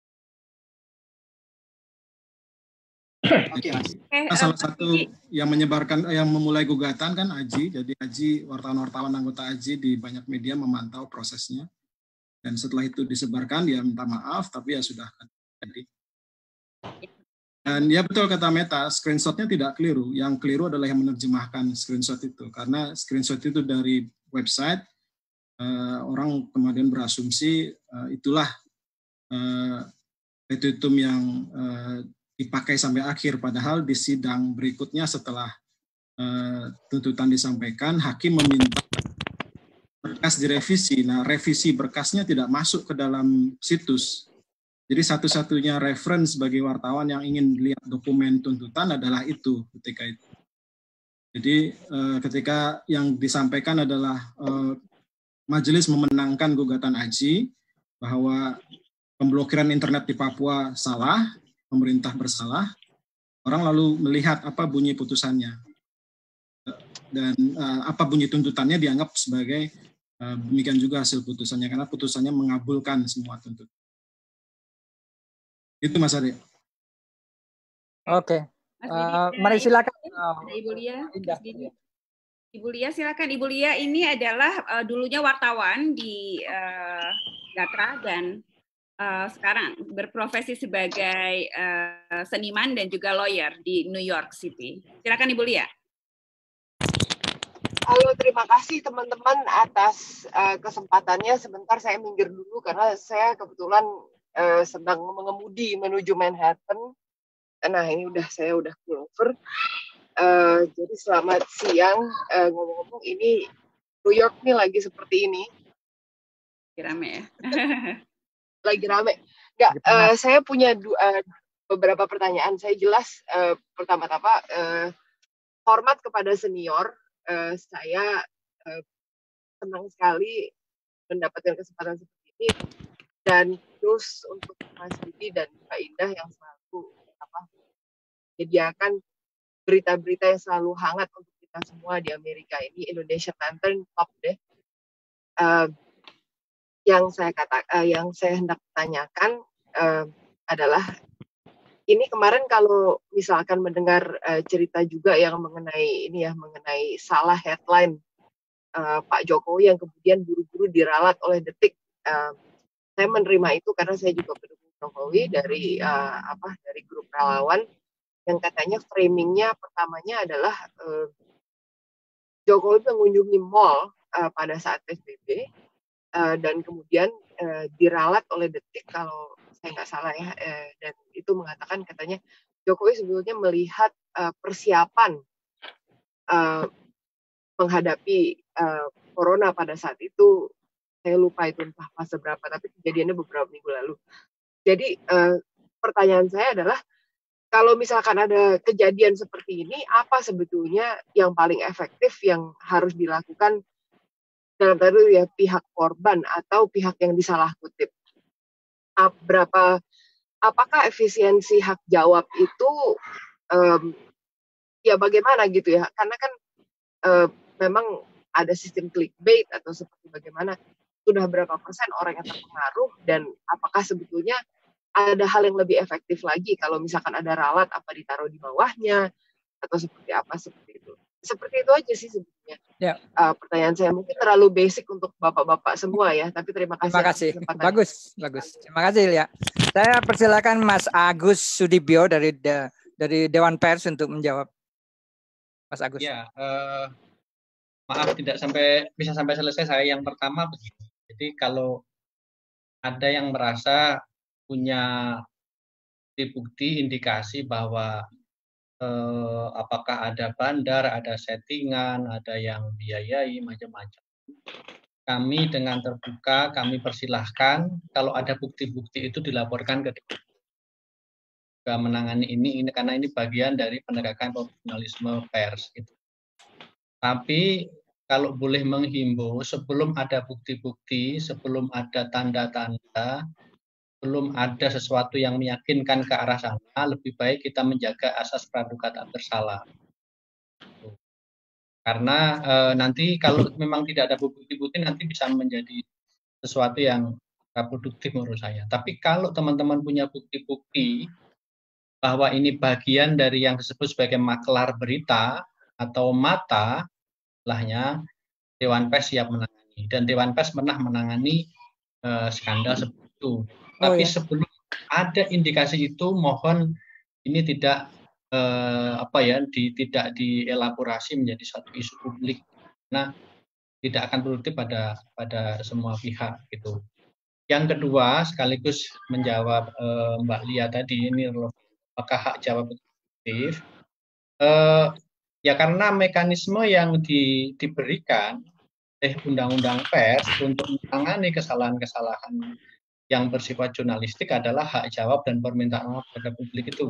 Speaker 9: Oke, Mas.
Speaker 8: Salah satu yang menyebarkan, yang memulai gugatan kan AJI. Jadi AJI, wartawan-wartawan anggota AJI di banyak media memantau prosesnya. Dan setelah itu disebarkan, dia minta maaf, tapi ya sudah kan. Jadi. Dan ya betul kata Meta, screenshotnya tidak keliru. Yang keliru adalah yang menerjemahkan screenshot itu. Karena screenshot itu dari website, orang kemudian berasumsi itulah petitum yang dipakai sampai akhir. Padahal di sidang berikutnya setelah tuntutan disampaikan, hakim meminta berkas direvisi. Nah, revisi berkasnya tidak masuk ke dalam situs. Jadi satu-satunya reference bagi wartawan yang ingin lihat dokumen tuntutan adalah itu ketika itu. Jadi ketika yang disampaikan adalah majelis memenangkan gugatan AJI bahwa pemblokiran internet di Papua salah, pemerintah bersalah, orang lalu melihat apa bunyi putusannya dan apa bunyi tuntutannya dianggap sebagai Demikian juga hasil putusannya, karena putusannya mengabulkan semua tuntutan. Itu Mas Arya.
Speaker 1: Oke. Mari silakan.
Speaker 2: Ibu Lia. Ibu Lia silakan. Ibu Lia ini adalah dulunya wartawan di Gatra dan sekarang berprofesi sebagai seniman dan juga lawyer di New York City. Silakan Ibu Lia.
Speaker 15: Halo, terima kasih teman-teman atas kesempatannya. Sebentar saya minggir dulu karena saya kebetulan sedang mengemudi menuju Manhattan. Nah, ini saya udah pull over. Jadi selamat siang. Ngomong-ngomong, ini New York nih lagi seperti ini.
Speaker 2: Rame ya?
Speaker 15: Lagi rame. Nggak, saya punya beberapa pertanyaan. Saya jelas pertama-tama hormat kepada senior. Saya senang sekali mendapatkan kesempatan seperti ini, dan terus untuk Mas Didi dan Mbak Indah yang selalu menyediakan berita-berita yang selalu hangat untuk kita semua di Amerika ini. Indonesia Lantern top deh. Yang saya hendak tanyakan adalah ini kemarin kalau misalkan mendengar cerita juga yang mengenai salah headline Pak Jokowi yang kemudian buru-buru diralat oleh Detik. Saya menerima itu karena saya juga pendukung Jokowi dari grup relawan yang katanya framingnya pertamanya adalah Jokowi mengunjungi mall pada saat PSBB dan kemudian diralat oleh Detik kalau saya nggak salah ya, dan itu mengatakan katanya Jokowi sebetulnya melihat persiapan menghadapi corona pada saat itu. Saya lupa itu entah fase berapa, tapi kejadiannya beberapa minggu lalu. Jadi pertanyaan saya adalah kalau misalkan ada kejadian seperti ini, apa sebetulnya yang paling efektif yang harus dilakukan dalam tadi ya pihak korban atau pihak yang disalah kutip? Apakah efisiensi hak jawab itu ya bagaimana gitu ya? Karena kan memang ada sistem clickbait atau seperti bagaimana, sudah berapa persen orang yang terpengaruh, dan apakah sebetulnya ada hal yang lebih efektif lagi kalau misalkan ada ralat, apa ditaruh di bawahnya atau seperti apa, seperti itu. Seperti itu aja sih sebetulnya. Ya. Pertanyaan saya mungkin terlalu basic untuk bapak-bapak semua ya, tapi terima kasih.
Speaker 1: Terima kasih. Bagus. Terima kasih ya. Saya persilakan Mas Agus Sudibyo dari Dewan Pers untuk menjawab. Mas Agus.
Speaker 10: Ya, maaf tidak bisa sampai selesai saya. Yang pertama begini. Jadi kalau ada yang merasa punya bukti indikasi bahwa apakah ada bandar, ada settingan, ada yang biayai, macam-macam. Kami dengan terbuka, kami persilahkan kalau ada bukti-bukti itu dilaporkan ke menangani ini karena ini bagian dari penegakan profesionalisme pers. Gitu. Tapi kalau boleh menghimbau, sebelum ada bukti-bukti, sebelum ada tanda-tanda, belum ada sesuatu yang meyakinkan ke arah sana, lebih baik kita menjaga asas praduga tak bersalah. Karena nanti kalau memang tidak ada bukti-bukti, nanti bisa menjadi sesuatu yang produktif menurut saya. Tapi kalau teman-teman punya bukti-bukti bahwa ini bagian dari yang disebut sebagai maklar berita atau mata, lahnya Dewan Pers siap menangani. Dan Dewan Pers pernah menangani skandal seperti itu. Tapi sebelum ada indikasi itu, mohon ini tidak tidak dielaborasi menjadi satu isu publik. Nah, tidak akan produktif pada semua pihak gitu. Yang kedua, sekaligus menjawab Mbak Lia tadi, ini apakah hak jawab produktif? Ya karena mekanisme yang diberikan oleh Undang-Undang Pers untuk menangani kesalahan-kesalahan yang bersifat jurnalistik adalah hak jawab dan permintaan maaf kepada publik itu.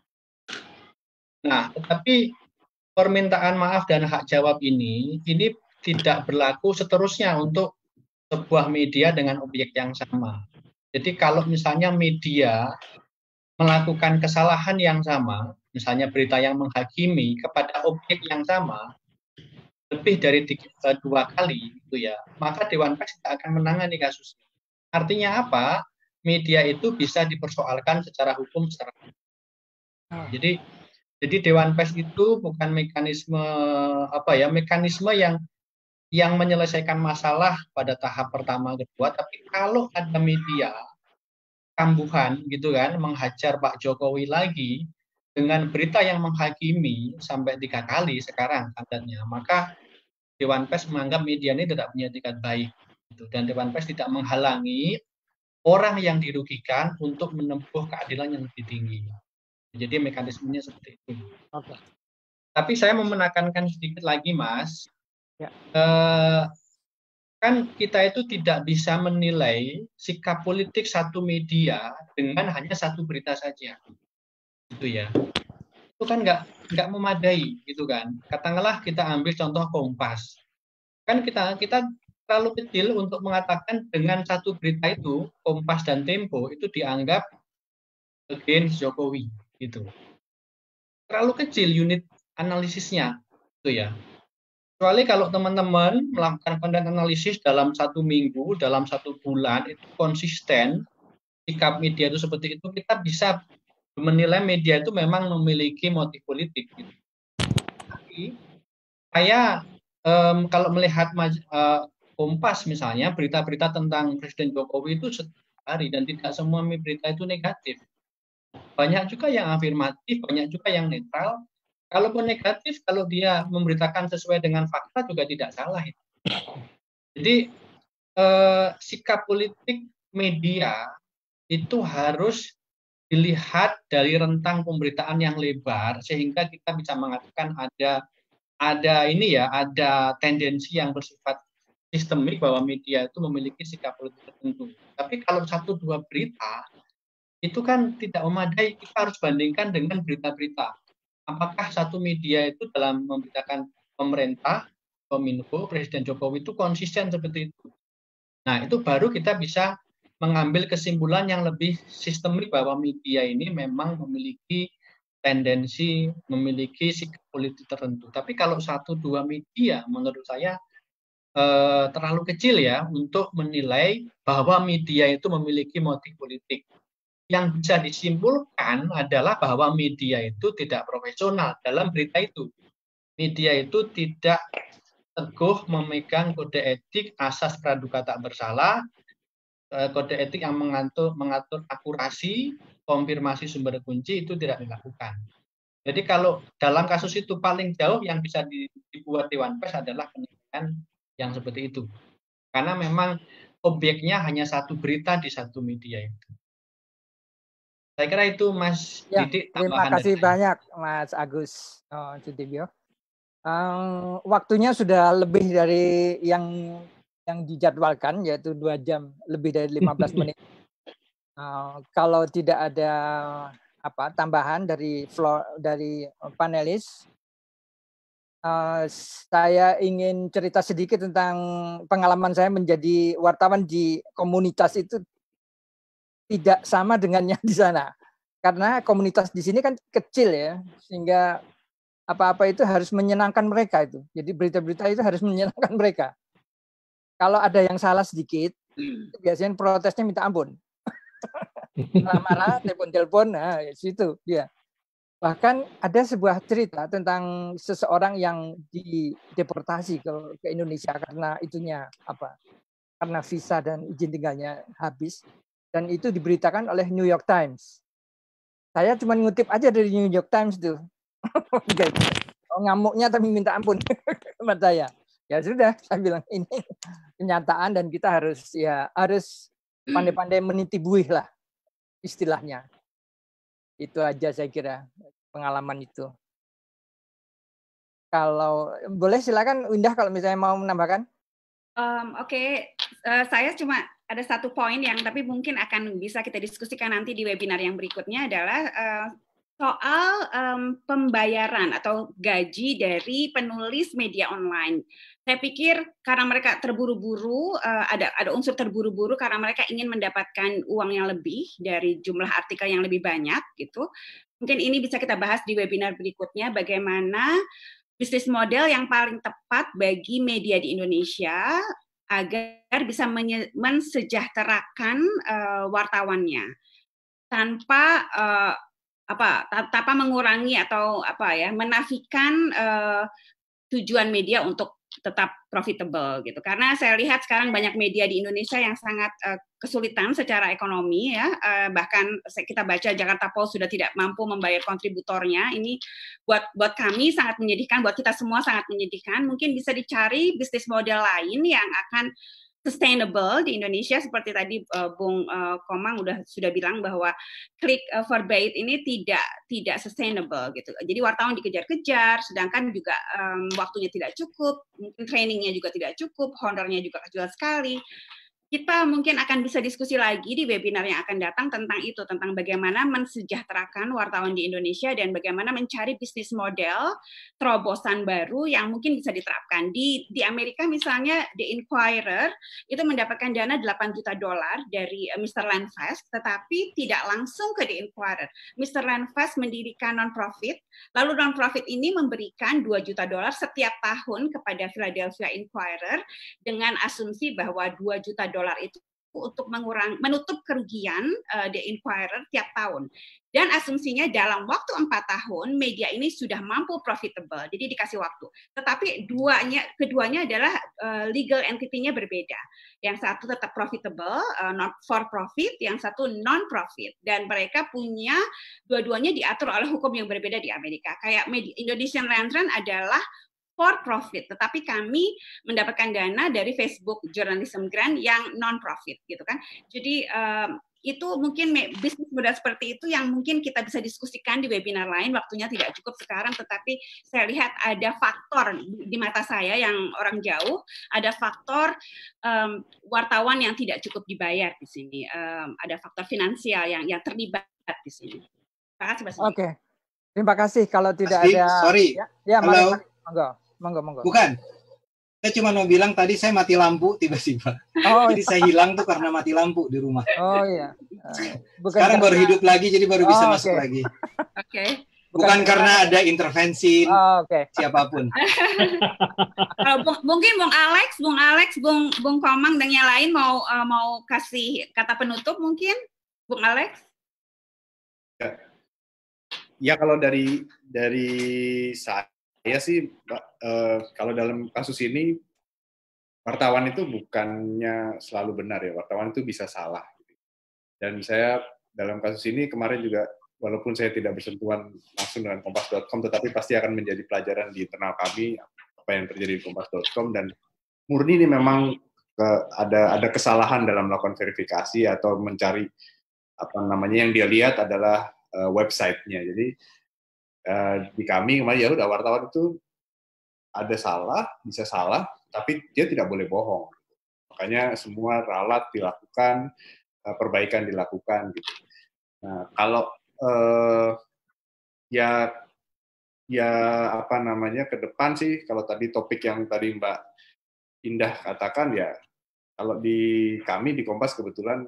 Speaker 10: Nah, tetapi permintaan maaf dan hak jawab ini tidak berlaku seterusnya untuk sebuah media dengan objek yang sama. Jadi kalau misalnya media melakukan kesalahan yang sama, misalnya berita yang menghakimi kepada objek yang sama, lebih dari 2 kali gitu ya, maka Dewan Pers tidak akan menangani kasusnya. Artinya apa? Media itu bisa dipersoalkan secara hukum secara. Jadi Dewan Pers itu bukan mekanisme mekanisme yang menyelesaikan masalah pada tahap pertama kedua, tapi kalau ada media kambuhan gitu kan menghajar Pak Jokowi lagi dengan berita yang menghakimi sampai 3 kali sekarang standarnya, maka Dewan Pers menganggap media ini tidak punya etikat baik gitu. Dan Dewan Pers tidak menghalangi orang yang dirugikan untuk menempuh keadilan yang lebih tinggi. Jadi mekanismenya seperti itu.
Speaker 1: Oke.
Speaker 10: Tapi saya mau menekankan sedikit lagi, Mas.
Speaker 1: Ya.
Speaker 10: Kan kita itu tidak bisa menilai sikap politik satu media dengan hanya satu berita saja, gitu ya. Itu kan nggak memadai, gitu kan. Katakanlah kita ambil contoh Kompas. Kan kita terlalu kecil untuk mengatakan dengan satu berita itu Kompas dan Tempo itu dianggap against Jokowi, gitu. Terlalu kecil unit analisisnya, gitu ya. Kecuali kalau teman-teman melakukan content analisis dalam 1 minggu, dalam 1 bulan, itu konsisten, sikap media itu seperti itu, kita bisa menilai media itu memang memiliki motif politik. Gitu. Tapi saya kalau melihat Kompas misalnya, berita-berita tentang Presiden Jokowi itu setiap hari, dan tidak semua berita itu negatif. Banyak juga yang afirmatif, banyak juga yang netral. Kalaupun negatif, kalau dia memberitakan sesuai dengan fakta juga tidak salah. Jadi sikap politik media itu harus dilihat dari rentang pemberitaan yang lebar sehingga kita bisa mengatakan ada tendensi yang bersifat sistemik bahwa media itu memiliki sikap politik tertentu. Tapi kalau 1-2 berita itu kan tidak memadai, kita harus bandingkan dengan berita-berita. Apakah satu media itu dalam memberitakan pemerintah, Kominfo, Presiden Jokowi itu konsisten seperti itu. Nah, itu baru kita bisa mengambil kesimpulan yang lebih sistemik bahwa media ini memang memiliki tendensi, memiliki sikap politik tertentu. Tapi kalau 1-2 media, menurut saya terlalu kecil ya untuk menilai bahwa media itu memiliki motif politik. Yang bisa disimpulkan adalah bahwa media itu tidak profesional dalam berita itu. Media itu tidak teguh memegang kode etik asas praduga tak bersalah, kode etik yang mengatur akurasi, konfirmasi sumber kunci itu tidak dilakukan. Jadi kalau dalam kasus itu paling jauh yang bisa dibuat Dewan Pers adalah penilaian yang seperti itu. Karena memang objeknya hanya satu berita di satu media itu. Saya kira itu Mas Didi.
Speaker 1: Terima kasih banyak Mas Agus Sutibyo. Waktunya sudah lebih dari yang dijadwalkan, yaitu 2 jam lebih dari 15 menit. Kalau tidak ada tambahan dari panelis, saya ingin cerita sedikit tentang pengalaman saya menjadi wartawan di komunitas itu. Tidak sama dengan yang di sana, karena komunitas di sini kan kecil ya, sehingga apa-apa itu harus menyenangkan mereka itu. Jadi berita-berita itu harus menyenangkan mereka. Kalau ada yang salah sedikit, biasanya protesnya minta ampun. Marah-marah, telepon-telepon, nah situ dia. Bahkan ada sebuah cerita tentang seseorang yang dideportasi ke Indonesia karena karena visa dan izin tinggalnya habis. Dan itu diberitakan oleh New York Times. Saya cuma ngutip aja dari New York Times tuh. Ngamuknya tapi minta ampun sama saya. Ya sudah, saya bilang ini kenyataan dan kita harus pandai-pandai meniti buih lah istilahnya. Itu aja saya kira pengalaman itu. Kalau boleh silakan Indah kalau misalnya mau menambahkan.
Speaker 2: Oke. Saya cuma ada satu poin yang tapi mungkin akan bisa kita diskusikan nanti di webinar yang berikutnya adalah soal pembayaran atau gaji dari penulis media online. Saya pikir karena mereka terburu-buru, ada unsur terburu-buru karena mereka ingin mendapatkan uang yang lebih dari jumlah artikel yang lebih banyak gitu. Mungkin ini bisa kita bahas di webinar berikutnya bagaimana bisnis model yang paling tepat bagi media di Indonesia agar bisa mensejahterakan wartawannya tanpa tanpa mengurangi atau menafikan tujuan media untuk tetap profitable gitu. Karena saya lihat sekarang banyak media di Indonesia yang sangat kesulitan secara ekonomi ya. Bahkan kita baca Jakarta Post sudah tidak mampu membayar kontributornya. Ini buat kami sangat menyedihkan, buat kita semua sangat menyedihkan. Mungkin bisa dicari bisnis model lain yang akan sustainable di Indonesia, seperti tadi Bung Komang sudah bilang bahwa click for bait ini tidak sustainable gitu. Jadi wartawan dikejar-kejar, sedangkan juga waktunya tidak cukup, mungkin trainingnya juga tidak cukup, honornya juga kecil sekali. Kita mungkin akan bisa diskusi lagi di webinar yang akan datang tentang itu, tentang bagaimana mensejahterakan wartawan di Indonesia dan bagaimana mencari bisnis model terobosan baru yang mungkin bisa diterapkan. Di Amerika misalnya The Inquirer itu mendapatkan dana $8 juta dari Mr. Landfast, tetapi tidak langsung ke The Inquirer. Mr. Landfast mendirikan non-profit, lalu non-profit ini memberikan $2 juta setiap tahun kepada Philadelphia Inquirer dengan asumsi bahwa $2 juta itu untuk menutup kerugian The Inquirer tiap tahun. Dan asumsinya dalam waktu 4 tahun media ini sudah mampu profitable, jadi dikasih waktu. Tetapi keduanya adalah legal entity-nya berbeda. Yang satu tetap profitable, not for profit, yang satu non profit. Dan mereka punya dua-duanya diatur oleh hukum yang berbeda di Amerika. Kayak Indonesian Land Trend adalah for profit, tetapi kami mendapatkan dana dari Facebook Journalism Grant yang non-profit, gitu kan. Jadi itu mungkin bisnis model seperti itu yang mungkin kita bisa diskusikan di webinar lain, waktunya tidak cukup sekarang, tetapi saya lihat ada faktor di mata saya yang orang jauh, ada faktor wartawan yang tidak cukup dibayar di sini, ada faktor finansial yang terlibat di sini. Terima kasih, Pak.
Speaker 1: Oke, terima kasih. Kalau tidak
Speaker 9: Pasti,
Speaker 1: ada,
Speaker 9: sorry.
Speaker 1: ya
Speaker 9: Halo.
Speaker 1: Monggo.
Speaker 9: Bukan. Saya cuma mau bilang tadi saya mati lampu tiba-tiba. Jadi saya hilang tuh karena mati lampu di rumah.
Speaker 1: Oh iya.
Speaker 9: Sekarang baru hidup lagi, jadi baru bisa masuk lagi.
Speaker 2: Oke.
Speaker 9: Bukan karena ada intervensi siapapun.
Speaker 2: Mungkin Bung Alex, Bung Komang dan yang lain mau kasih kata penutup mungkin, Bung Alex?
Speaker 12: Ya kalau dari saya sih, kalau dalam kasus ini wartawan itu bukannya selalu benar ya, wartawan itu bisa salah. Dan saya dalam kasus ini kemarin juga, walaupun saya tidak bersentuhan langsung dengan Kompas.com, tetapi pasti akan menjadi pelajaran di internal kami apa yang terjadi di Kompas.com, dan murni ini memang ada kesalahan dalam melakukan verifikasi atau mencari yang dia lihat adalah website-nya. Jadi di kami kemarin ya udah, wartawan itu ada salah, bisa salah, tapi dia tidak boleh bohong. Makanya semua ralat dilakukan, perbaikan dilakukan gitu. Nah, kalau ke depan sih, kalau tadi topik yang tadi Mbak Indah katakan ya, kalau di kami di Kompas kebetulan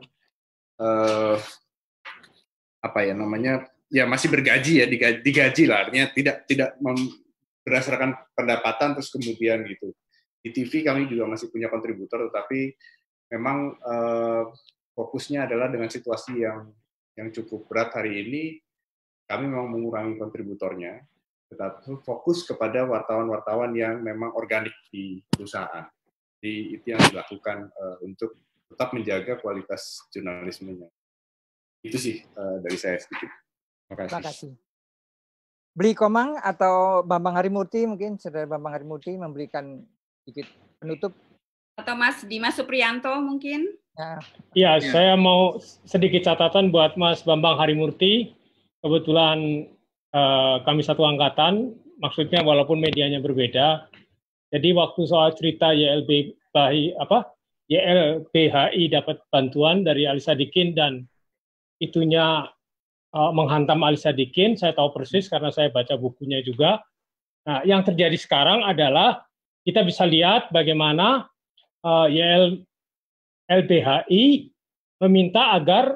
Speaker 12: ya masih bergaji ya, digaji lah, artinya tidak berdasarkan pendapatan terus kemudian gitu. Di TV kami juga masih punya kontributor, tetapi memang fokusnya adalah dengan situasi yang cukup berat hari ini, kami memang mengurangi kontributornya, tetapi fokus kepada wartawan-wartawan yang memang organik di perusahaan. Jadi itu yang dilakukan untuk tetap menjaga kualitas jurnalismenya. Itu sih dari saya sedikit. Terima kasih.
Speaker 1: Beli Komang atau Bambang Harimurti, mungkin Saudara Bambang Harimurti memberikan sedikit penutup.
Speaker 2: Atau Mas Dimas Supriyanto mungkin?
Speaker 11: Ya, saya mau sedikit catatan buat Mas Bambang Harimurti. Kebetulan kami satu angkatan, maksudnya walaupun medianya berbeda. Jadi waktu soal cerita YLBHI dapat bantuan dari Ali Sadikin dan itunya menghantam Ali Sadikin, saya tahu persis karena saya baca bukunya juga. Nah, yang terjadi sekarang adalah kita bisa lihat bagaimana YLBHI meminta agar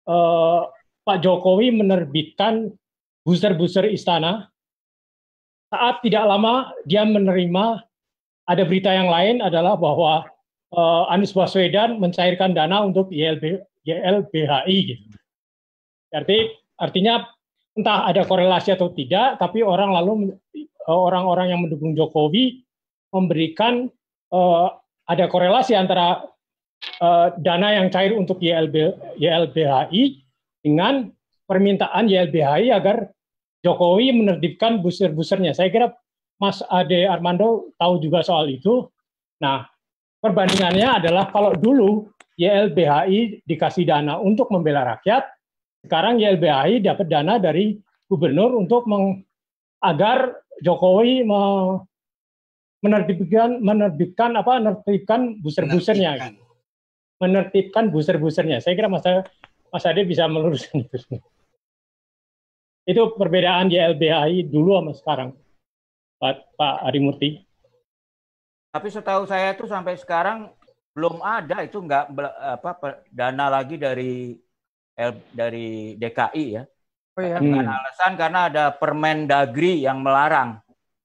Speaker 11: Pak Jokowi menerbitkan buzzer-buzzer istana saat tidak lama dia menerima ada berita yang lain adalah bahwa Anies Baswedan mencairkan dana untuk YLBHI gitu. Artinya entah ada korelasi atau tidak, tapi orang-orang yang mendukung Jokowi memberikan ada korelasi antara dana yang cair untuk YLBHI dengan permintaan YLBHI agar Jokowi menertibkan booster-boosternya. Saya kira Mas Ade Armando tahu juga soal itu. Nah, perbandingannya adalah kalau dulu YLBHI dikasih dana untuk membela rakyat, sekarang YLBHI dapat dana dari gubernur untuk agar Jokowi menertibkan booster-boosternya. Menertibkan booster-boosternya. Saya kira Mas Ade bisa meluruskan itu. Itu perbedaan YLBHI dulu sama sekarang, Pak Arimurti.
Speaker 13: Tapi setahu saya itu sampai sekarang belum ada itu dana lagi dari DKI ya. Oh, iya. Dengan alasan karena ada Permendagri yang melarang.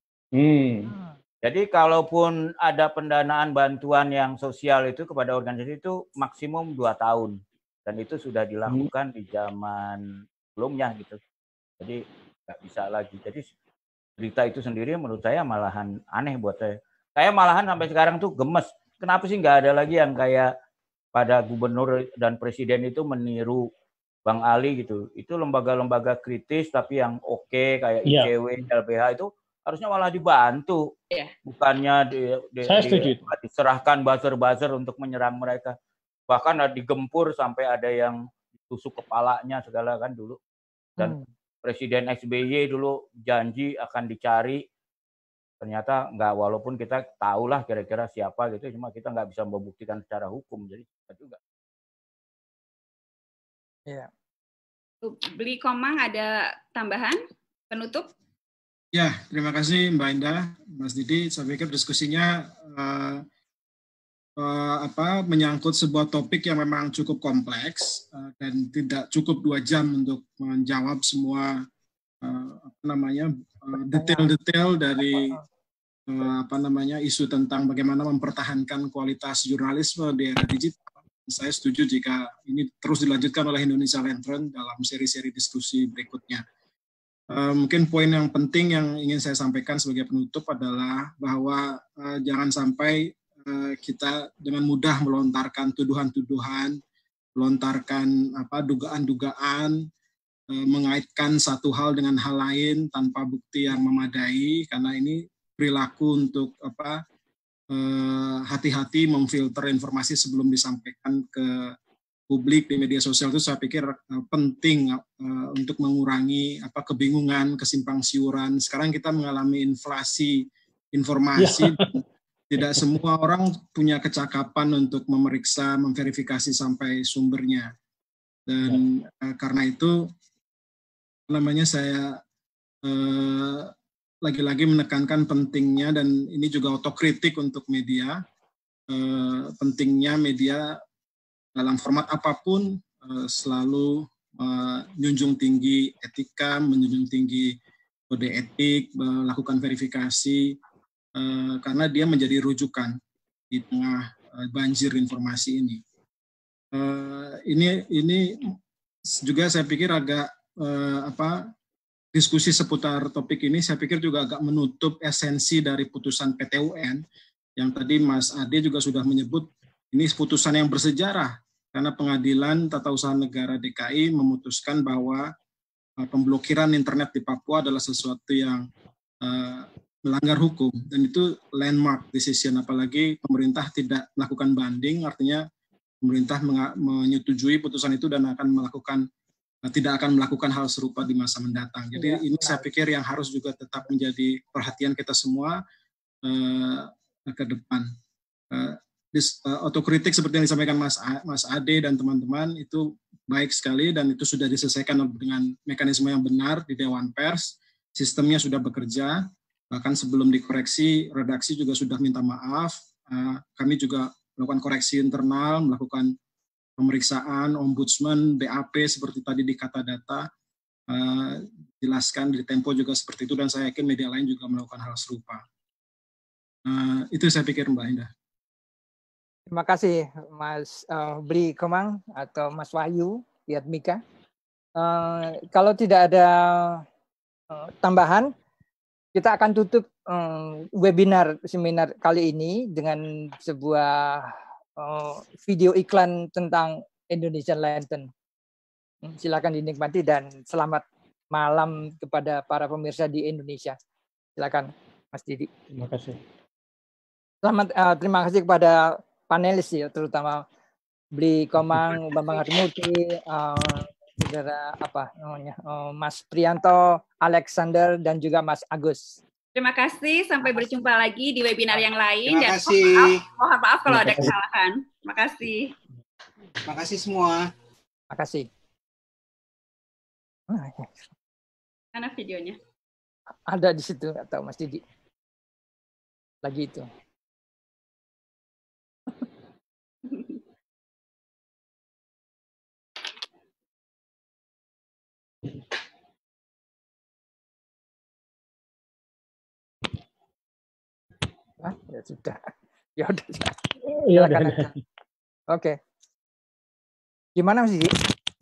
Speaker 13: Jadi kalaupun ada pendanaan bantuan yang sosial itu kepada organisasi itu maksimum 2 tahun. Dan itu sudah dilakukan di zaman sebelumnya gitu. Jadi nggak bisa lagi. Jadi berita itu sendiri menurut saya malahan aneh buat saya. Saya malahan sampai sekarang tuh gemes. Kenapa sih nggak ada lagi yang kayak pada gubernur dan presiden itu meniru Bang Ali gitu. Itu lembaga-lembaga kritis tapi yang oke kayak ICW, LBH itu harusnya malah dibantu. Bukannya diserahkan buzzer-buzzer untuk menyerang mereka. Bahkan digempur sampai ada yang tusuk kepalanya segala kan dulu. Dan Presiden SBY dulu janji akan dicari, ternyata nggak, walaupun kita tahulah kira-kira siapa gitu, cuma kita nggak bisa membuktikan secara hukum, jadi juga.
Speaker 2: Ya. Beli Komang ada tambahan penutup?
Speaker 8: Ya, terima kasih Mbak Indah, Mas Didi. Saya pikir diskusinya menyangkut sebuah topik yang memang cukup kompleks dan tidak cukup 2 jam untuk menjawab semua detail-detail dari isu tentang bagaimana mempertahankan kualitas jurnalisme di era digital. Saya setuju jika ini terus dilanjutkan oleh Indonesia Lantern dalam seri-seri diskusi berikutnya. Mungkin poin yang penting yang ingin saya sampaikan sebagai penutup adalah bahwa jangan sampai kita dengan mudah melontarkan tuduhan-tuduhan, melontarkan dugaan-dugaan, mengaitkan satu hal dengan hal lain tanpa bukti yang memadai, karena ini perilaku untuk hati-hati memfilter informasi sebelum disampaikan ke publik di media sosial. Itu saya pikir penting untuk mengurangi kebingungan, kesimpang siuran. Sekarang kita mengalami inflasi informasi. Tidak semua orang punya kecakapan untuk memeriksa, memverifikasi sampai sumbernya. Dan karena itu, saya lagi-lagi menekankan pentingnya, dan ini juga otokritik untuk media, pentingnya media dalam format apapun selalu menjunjung tinggi etika, menjunjung tinggi kode etik, melakukan verifikasi, karena dia menjadi rujukan di tengah banjir informasi ini. Ini juga saya pikir agak diskusi seputar topik ini saya pikir juga agak menutup esensi dari putusan PT UN yang tadi Mas Ade juga sudah menyebut ini putusan yang bersejarah karena Pengadilan Tata Usaha Negara DKI memutuskan bahwa pemblokiran internet di Papua adalah sesuatu yang melanggar hukum, dan itu landmark decision, apalagi pemerintah tidak melakukan banding, artinya pemerintah menyetujui putusan itu dan tidak akan melakukan hal serupa di masa mendatang. Jadi ini saya pikir yang harus juga tetap menjadi perhatian kita semua ke depan. Otokritik seperti yang disampaikan Mas Ade dan teman-teman itu baik sekali, dan itu sudah diselesaikan dengan mekanisme yang benar di Dewan Pers, sistemnya sudah bekerja. Bahkan sebelum dikoreksi, redaksi juga sudah minta maaf. Kami juga melakukan koreksi internal, melakukan pemeriksaan, ombudsman, BAP seperti tadi di Kata Data. jelaskan di Tempo juga seperti itu, dan saya yakin media lain juga melakukan hal serupa. Itu saya pikir Mbak Indah.
Speaker 1: Terima kasih Mas Bli Komang atau Mas Wahyu Yatmika. Kalau tidak ada tambahan, kita akan tutup webinar seminar kali ini dengan sebuah video iklan tentang Indonesian Lantern. Silakan dinikmati dan selamat malam kepada para pemirsa di Indonesia. Silakan Mas Didi.
Speaker 11: Terima kasih.
Speaker 1: Terima kasih kepada panelis ya, terutama Bli Komang, Bambang Harimurti, saudara Mas Prianto, Alexander, dan juga Mas Agus.
Speaker 2: Terima kasih, sampai berjumpa lagi di webinar yang lain.
Speaker 9: Terima kasih.
Speaker 2: Mohon maaf kalau ada kesalahan. Terima kasih.
Speaker 9: Terima kasih semua.
Speaker 1: Terima kasih.
Speaker 2: Mana videonya?
Speaker 1: Ada di situ, atau Mas Didi? Lagi itu. Ya sudah. Ya udah.
Speaker 11: Ya
Speaker 1: udah. Oke. Gimana Mas Didi?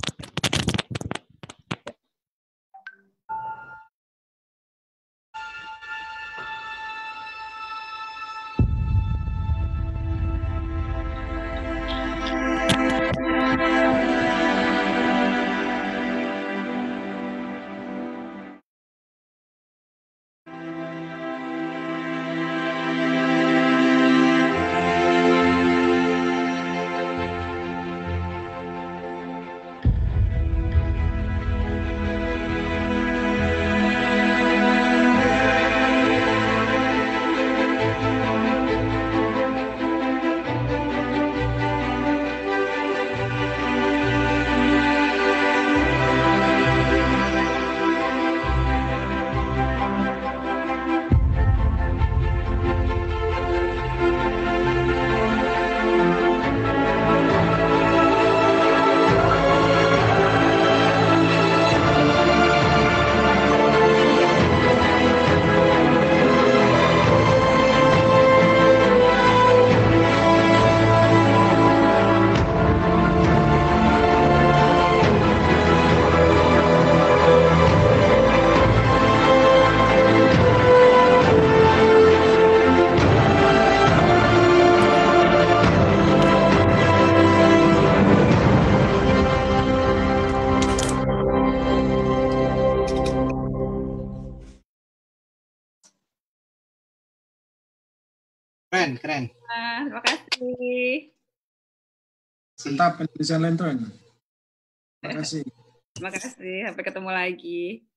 Speaker 9: Keren.
Speaker 2: Terima kasih.
Speaker 8: Mantap, Indonesian Lantern. Terima kasih.
Speaker 2: Terima kasih. Sampai ketemu lagi.